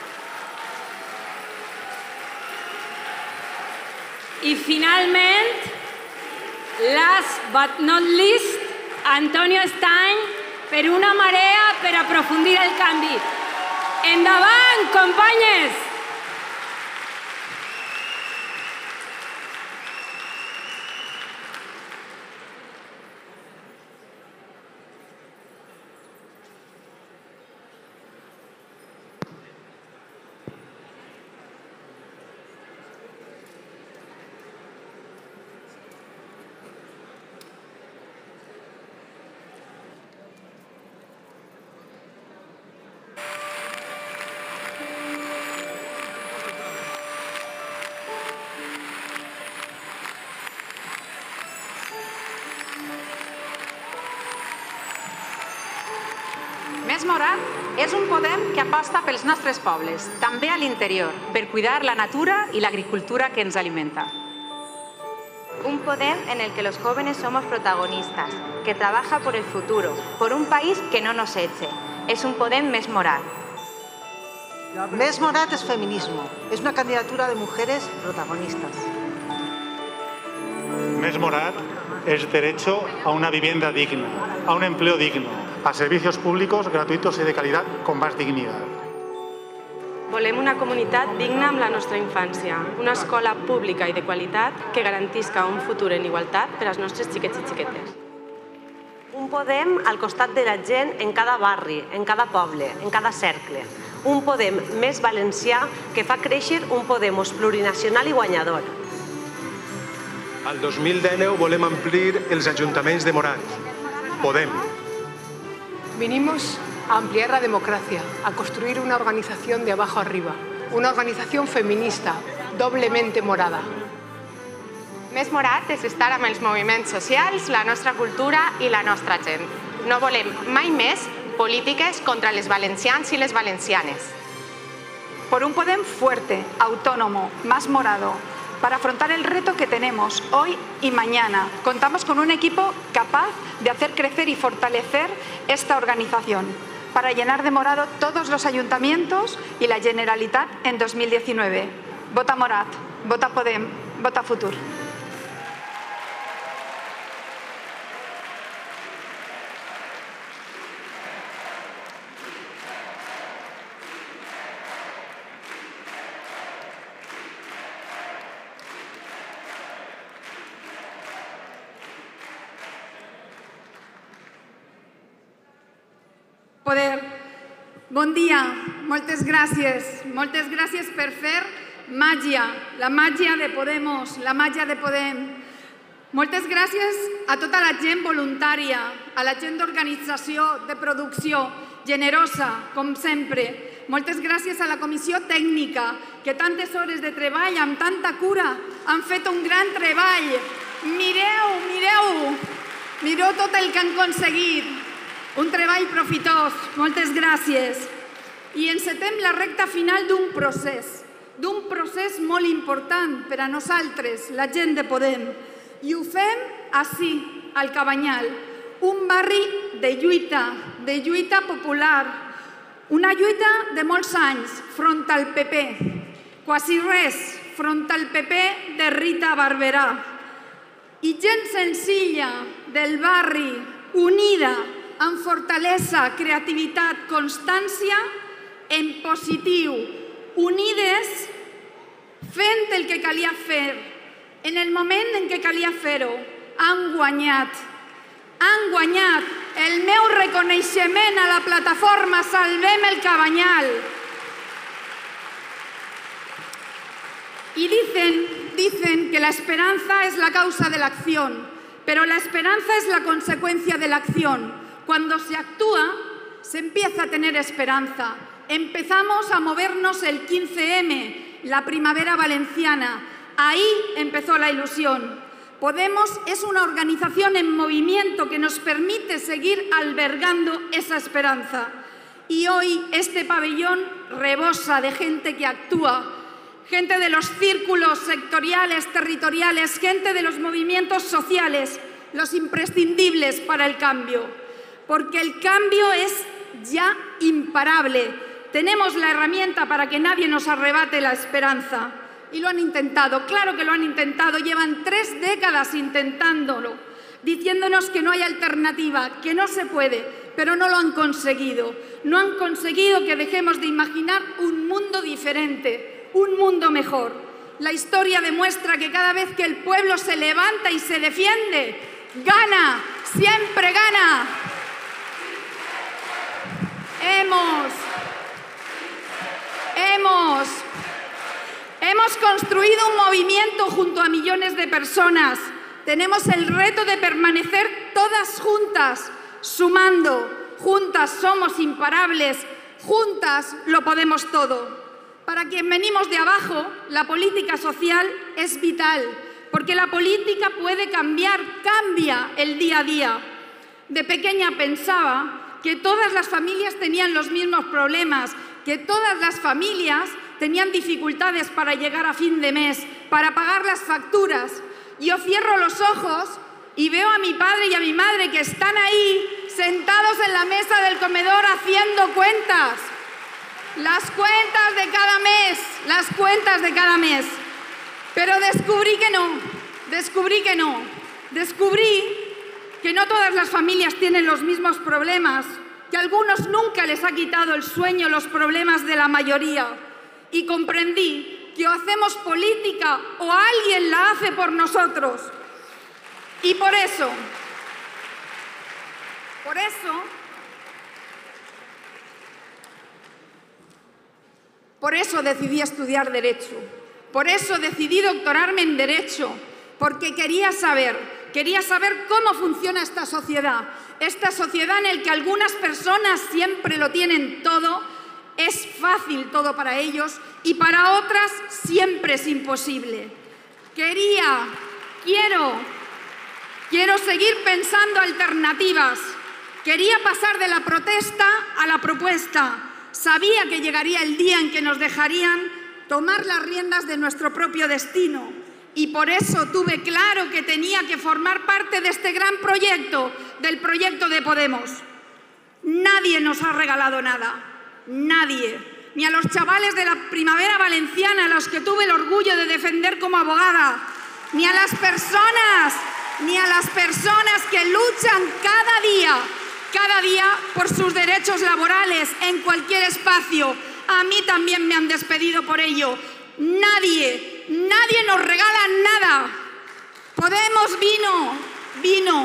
I finalment, last but not least, Antonio Estany, per una marea per aprofundir el canvi. Endavant, companyes! Més Morat és un Podem que aposta pels nostres pobles, també a l'interior, per cuidar la natura y la agricultura que ens alimenta. Un Podem en el que los jóvenes somos protagonistas, que trabaja por el futuro, por un país que no nos eche. Es un Podem Més Morat. Més Morat es feminismo, es una candidatura de mujeres protagonistas. Més Morat es derecho a una vivienda digna, a un empleo digno, a servicios públicos gratuitos y de calidad con más dignidad. Volem una comunitat digna amb la nostra infància, una escola pública i de qualitat que garantisca un futur en igualtat per als nostres xiquets i xiquetes. Un Podem al costat de la gent en cada barri, en cada poble, en cada cercle. Un Podem més valencià que fa créixer un Podemos plurinacional i guanyador. Al dos mil dinou volem amplir els ajuntaments de Morat. Podem. Vinimos a ampliar la democracia, a construir una organización de abajo arriba, una organización feminista, doblemente morada. Més Morat és estar amb els moviments socials, la nostra cultura i la nostra gent. No volem mai més polítiques contra les valencians i les valencianes. Por un Podem fuerte, autónomo, más morado, para afrontar el reto que tenemos hoy y mañana. Contamos con un equipo capaz de hacer crecer y fortalecer esta organización para llenar de morado todos los ayuntamientos y la Generalitat en dos mil diecinueve. Vota Morat, vota Podem, vota Futur. Poder. Bon dia, moltes gràcies. Moltes gràcies per fer màgia, la màgia de Podemos, la màgia de Podem. Moltes gràcies a tota la gent voluntària, a la gent d'organització, de producció, generosa, com sempre. Moltes gràcies a la comissió tècnica, que tantes hores de treball, amb tanta cura, han fet un gran treball. Mireu, mireu, mireu tot el que han aconseguit. Un treball profitós, moltes gràcies. I encetem la recta final d'un procés, d'un procés molt important per a nosaltres, la gent de Podem. I ho fem ací, al Cabanyal, un barri de lluita, de lluita popular, una lluita de molts anys front al P P, quasi res front al P P de Rita Barberà. I gent senzilla del barri, unida, amb fortalesa, creativitat, constància, en positiu, unides, fent el que calia fer. En el moment en què calia fer-ho, han guanyat. Han guanyat. El meu reconeixement a la plataforma Salvem el Cabanyal. Y dicen, dicen que la esperanza es la causa de la acción, pero la esperanza es la consecuencia de la acción. Cuando se actúa, se empieza a tener esperanza. Empezamos a movernos el quince eme, la primavera valenciana. Ahí empezó la ilusión. Podemos es una organización en movimiento que nos permite seguir albergando esa esperanza. Y hoy este pabellón rebosa de gente que actúa, gente de los círculos sectoriales, territoriales, gente de los movimientos sociales, los imprescindibles para el cambio. porque el cambio es ya imparable. Tenemos la herramienta para que nadie nos arrebate la esperanza. Y lo han intentado, claro que lo han intentado, llevan tres décadas intentándolo, diciéndonos que no hay alternativa, que no se puede, pero no lo han conseguido. No han conseguido que dejemos de imaginar un mundo diferente, un mundo mejor. La historia demuestra que cada vez que el pueblo se levanta y se defiende, gana, siempre gana. Hemos, hemos, hemos construido un movimiento junto a millones de personas. Tenemos el reto de permanecer todas juntas, sumando. Juntas somos imparables, juntas lo podemos todo. Para quien venimos de abajo, la política social es vital, porque la política puede cambiar, cambia el día a día. De pequeña pensaba que todas las familias tenían los mismos problemas, que todas las familias tenían dificultades para llegar a fin de mes, para pagar las facturas. Yo cierro los ojos y veo a mi padre y a mi madre que están ahí sentados en la mesa del comedor haciendo cuentas. Las cuentas de cada mes, las cuentas de cada mes. Pero descubrí que no, descubrí que no. Descubrí que no todas las familias tienen los mismos problemas, que a algunos nunca les ha quitado el sueño los problemas de la mayoría. Y comprendí que o hacemos política o alguien la hace por nosotros. Y por eso, por eso, por eso decidí estudiar Derecho. Por eso decidí doctorarme en Derecho, porque quería saber, quería saber cómo funciona esta sociedad. Esta sociedad en la que algunas personas siempre lo tienen todo, es fácil todo para ellos y para otras siempre es imposible. Quería, quiero, quiero seguir pensando alternativas. Quería pasar de la protesta a la propuesta. Sabía que llegaría el día en que nos dejarían tomar las riendas de nuestro propio destino. Y por eso tuve claro que tenía que formar parte de este gran proyecto, del proyecto de Podemos. Nadie nos ha regalado nada, nadie. Ni a los chavales de la Primavera Valenciana, a los que tuve el orgullo de defender como abogada, ni a las personas, ni a las personas que luchan cada día, cada día por sus derechos laborales en cualquier espacio. A mí también me han despedido por ello. Nadie, nadie nos regala nada. Podemos vino, vino,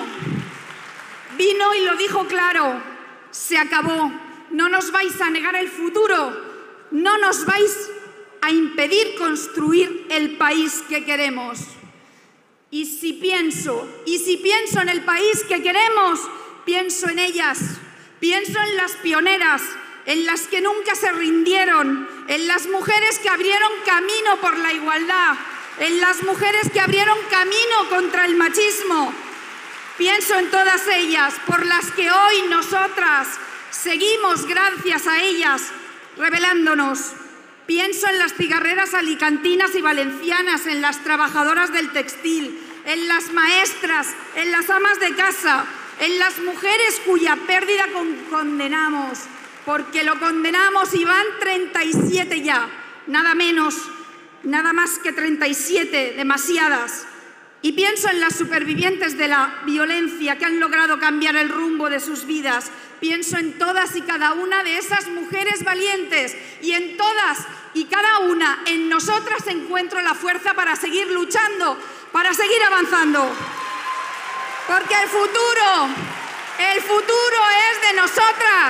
vino y lo dijo claro. Se acabó. No nos vais a negar el futuro. No nos vais a impedir construir el país que queremos. Y si pienso, y si pienso en el país que queremos, pienso en ellas, pienso en las pioneras, en las que nunca se rindieron, en las mujeres que abrieron camino por la igualdad, en las mujeres que abrieron camino contra el machismo. Pienso en todas ellas, por las que hoy nosotras seguimos, gracias a ellas, rebelándonos. Pienso en las cigarreras alicantinas y valencianas, en las trabajadoras del textil, en las maestras, en las amas de casa, en las mujeres cuya pérdida con- condenamos, porque lo condenamos y van treinta y siete ya, nada menos, nada más que treinta y siete, demasiadas. Y pienso en las supervivientes de la violencia que han logrado cambiar el rumbo de sus vidas. Pienso en todas y cada una de esas mujeres valientes y en todas y cada una, en nosotras encuentro la fuerza para seguir luchando, para seguir avanzando. Porque el futuro, el futuro es de nosotras.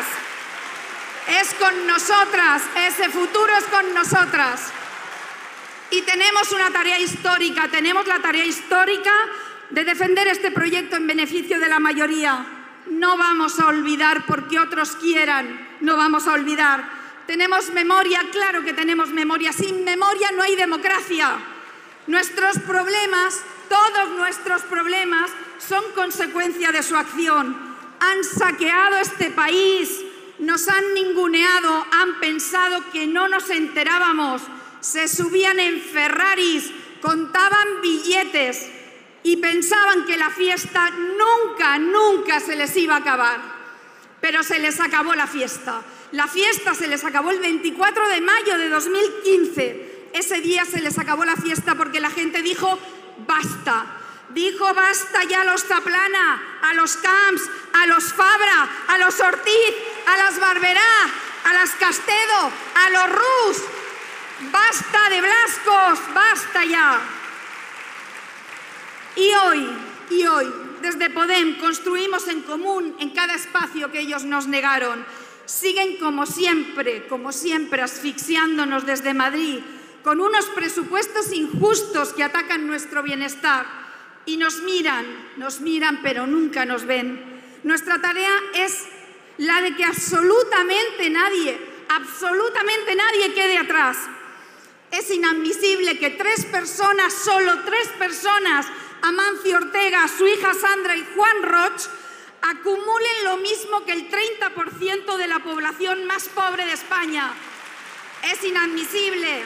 Es con nosotras, ese futuro es con nosotras. Y tenemos una tarea histórica, tenemos la tarea histórica de defender este proyecto en beneficio de la mayoría. No vamos a olvidar porque otros quieran, no vamos a olvidar. Tenemos memoria, claro que tenemos memoria. Sin memoria no hay democracia. Nuestros problemas, todos nuestros problemas, son consecuencia de su acción. Han saqueado este país. Nos han ninguneado, han pensado que no nos enterábamos, se subían en Ferraris, contaban billetes y pensaban que la fiesta nunca, nunca se les iba a acabar. pero se les acabó la fiesta. La fiesta se les acabó el veinticuatro de mayo de dos mil quince. Ese día se les acabó la fiesta porque la gente dijo basta. Dijo basta ya a los Zaplana, a los Camps, a los Fabra, a los Ortiz, a las Barberá, a las Castedo, a los Rus. Basta de Blascos, basta ya. Y hoy, y hoy, desde Podem construimos en común en cada espacio que ellos nos negaron. Siguen como siempre, como siempre, asfixiándonos desde Madrid, con unos presupuestos injustos que atacan nuestro bienestar. Y nos miran, nos miran, pero nunca nos ven. Nuestra tarea es la de que absolutamente nadie, absolutamente nadie quede atrás. Es inadmisible que tres personas, solo tres personas, Amancio Ortega, su hija Sandra y Juan Roch, acumulen lo mismo que el treinta por ciento de la población más pobre de España. Es inadmisible.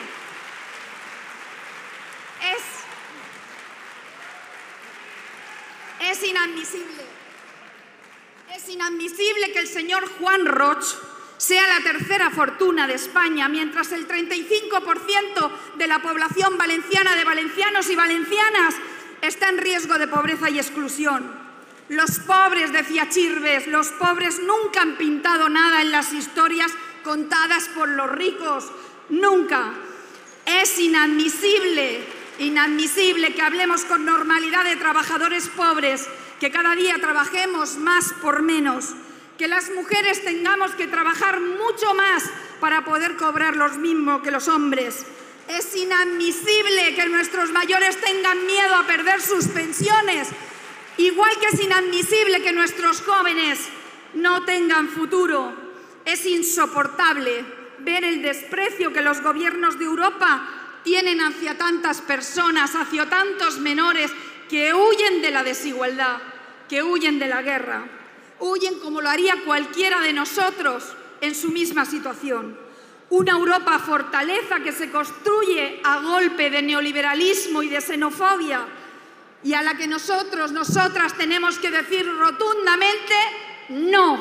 Es, es inadmisible. Es inadmisible que el señor Juan Roch sea la tercera fortuna de España, mientras el treinta y cinco por ciento de la población valenciana, de valencianos y valencianas, está en riesgo de pobreza y exclusión. Los pobres, decía Chirves, los pobres nunca han pintado nada en las historias contadas por los ricos. Nunca. Es inadmisible, inadmisible que hablemos con normalidad de trabajadores pobres, que cada día trabajemos más por menos, que las mujeres tengamos que trabajar mucho más para poder cobrar lo mismo que los hombres. Es inadmisible que nuestros mayores tengan miedo a perder sus pensiones, igual que es inadmisible que nuestros jóvenes no tengan futuro. Es insoportable ver el desprecio que los gobiernos de Europa tienen hacia tantas personas, hacia tantos menores que huyen de la desigualdad, que huyen de la guerra, huyen como lo haría cualquiera de nosotros en su misma situación. Una Europa fortaleza que se construye a golpe de neoliberalismo y de xenofobia y a la que nosotros, nosotras tenemos que decir rotundamente no.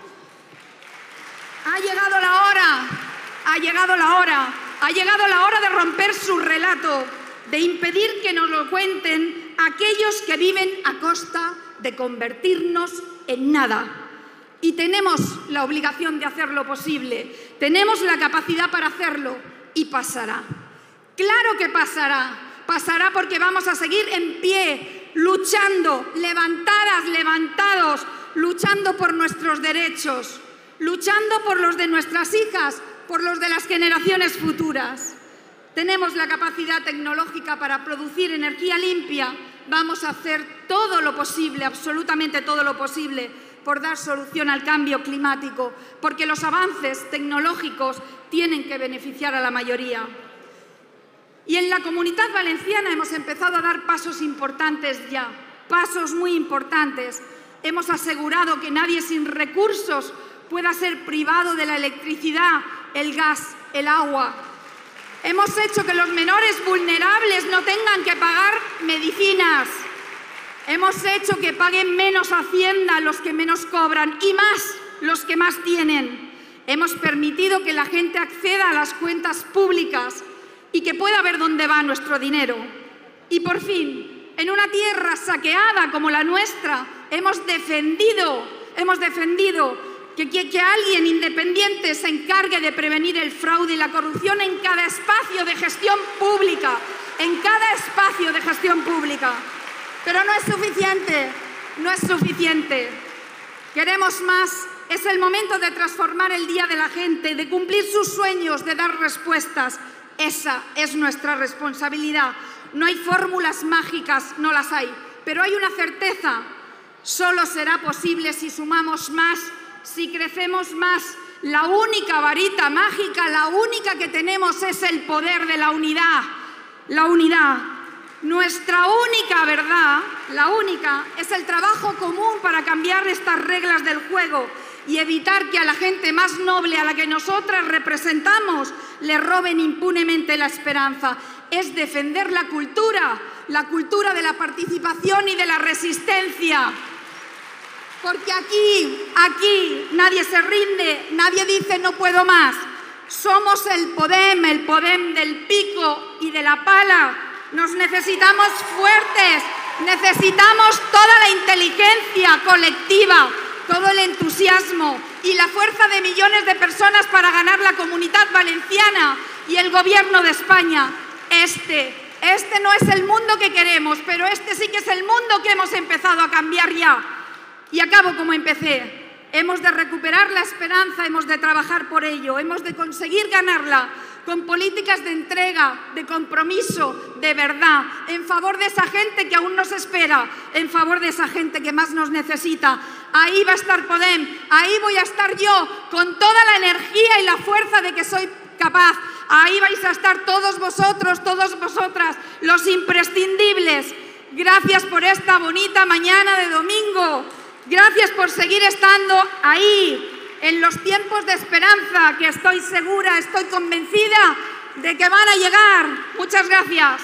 Ha llegado la hora, ha llegado la hora, ha llegado la hora de romper su relato, de impedir que nos lo cuenten aquellos que viven a costa de convertirnos en nada. Y tenemos la obligación de hacerlo posible, tenemos la capacidad para hacerlo y pasará. Claro que pasará, pasará porque vamos a seguir en pie, luchando, levantadas, levantados, luchando por nuestros derechos, luchando por los de nuestras hijas, por los de las generaciones futuras. Tenemos la capacidad tecnológica para producir energía limpia, vamos a hacer todo lo posible, absolutamente todo lo posible, por dar solución al cambio climático, porque los avances tecnológicos tienen que beneficiar a la mayoría. Y en la Comunidad Valenciana hemos empezado a dar pasos importantes ya, pasos muy importantes. Hemos asegurado que nadie sin recursos pueda ser privado de la electricidad, el gas, el agua. Hemos hecho que los menores vulnerables no tengan que pagar medicinas. Hemos hecho que paguen menos Hacienda los que menos cobran y más los que más tienen. Hemos permitido que la gente acceda a las cuentas públicas y que pueda ver dónde va nuestro dinero. Y por fin, en una tierra saqueada como la nuestra, hemos defendido, hemos defendido que, que, que alguien independiente se encargue de prevenir el fraude y la corrupción en cada espacio de gestión pública, en cada espacio de gestión pública. Pero no es suficiente, no es suficiente. Queremos más. Es el momento de transformar el día de la gente, de cumplir sus sueños, de dar respuestas. Esa es nuestra responsabilidad. No hay fórmulas mágicas, no las hay, pero hay una certeza. Solo será posible si sumamos más, si crecemos más. La única varita mágica, la única que tenemos es el poder de la unidad. La unidad. Nuestra única verdad, la única, es el trabajo común para cambiar estas reglas del juego y evitar que a la gente más noble a la que nosotras representamos le roben impunemente la esperanza. Es defender la cultura, la cultura de la participación y de la resistencia. Porque aquí, aquí, nadie se rinde, nadie dice no puedo más. Somos el Podem, el Podem del pico y de la pala. Nos necesitamos fuertes, necesitamos toda la inteligencia colectiva, todo el entusiasmo y la fuerza de millones de personas para ganar la Comunidad Valenciana y el Gobierno de España. Este, este no es el mundo que queremos, pero este sí que es el mundo que hemos empezado a cambiar ya. Y acabo como empecé. Hemos de recuperar la esperanza, hemos de trabajar por ello, hemos de conseguir ganarla con políticas de entrega, de compromiso, de verdad, en favor de esa gente que aún nos espera, en favor de esa gente que más nos necesita. Ahí va a estar Podem, ahí voy a estar yo, con toda la energía y la fuerza de que soy capaz. Ahí vais a estar todos vosotros, todas vosotras, los imprescindibles. Gracias por esta bonita mañana de domingo. Gracias por seguir estando ahí, en los tiempos de esperanza, que estoy segura, estoy convencida de que van a llegar. Muchas gracias.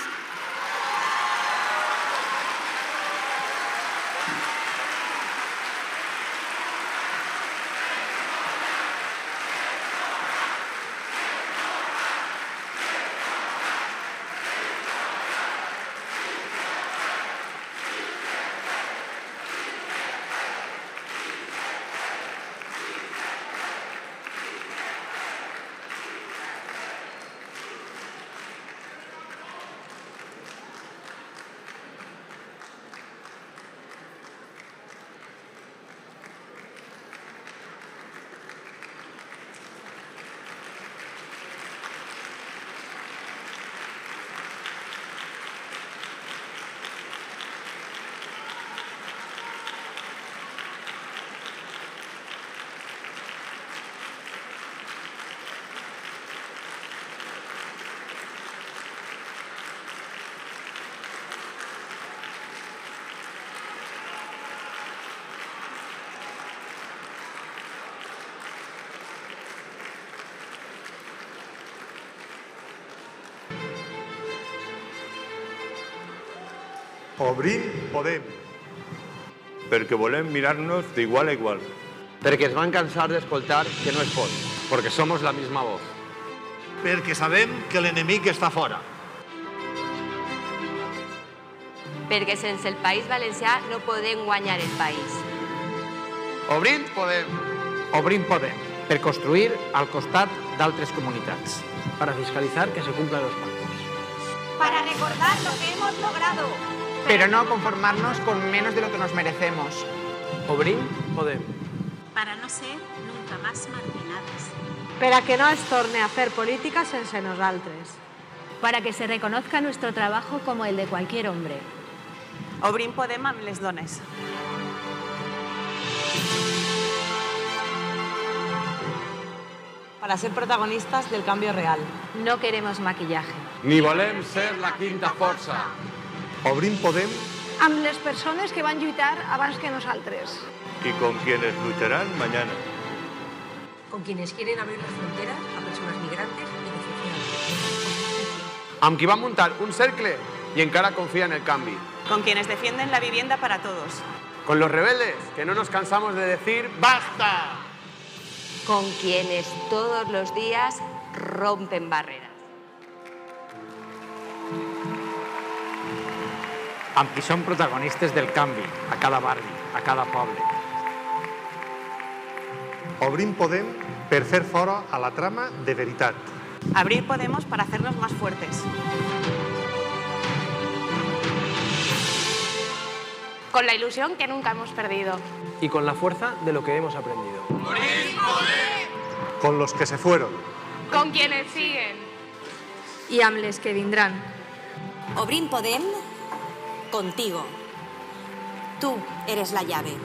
Obrim Podem, perquè volem mirar-nos d'igual a igual. Perquè es van cansar d'escoltar que no es pot, porque somos la misma voz. Perquè sabem que l'enemic està fora. Perquè sense el País Valencià no podem guanyar el país. Obrim Podem. Obrim Podem, per construir al costat d'altres comunitats. Para fiscalizar que se cumplan los pactos. Para recordar lo que hemos logrado. Pero no conformarnos con menos de lo que nos merecemos. Obrim Podem. Para no ser nunca más marginadas. Para que no es torne a hacer política sense nosaltres. Para que se reconozca nuestro trabajo como el de cualquier hombre. Obrim Podem amb les dones. Para ser protagonistas del cambio real. No queremos maquillaje. Ni volem ser la quinta força. Obrim Podem amb les persones que van lluitar abans que nosaltres. y con quienes lucharán mañana. Con quienes quieren abrir las fronteras a personas migrantes y refugiados. Amb qui va muntar un cercle y encara confía en el canvi. Con quienes defienden la vivienda para todos. Con los rebeldes, que no nos cansamos de decir ¡basta! Con quienes todos los días rompen barreras. Amb qui són protagonistes del canvi, a cada barri, a cada poble. Obrim Podem per fer fora a la trama de veritat. Abrir Podemos para hacernos más fuertes. Con la ilusión que nunca hemos perdido. Y con la fuerza de lo que hemos aprendido. Obrim Podem! Con los que se fueron. Con quienes siguen. Y amb les que vindran. Obrim Podem contigo. Tú eres la llave.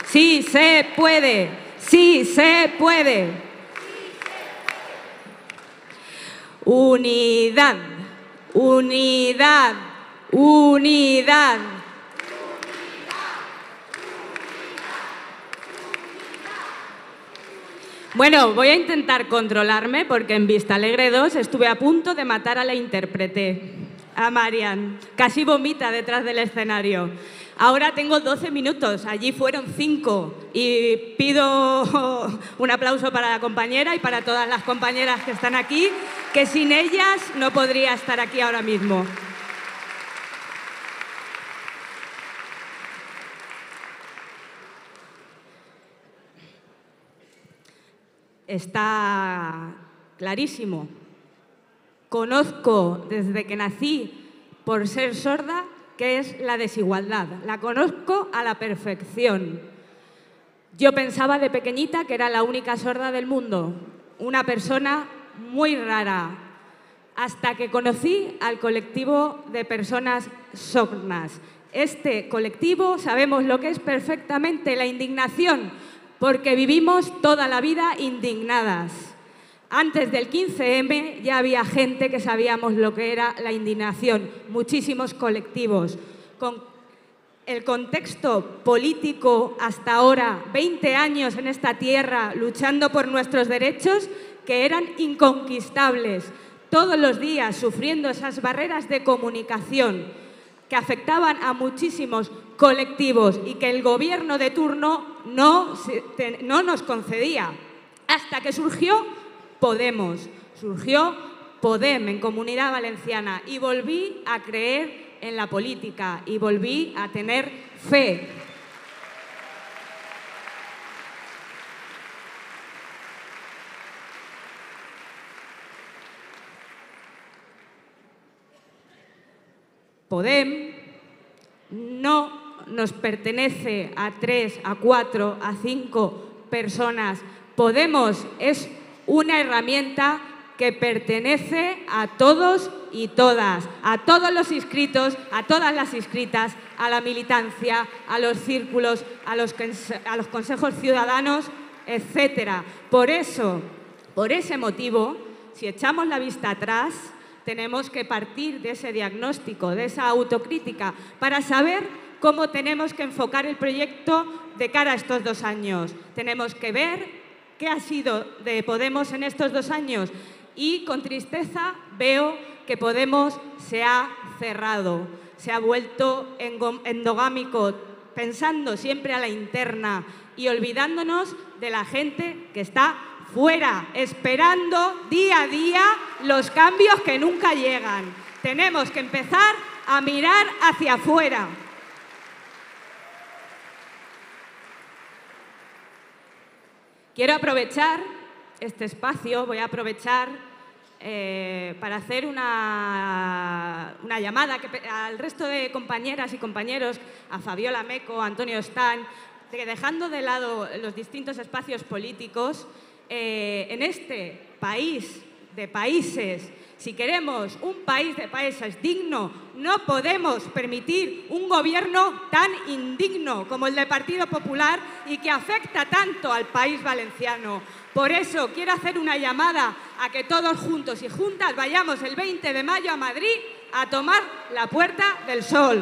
Sí se puede, sí se puede. Unidad, unidad, unidad. Bueno, voy a intentar controlarme porque en Vista Alegre dos estuve a punto de matar a la intérprete, a Marian. Casi vomita detrás del escenario. Ahora tengo doce minutos, allí fueron cinco. Y pido un aplauso para la compañera y para todas las compañeras que están aquí, que sin ellas no podría estar aquí ahora mismo. Está clarísimo. Conozco desde que nací, por ser sorda, qué es la desigualdad. La conozco a la perfección. Yo pensaba de pequeñita que era la única sorda del mundo, una persona muy rara, hasta que conocí al colectivo de personas sordas. Este colectivo sabemos lo que es perfectamente la indignación, porque vivimos toda la vida indignadas. Antes del quince eme ya había gente que sabíamos lo que era la indignación, muchísimos colectivos. Con el contexto político hasta ahora, veinte años en esta tierra luchando por nuestros derechos que eran inconquistables, todos los días sufriendo esas barreras de comunicación que afectaban a muchísimos colectivos y que el gobierno de turno no, no nos concedía. Hasta que surgió Podemos, surgió Podem en Comunidad Valenciana y volví a creer en la política y volví a tener fe. Podem no nos pertenece a tres, a cuatro, a cinco personas. Podemos es una herramienta que pertenece a todos y todas, a todos los inscritos, a todas las inscritas, a la militancia, a los círculos, a los, a los consejos ciudadanos, etcétera. Por eso, por ese motivo, si echamos la vista atrás, tenemos que partir de ese diagnóstico, de esa autocrítica, para saber cómo tenemos que enfocar el proyecto de cara a estos dos años. Tenemos que ver qué ha sido de Podemos en estos dos años y con tristeza veo que Podemos se ha cerrado, se ha vuelto endogámico, pensando siempre a la interna y olvidándonos de la gente que está fuera, esperando día a día los cambios que nunca llegan. Tenemos que empezar a mirar hacia afuera. Quiero aprovechar este espacio, voy a aprovechar eh, para hacer una, una llamada que, al resto de compañeras y compañeros, a Fabiola Meco, a Antonio Stan, que dejando de lado los distintos espacios políticos, eh, en este país de países, si queremos un país de países digno, no podemos permitir un gobierno tan indigno como el del Partido Popular y que afecta tanto al país valenciano. Por eso quiero hacer una llamada a que todos juntos y juntas vayamos el veinte de mayo a Madrid a tomar la Puerta del Sol.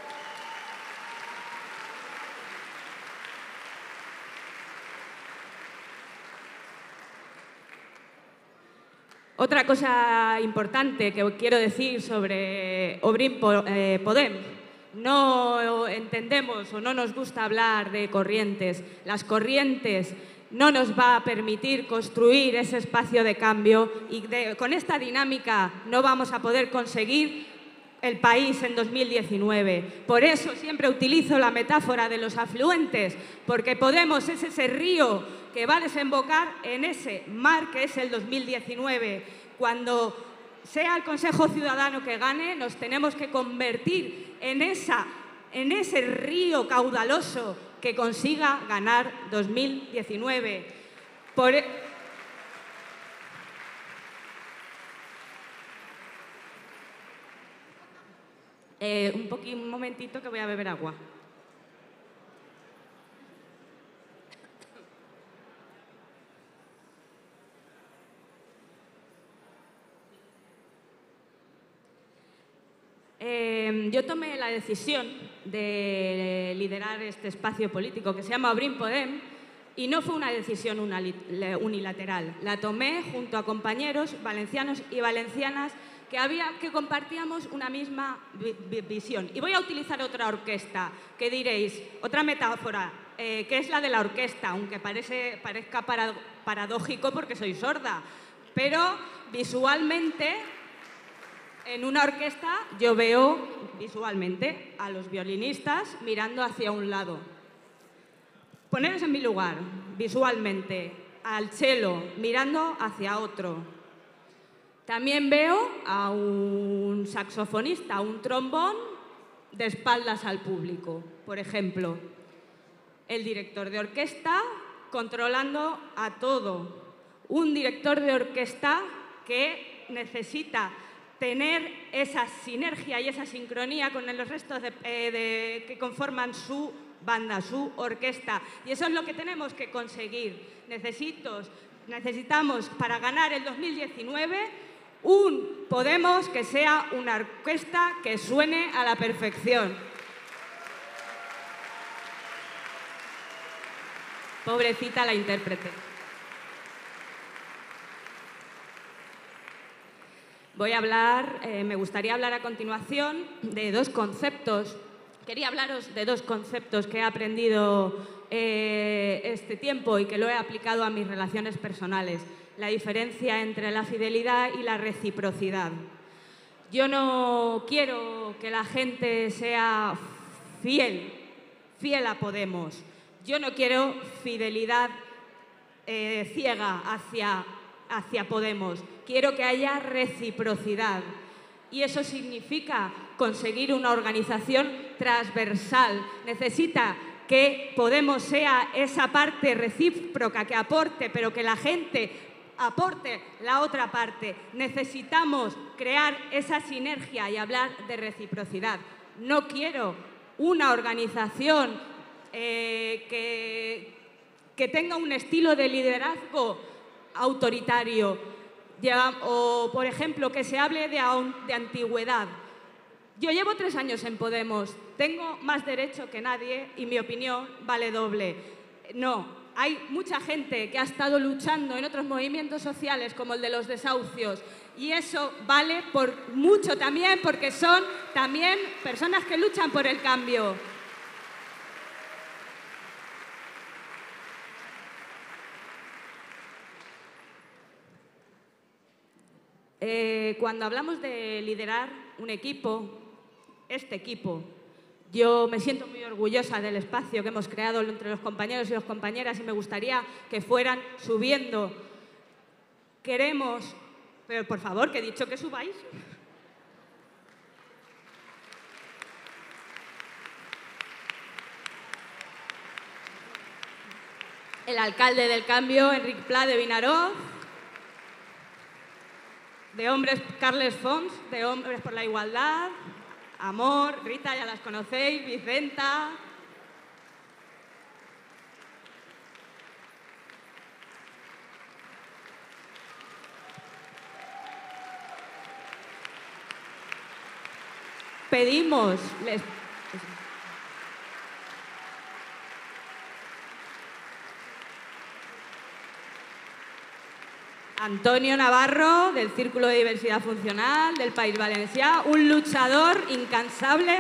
Otra cosa importante que quiero decir sobre Obrim Podem. No entendemos o no nos gusta hablar de corrientes. Las corrientes no nos va a permitir construir ese espacio de cambio y de, con esta dinámica no vamos a poder conseguir el país en dos mil diecinueve. Por eso siempre utilizo la metáfora de los afluentes, porque Podemos es ese río que va a desembocar en ese mar que es el dos mil diecinueve. Cuando sea el Consejo Ciudadano que gane, nos tenemos que convertir en, esa, en ese río caudaloso que consiga ganar dos mil diecinueve. Por... Eh, un, poquito, un momentito que voy a beber agua. eh, yo tomé la decisión de liderar este espacio político que se llama Obrim Podem y no fue una decisión unilateral. La tomé junto a compañeros valencianos y valencianas que, había, que compartíamos una misma vi visión. Y voy a utilizar otra orquesta, que diréis, otra metáfora, eh, que es la de la orquesta, aunque parece, parezca para, paradójico porque soy sorda, pero visualmente, en una orquesta, yo veo visualmente a los violinistas mirando hacia un lado. Poneros en mi lugar, visualmente, al cello mirando hacia otro. También veo a un saxofonista, a un trombón, de espaldas al público. Por ejemplo, el director de orquesta controlando a todo. Un director de orquesta que necesita tener esa sinergia y esa sincronía con los restos de, eh, de, que conforman su banda, su orquesta. Y eso es lo que tenemos que conseguir. Necesito, necesitamos, para ganar el dos mil diecinueve, un Podemos que sea una orquesta que suene a la perfección. Pobrecita la intérprete. Voy a hablar, eh, me gustaría hablar a continuación de dos conceptos. Quería hablaros de dos conceptos que he aprendido eh, este tiempo y que lo he aplicado a mis relaciones personales. La diferencia entre la fidelidad y la reciprocidad. Yo no quiero que la gente sea fiel, fiel a Podemos. Yo no quiero fidelidad eh, ciega hacia, hacia Podemos. Quiero que haya reciprocidad. Y eso significa conseguir una organización transversal. Necesita que Podemos sea esa parte recíproca que aporte, pero que la gente aporte la otra parte. Necesitamos crear esa sinergia y hablar de reciprocidad. No quiero una organización eh, que, que tenga un estilo de liderazgo autoritario o, por ejemplo, que se hable de, de antigüedad. Yo llevo tres años en Podemos, tengo más derecho que nadie y mi opinión vale doble. No. Hay mucha gente que ha estado luchando en otros movimientos sociales como el de los desahucios y eso vale por mucho también porque son también personas que luchan por el cambio. Eh, cuando hablamos de liderar un equipo, este equipo, yo me siento muy orgullosa del espacio que hemos creado entre los compañeros y las compañeras y me gustaría que fueran subiendo. Queremos, pero por favor, que he dicho que subáis. El alcalde del Cambio, Enric Pla de Vinaroz, de Hombres, Carles Fons, de Hombres por la Igualdad, Amor, Rita, ya las conocéis, Vicenta. Pedimos, les... Antonio Navarro, del Círculo de Diversidad Funcional del País Valencià, un luchador incansable.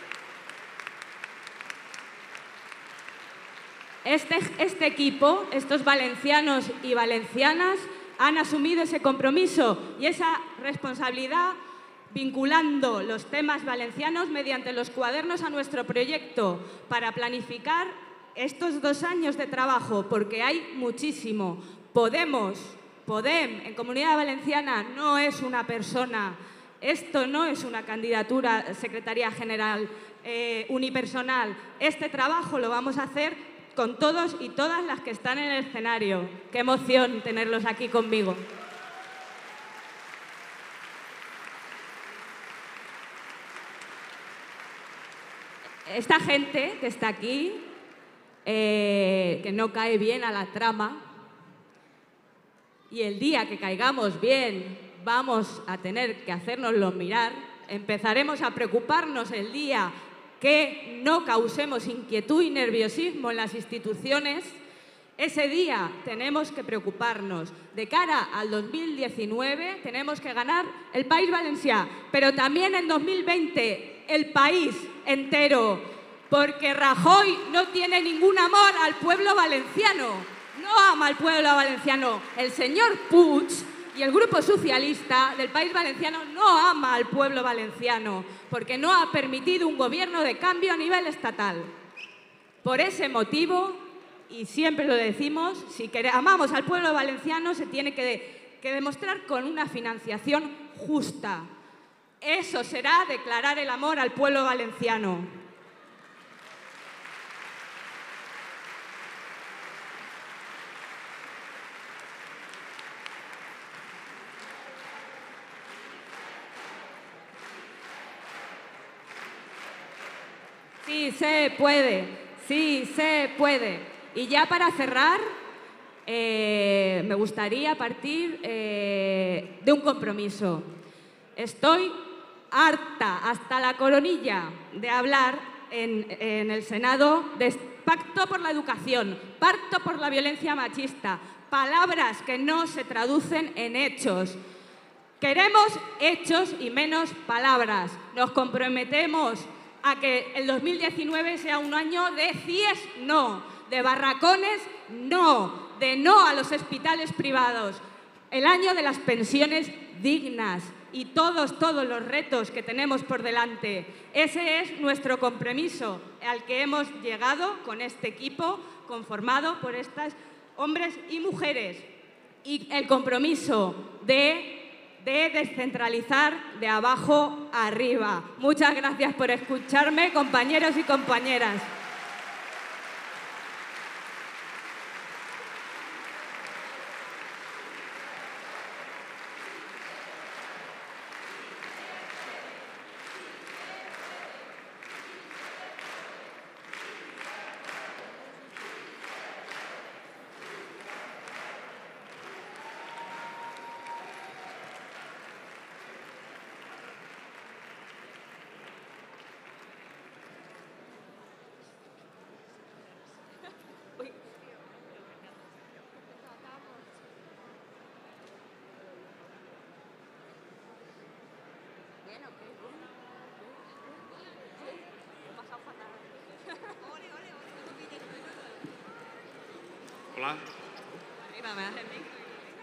Este, este equipo, estos valencianos y valencianas, han asumido ese compromiso y esa responsabilidad vinculando los temas valencianos mediante los cuadernos a nuestro proyecto para planificar estos dos años de trabajo, porque hay muchísimo. Podemos... Podem, en Comunidad Valenciana, no es una persona, esto no es una candidatura Secretaría General eh, unipersonal. Este trabajo lo vamos a hacer con todos y todas las que están en el escenario. Qué emoción tenerlos aquí conmigo. Esta gente que está aquí, eh, que no cae bien a la trama, y el día que caigamos bien vamos a tener que hacérnoslo mirar, empezaremos a preocuparnos el día que no causemos inquietud y nerviosismo en las instituciones, ese día tenemos que preocuparnos. De cara al dos mil diecinueve tenemos que ganar el País Valencià, pero también en dos mil veinte el país entero, porque Rajoy no tiene ningún amor al pueblo valenciano, no ama al pueblo valenciano. El señor Puig y el Grupo Socialista del País Valenciano no ama al pueblo valenciano, porque no ha permitido un gobierno de cambio a nivel estatal. Por ese motivo, y siempre lo decimos, si amamos al pueblo valenciano se tiene que, de, que demostrar con una financiación justa. Eso será declarar el amor al pueblo valenciano. Sí se puede, sí se puede. Y ya para cerrar, eh, me gustaría partir eh, de un compromiso. Estoy harta, hasta la coronilla, de hablar en, en el Senado de pacto por la educación, pacto por la violencia machista, palabras que no se traducen en hechos. Queremos hechos y menos palabras. Nos comprometemos a que el dos mil diecinueve sea un año de C I E S no, de barracones no, de no a los hospitales privados, el año de las pensiones dignas y todos, todos los retos que tenemos por delante. Ese es nuestro compromiso al que hemos llegado con este equipo conformado por estos hombres y mujeres, y el compromiso de de descentralizar de abajo a arriba. Muchas gracias por escucharme, compañeros y compañeras. Hola. Arriba, me das el micro.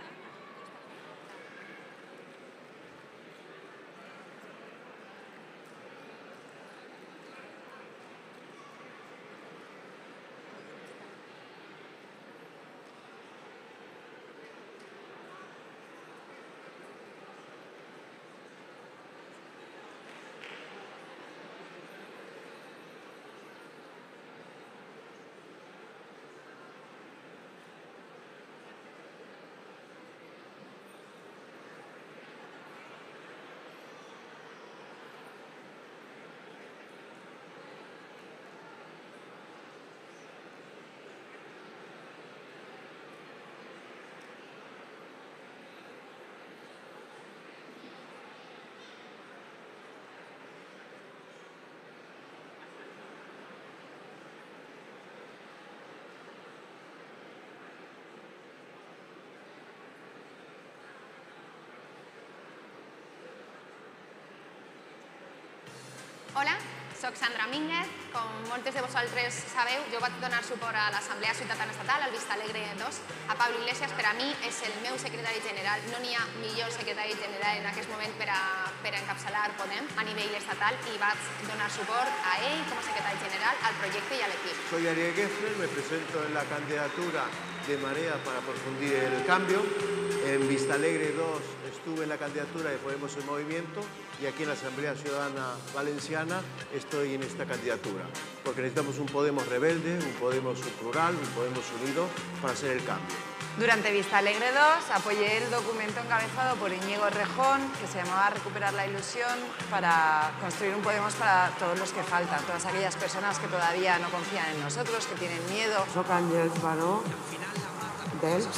Hola, soc Sandra Mínguez. Com moltes de vosaltres sabeu, jo vaig donar suport a l'Assemblea Ciutadana Estatal, al Vista Alegre dos. A Pablo Iglesias, per a mi, és el meu secretari general. No n'hi ha millor secretari general en aquest moment per a, per a encapçalar Podem a nivell estatal i vaig donar suport a ell com a secretari general, al projecte i a l'equip. Soy Ariel Gessler, me presento en la candidatura de Marea para profundir el cambio. En Vista Alegre dos estuve en la candidatura de Podemos en Movimiento y aquí en la Asamblea Ciudadana Valenciana estoy en esta candidatura, porque necesitamos un Podemos rebelde, un Podemos plural, un Podemos unido para hacer el cambio. Durante Vista Alegre dos apoyé el documento encabezado por Íñigo Errejón, que se llamaba Recuperar la ilusión, para construir un Podemos para todos los que faltan, todas aquellas personas que todavía no confían en nosotros, que tienen miedo. Soc Àngels Baró, d'Elx.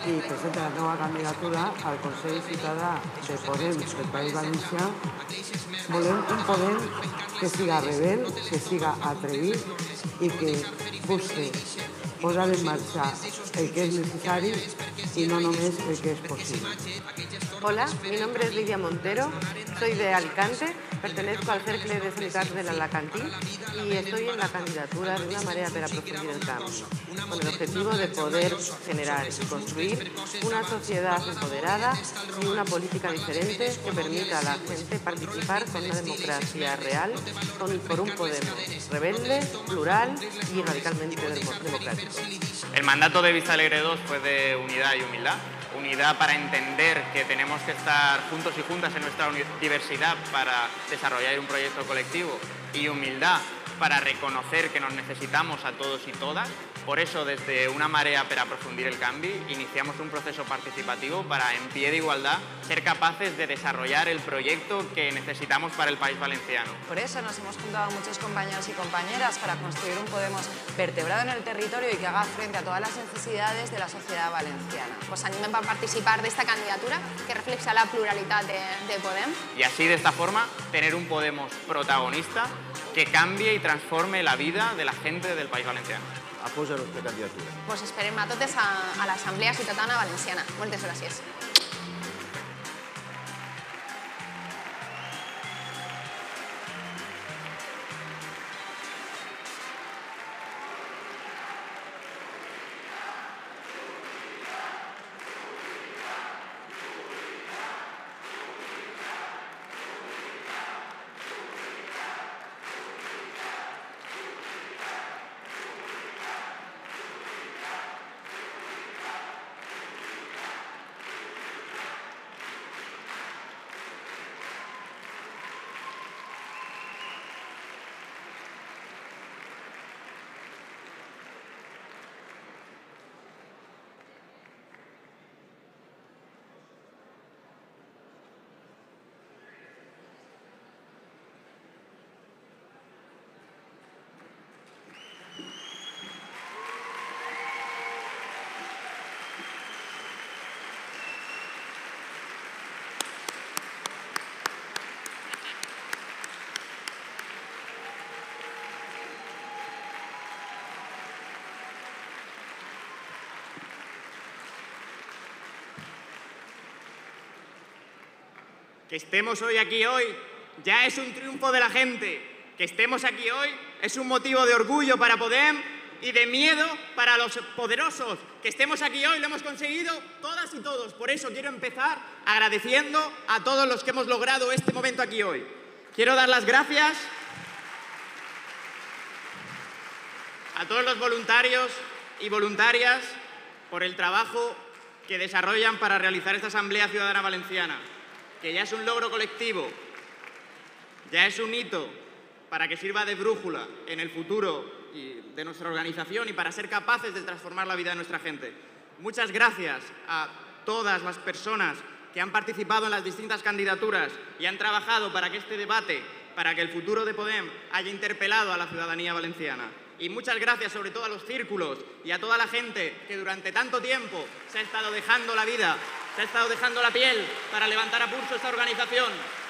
i presenta la nova candidatura al Consell Ciutadà de Podem del País Valencià. Volem un Podem que siga rebel, que siga atrevit i que busque posar en marxa el que es necesario y no només el que es posible. Hola, mi nombre es Lidia Montero, soy de Alicante, pertenezco al Cercle de Sanitats de l'Alacantí y estoy en la candidatura de una marea para aprofundir el cambio, con el objetivo de poder generar y construir una sociedad empoderada y una política diferente que permita a la gente participar con una democracia real, con, por un Podemos rebelde, plural y radicalmente democrático. El mandato de Vista Alegre dos fue de unidad y humildad. Unidad para entender que tenemos que estar juntos y juntas en nuestra diversidad para desarrollar un proyecto colectivo, y humildad para reconocer que nos necesitamos a todos y todas. Por eso, desde una marea para aprofundir el cambio, iniciamos un proceso participativo para, en pie de igualdad, ser capaces de desarrollar el proyecto que necesitamos para el País Valenciano. Por eso nos hemos juntado muchos compañeros y compañeras para construir un Podemos vertebrado en el territorio y que haga frente a todas las necesidades de la sociedad valenciana. Pues animen para participar de esta candidatura que refleja la pluralidad de, de Podem. Y así, de esta forma, tener un Podemos protagonista que cambie y transforme la vida de la gente del País Valenciano. Apoya nuestra candidatura. Pues esperem a totes a, a l'Assemblea Ciutadana Valenciana. Moltes gràcies. Que estemos hoy aquí hoy ya es un triunfo de la gente. Que estemos aquí hoy es un motivo de orgullo para Podem y de miedo para los poderosos. Que estemos aquí hoy lo hemos conseguido todas y todos. Por eso quiero empezar agradeciendo a todos los que hemos logrado este momento aquí hoy. Quiero dar las gracias a todos los voluntarios y voluntarias por el trabajo que desarrollan para realizar esta Asamblea Ciudadana Valenciana, que ya es un logro colectivo, ya es un hito para que sirva de brújula en el futuro de nuestra organización y para ser capaces de transformar la vida de nuestra gente. Muchas gracias a todas las personas que han participado en las distintas candidaturas y han trabajado para que este debate, para que el futuro de Podem haya interpelado a la ciudadanía valenciana. Y muchas gracias sobre todo a los círculos y a toda la gente que durante tanto tiempo se ha estado dejando la vida, se ha estado dejando la piel para levantar a pulso esta organización.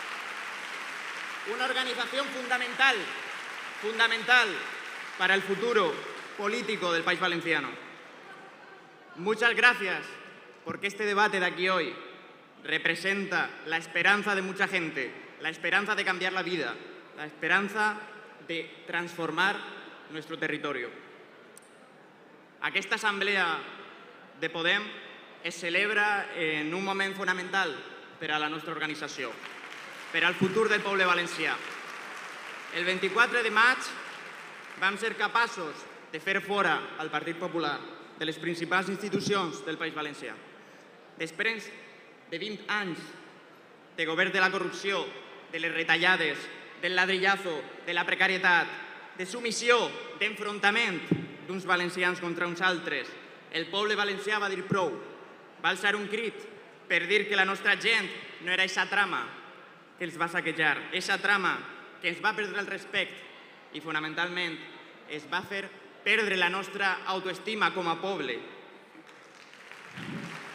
Una organización fundamental, fundamental para el futuro político del País Valenciano. Muchas gracias porque este debate de aquí hoy representa la esperanza de mucha gente, la esperanza de cambiar la vida, la esperanza de transformar nuestro territorio. Aquesta assemblea de Podem es celebra en un moment fonamental per a la nostra organització, per al futur del poble valencià. El vint-i-quatre de maig vam ser capaços de fer fora el Partit Popular de les principals institucions del País Valencià. Després de vint anys de govern de la corrupció, de les retallades, del ladrillazo, de la precarietat, de submissió, d'enfrontament d'uns valencians contra uns altres, el poble valencià va dir prou. Va alçar un crit per dir que la nostra gent no era aquesta trama que els va saquejar, aquesta trama que ens va perdre el respecte i, fonamentalment, es va fer perdre la nostra autoestima com a poble.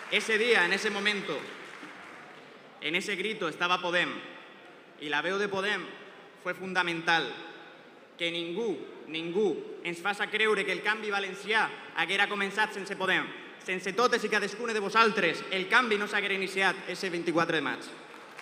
Ese día, en ese momento, en ese grito estava Podem, i la veu de Podem fue fundamental. Que ningú, ningú ens faça creure que el canvi valencià haguera començat sense Podem. Sense totes i cadascuna de vosaltres, el canvi no s'haguera iniciat ese veinticuatro de maig.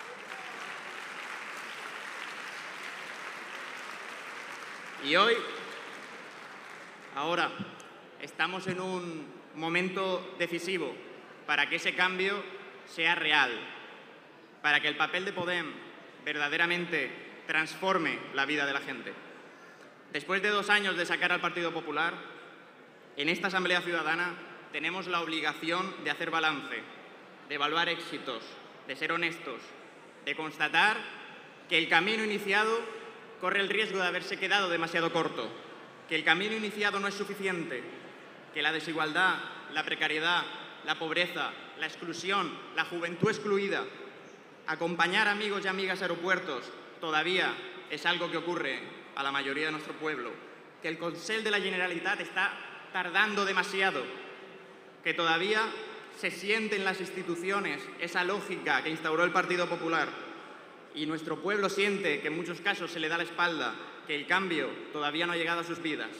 Y hoy, ahora, estamos en un momento decisivo para que ese cambio sea real, para que el papel de Podem verdaderamente transforme la vida de la gente. Después de dos años de sacar al Partido Popular, en esta Asamblea Ciudadana tenemos la obligación de hacer balance, de evaluar éxitos, de ser honestos, de constatar que el camino iniciado corre el riesgo de haberse quedado demasiado corto, que el camino iniciado no es suficiente, que la desigualdad, la precariedad, la pobreza, la exclusión, la juventud excluida, acompañar amigos y amigas a aeropuertos todavía es algo que ocurre a la mayoría de nuestro pueblo, que el Consell de la Generalitat está tardando demasiado, que todavía se siente en las instituciones esa lógica que instauró el Partido Popular y nuestro pueblo siente que en muchos casos se le da la espalda, que el cambio todavía no ha llegado a sus vidas.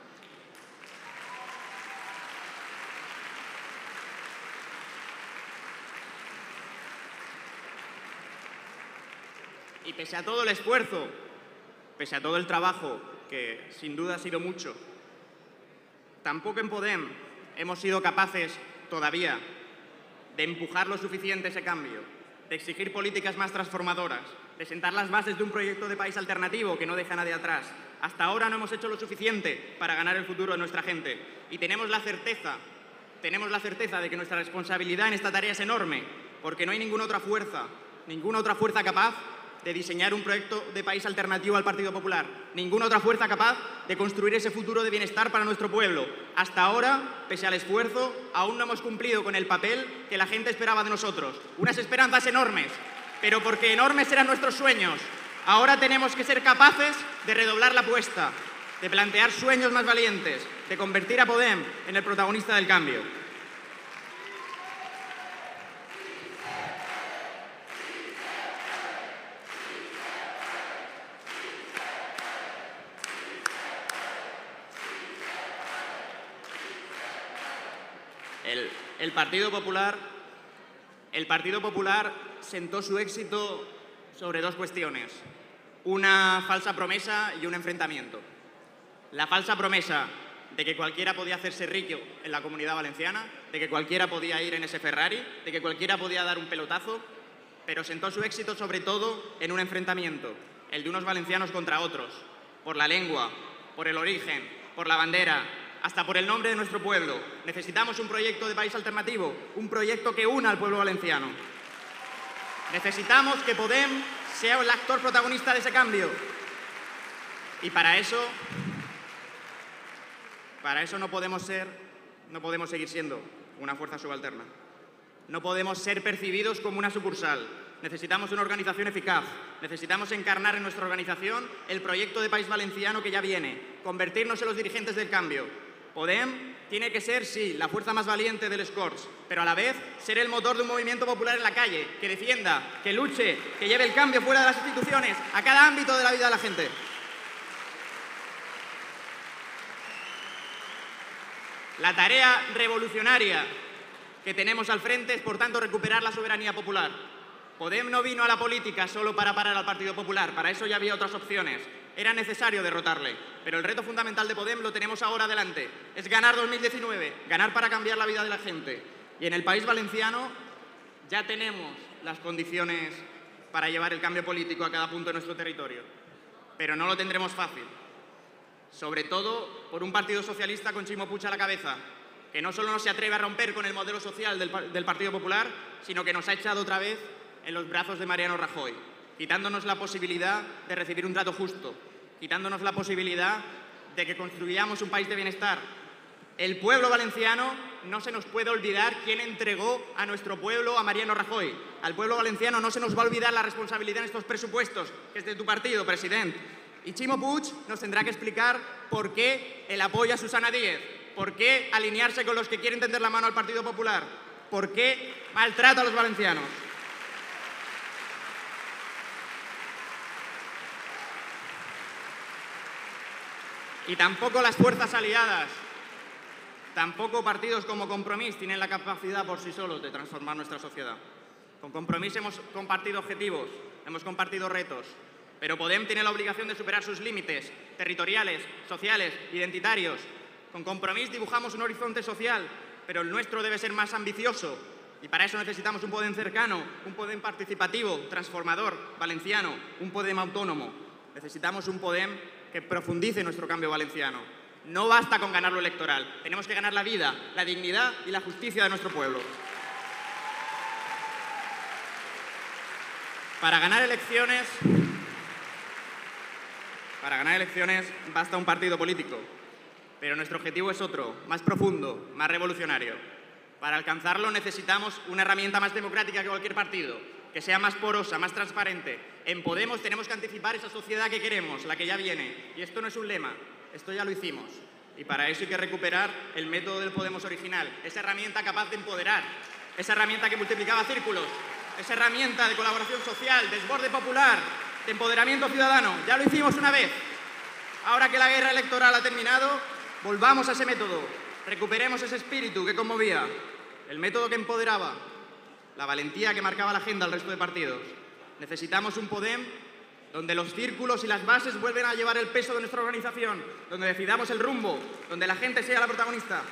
Y pese a todo el esfuerzo, pese a todo el trabajo, que sin duda ha sido mucho, tampoco en Podem hemos sido capaces todavía de empujar lo suficiente ese cambio, de exigir políticas más transformadoras, de sentar las bases de un proyecto de país alternativo que no deja a nadie atrás. Hasta ahora no hemos hecho lo suficiente para ganar el futuro de nuestra gente y tenemos la certeza, tenemos la certeza de que nuestra responsabilidad en esta tarea es enorme, porque no hay ninguna otra fuerza, ninguna otra fuerza capaz de diseñar un proyecto de país alternativo al Partido Popular. Ninguna otra fuerza capaz de construir ese futuro de bienestar para nuestro pueblo. Hasta ahora, pese al esfuerzo, aún no hemos cumplido con el papel que la gente esperaba de nosotros. Unas esperanzas enormes, pero porque enormes eran nuestros sueños. Ahora tenemos que ser capaces de redoblar la apuesta, de plantear sueños más valientes, de convertir a Podem en el protagonista del cambio. El, el, Partido Popular, el Partido Popular sentó su éxito sobre dos cuestiones, una falsa promesa y un enfrentamiento. La falsa promesa de que cualquiera podía hacerse rico en la Comunidad Valenciana, de que cualquiera podía ir en ese Ferrari, de que cualquiera podía dar un pelotazo, pero sentó su éxito sobre todo en un enfrentamiento, el de unos valencianos contra otros, por la lengua, por el origen, por la bandera, hasta por el nombre de nuestro pueblo. Necesitamos un proyecto de país alternativo, un proyecto que una al pueblo valenciano. Necesitamos que Podem sea el actor protagonista de ese cambio. Y para eso, para eso no podemos ser, no podemos seguir siendo una fuerza subalterna. No podemos ser percibidos como una sucursal. Necesitamos una organización eficaz. Necesitamos encarnar en nuestra organización el proyecto de país valenciano que ya viene, convertirnos en los dirigentes del cambio. Podem tiene que ser, sí, la fuerza más valiente del Escorts, pero a la vez ser el motor de un movimiento popular en la calle, que defienda, que luche, que lleve el cambio fuera de las instituciones, a cada ámbito de la vida de la gente. La tarea revolucionaria que tenemos al frente es, por tanto, recuperar la soberanía popular. Podem no vino a la política solo para parar al Partido Popular, para eso ya había otras opciones. Era necesario derrotarle, pero el reto fundamental de Podem lo tenemos ahora delante. Es ganar dos mil diecinueve, ganar para cambiar la vida de la gente. Y en el país valenciano ya tenemos las condiciones para llevar el cambio político a cada punto de nuestro territorio. Pero no lo tendremos fácil. Sobre todo por un Partido Socialista con Ximo Puig a la cabeza, que no solo no se atreve a romper con el modelo social del, del Partido Popular, sino que nos ha echado otra vez en los brazos de Mariano Rajoy, quitándonos la posibilidad de recibir un trato justo, quitándonos la posibilidad de que construyamos un país de bienestar. El pueblo valenciano no se nos puede olvidar quién entregó a nuestro pueblo a Mariano Rajoy. Al pueblo valenciano no se nos va a olvidar la responsabilidad en estos presupuestos, que es de tu partido, presidente. Y Ximo Puig nos tendrá que explicar por qué el apoyo a Susana Díez, por qué alinearse con los que quieren tender la mano al Partido Popular. por qué maltrata a los valencianos. Y tampoco las fuerzas aliadas, tampoco partidos como Compromís tienen la capacidad por sí solos de transformar nuestra sociedad. Con Compromís hemos compartido objetivos, hemos compartido retos, pero Podem tiene la obligación de superar sus límites territoriales, sociales, identitarios. Con Compromís dibujamos un horizonte social, pero el nuestro debe ser más ambicioso. Y para eso necesitamos un Podem cercano, un Podem participativo, transformador, valenciano, un Podem autónomo. Necesitamos un Podem que profundice nuestro cambio valenciano. No basta con ganar lo electoral, tenemos que ganar la vida, la dignidad y la justicia de nuestro pueblo. Para ganar elecciones, para ganar elecciones basta un partido político, pero nuestro objetivo es otro, más profundo, más revolucionario. Para alcanzarlo necesitamos una herramienta más democrática que cualquier partido, que sea más porosa, más transparente. En Podemos tenemos que anticipar esa sociedad que queremos, la que ya viene. Y esto no es un lema, esto ya lo hicimos. Y para eso hay que recuperar el método del Podemos original, esa herramienta capaz de empoderar, esa herramienta que multiplicaba círculos, esa herramienta de colaboración social, desborde popular, de empoderamiento ciudadano. Ya lo hicimos una vez. Ahora que la guerra electoral ha terminado, volvamos a ese método. Recuperemos ese espíritu que conmovía, el método que empoderaba, la valentía que marcaba la agenda al resto de partidos. Necesitamos un Podem donde los círculos y las bases vuelven a llevar el peso de nuestra organización, donde decidamos el rumbo, donde la gente sea la protagonista.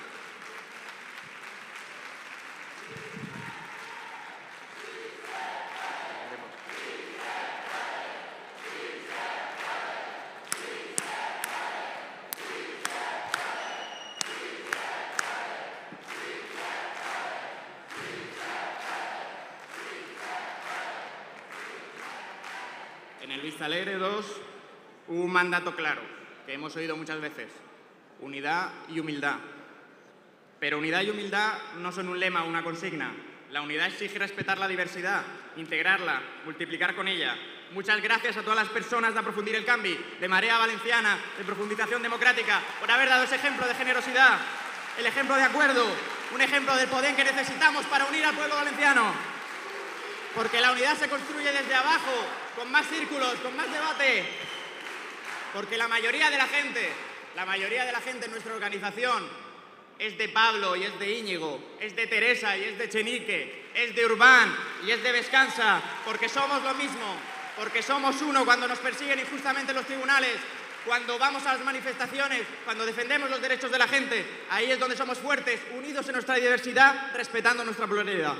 En el Vistalegre dos hubo un mandato claro, que hemos oído muchas veces, unidad y humildad. Pero unidad y humildad no son un lema o una consigna. La unidad exige respetar la diversidad, integrarla, multiplicar con ella. Muchas gracias a todas las personas de Aprofundir el Canvi, de Marea Valenciana, de Profundización Democrática, por haber dado ese ejemplo de generosidad, el ejemplo de acuerdo, un ejemplo del Podem que necesitamos para unir al pueblo valenciano. Porque la unidad se construye desde abajo, con más círculos, con más debate. Porque la mayoría de la gente, la mayoría de la gente en nuestra organización es de Pablo y es de Íñigo, es de Teresa y es de Chenique, es de Urbán y es de Vescansa, porque somos lo mismo, porque somos uno cuando nos persiguen injustamente en los tribunales, cuando vamos a las manifestaciones, cuando defendemos los derechos de la gente. Ahí es donde somos fuertes, unidos en nuestra diversidad, respetando nuestra pluralidad.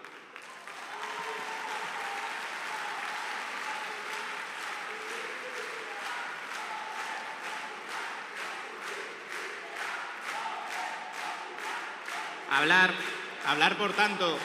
Hablar, hablar, por tanto,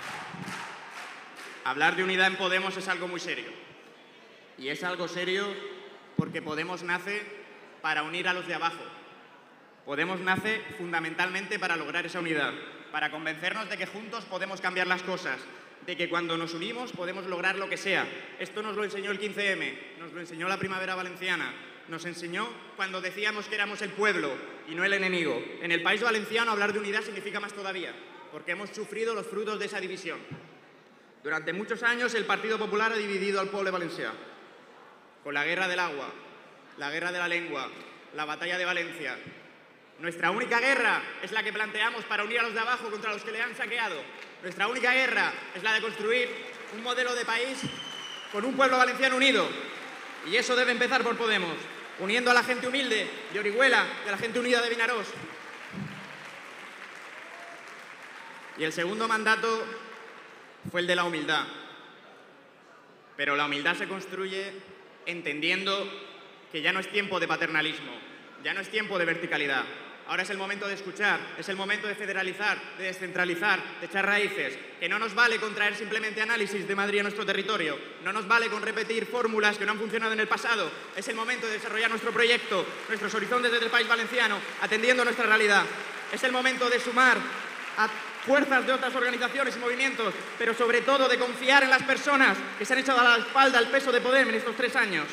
hablar de unidad en Podemos es algo muy serio. Y es algo serio porque Podemos nace para unir a los de abajo. Podemos nace fundamentalmente para lograr esa unidad, para convencernos de que juntos podemos cambiar las cosas, de que cuando nos unimos podemos lograr lo que sea. Esto nos lo enseñó el quince eme, nos lo enseñó la Primavera Valenciana, nos enseñó cuando decíamos que éramos el pueblo y no el enemigo. En el País Valenciano hablar de unidad significa más todavía, porque hemos sufrido los frutos de esa división. Durante muchos años el Partido Popular ha dividido al pueblo valenciano, con la guerra del agua, la guerra de la lengua, la batalla de Valencia. Nuestra única guerra es la que planteamos para unir a los de abajo contra los que le han saqueado. Nuestra única guerra es la de construir un modelo de país con un pueblo valenciano unido. Y eso debe empezar por Podemos, uniendo a la gente humilde de Orihuela y a la gente unida de Vinarós. Y el segundo mandato fue el de la humildad. Pero la humildad se construye entendiendo que ya no es tiempo de paternalismo, ya no es tiempo de verticalidad. Ahora es el momento de escuchar, es el momento de federalizar, de descentralizar, de echar raíces, que no nos vale con traer simplemente análisis de Madrid a nuestro territorio, no nos vale con repetir fórmulas que no han funcionado en el pasado. Es el momento de desarrollar nuestro proyecto, nuestros horizontes desde el País Valenciano, atendiendo a nuestra realidad. Es el momento de sumar a fuerzas de otras organizaciones y movimientos, pero sobre todo de confiar en las personas que se han echado a la espalda el peso de Podem en estos tres años.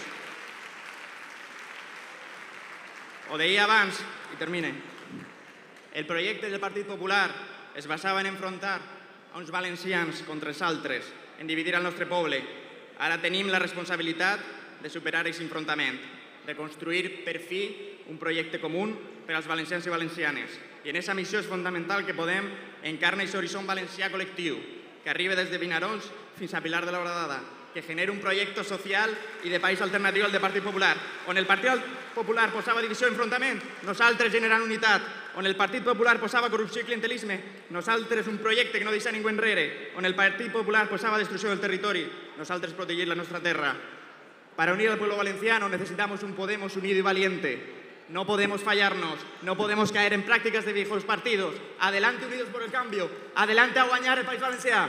O deia abans, i termine, el projecte del Partit Popular es basava en enfrontar a uns valencians contra els altres, en dividir el nostre poble. Ara tenim la responsabilitat de superar aquest enfrontament, de construir per fi un projecte comú per als valencians i valencianes. I en aquesta missió és fonamental que Podem encarni aquest horitzó valencià col·lectiu, que arriba des de Vinaròs fins a Pilar de la Horadada, que genera un projecte social i de país alternatiu al del Partit Popular. On el Partit Popular posava divisió i enfrontament, nosaltres generant unitat. On el Partit Popular posava corrupció i clientelisme, nosaltres un projecte que no deixa ningú enrere. On el Partit Popular posava destrucció del territori, nosaltres protegir la nostra terra. Para unir al pueblo valenciano necesitamos un Podemos unido y valiente. No podemos fallarnos, no podemos caer en prácticas de viejos partidos. Adelante unidos por el cambio, adelante a guanyar el País Valencià.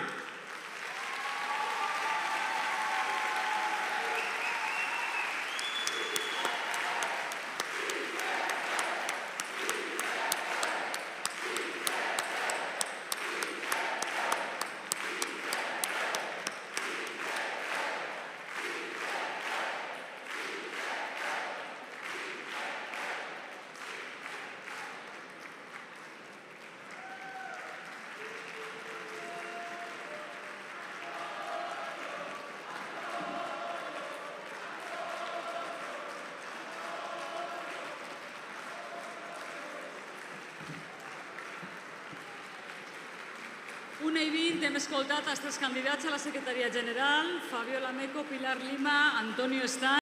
una i vint hem escoltat els tres candidats a la secretaria general, Fabiola Meco, Pilar Lima, Antonio Estan.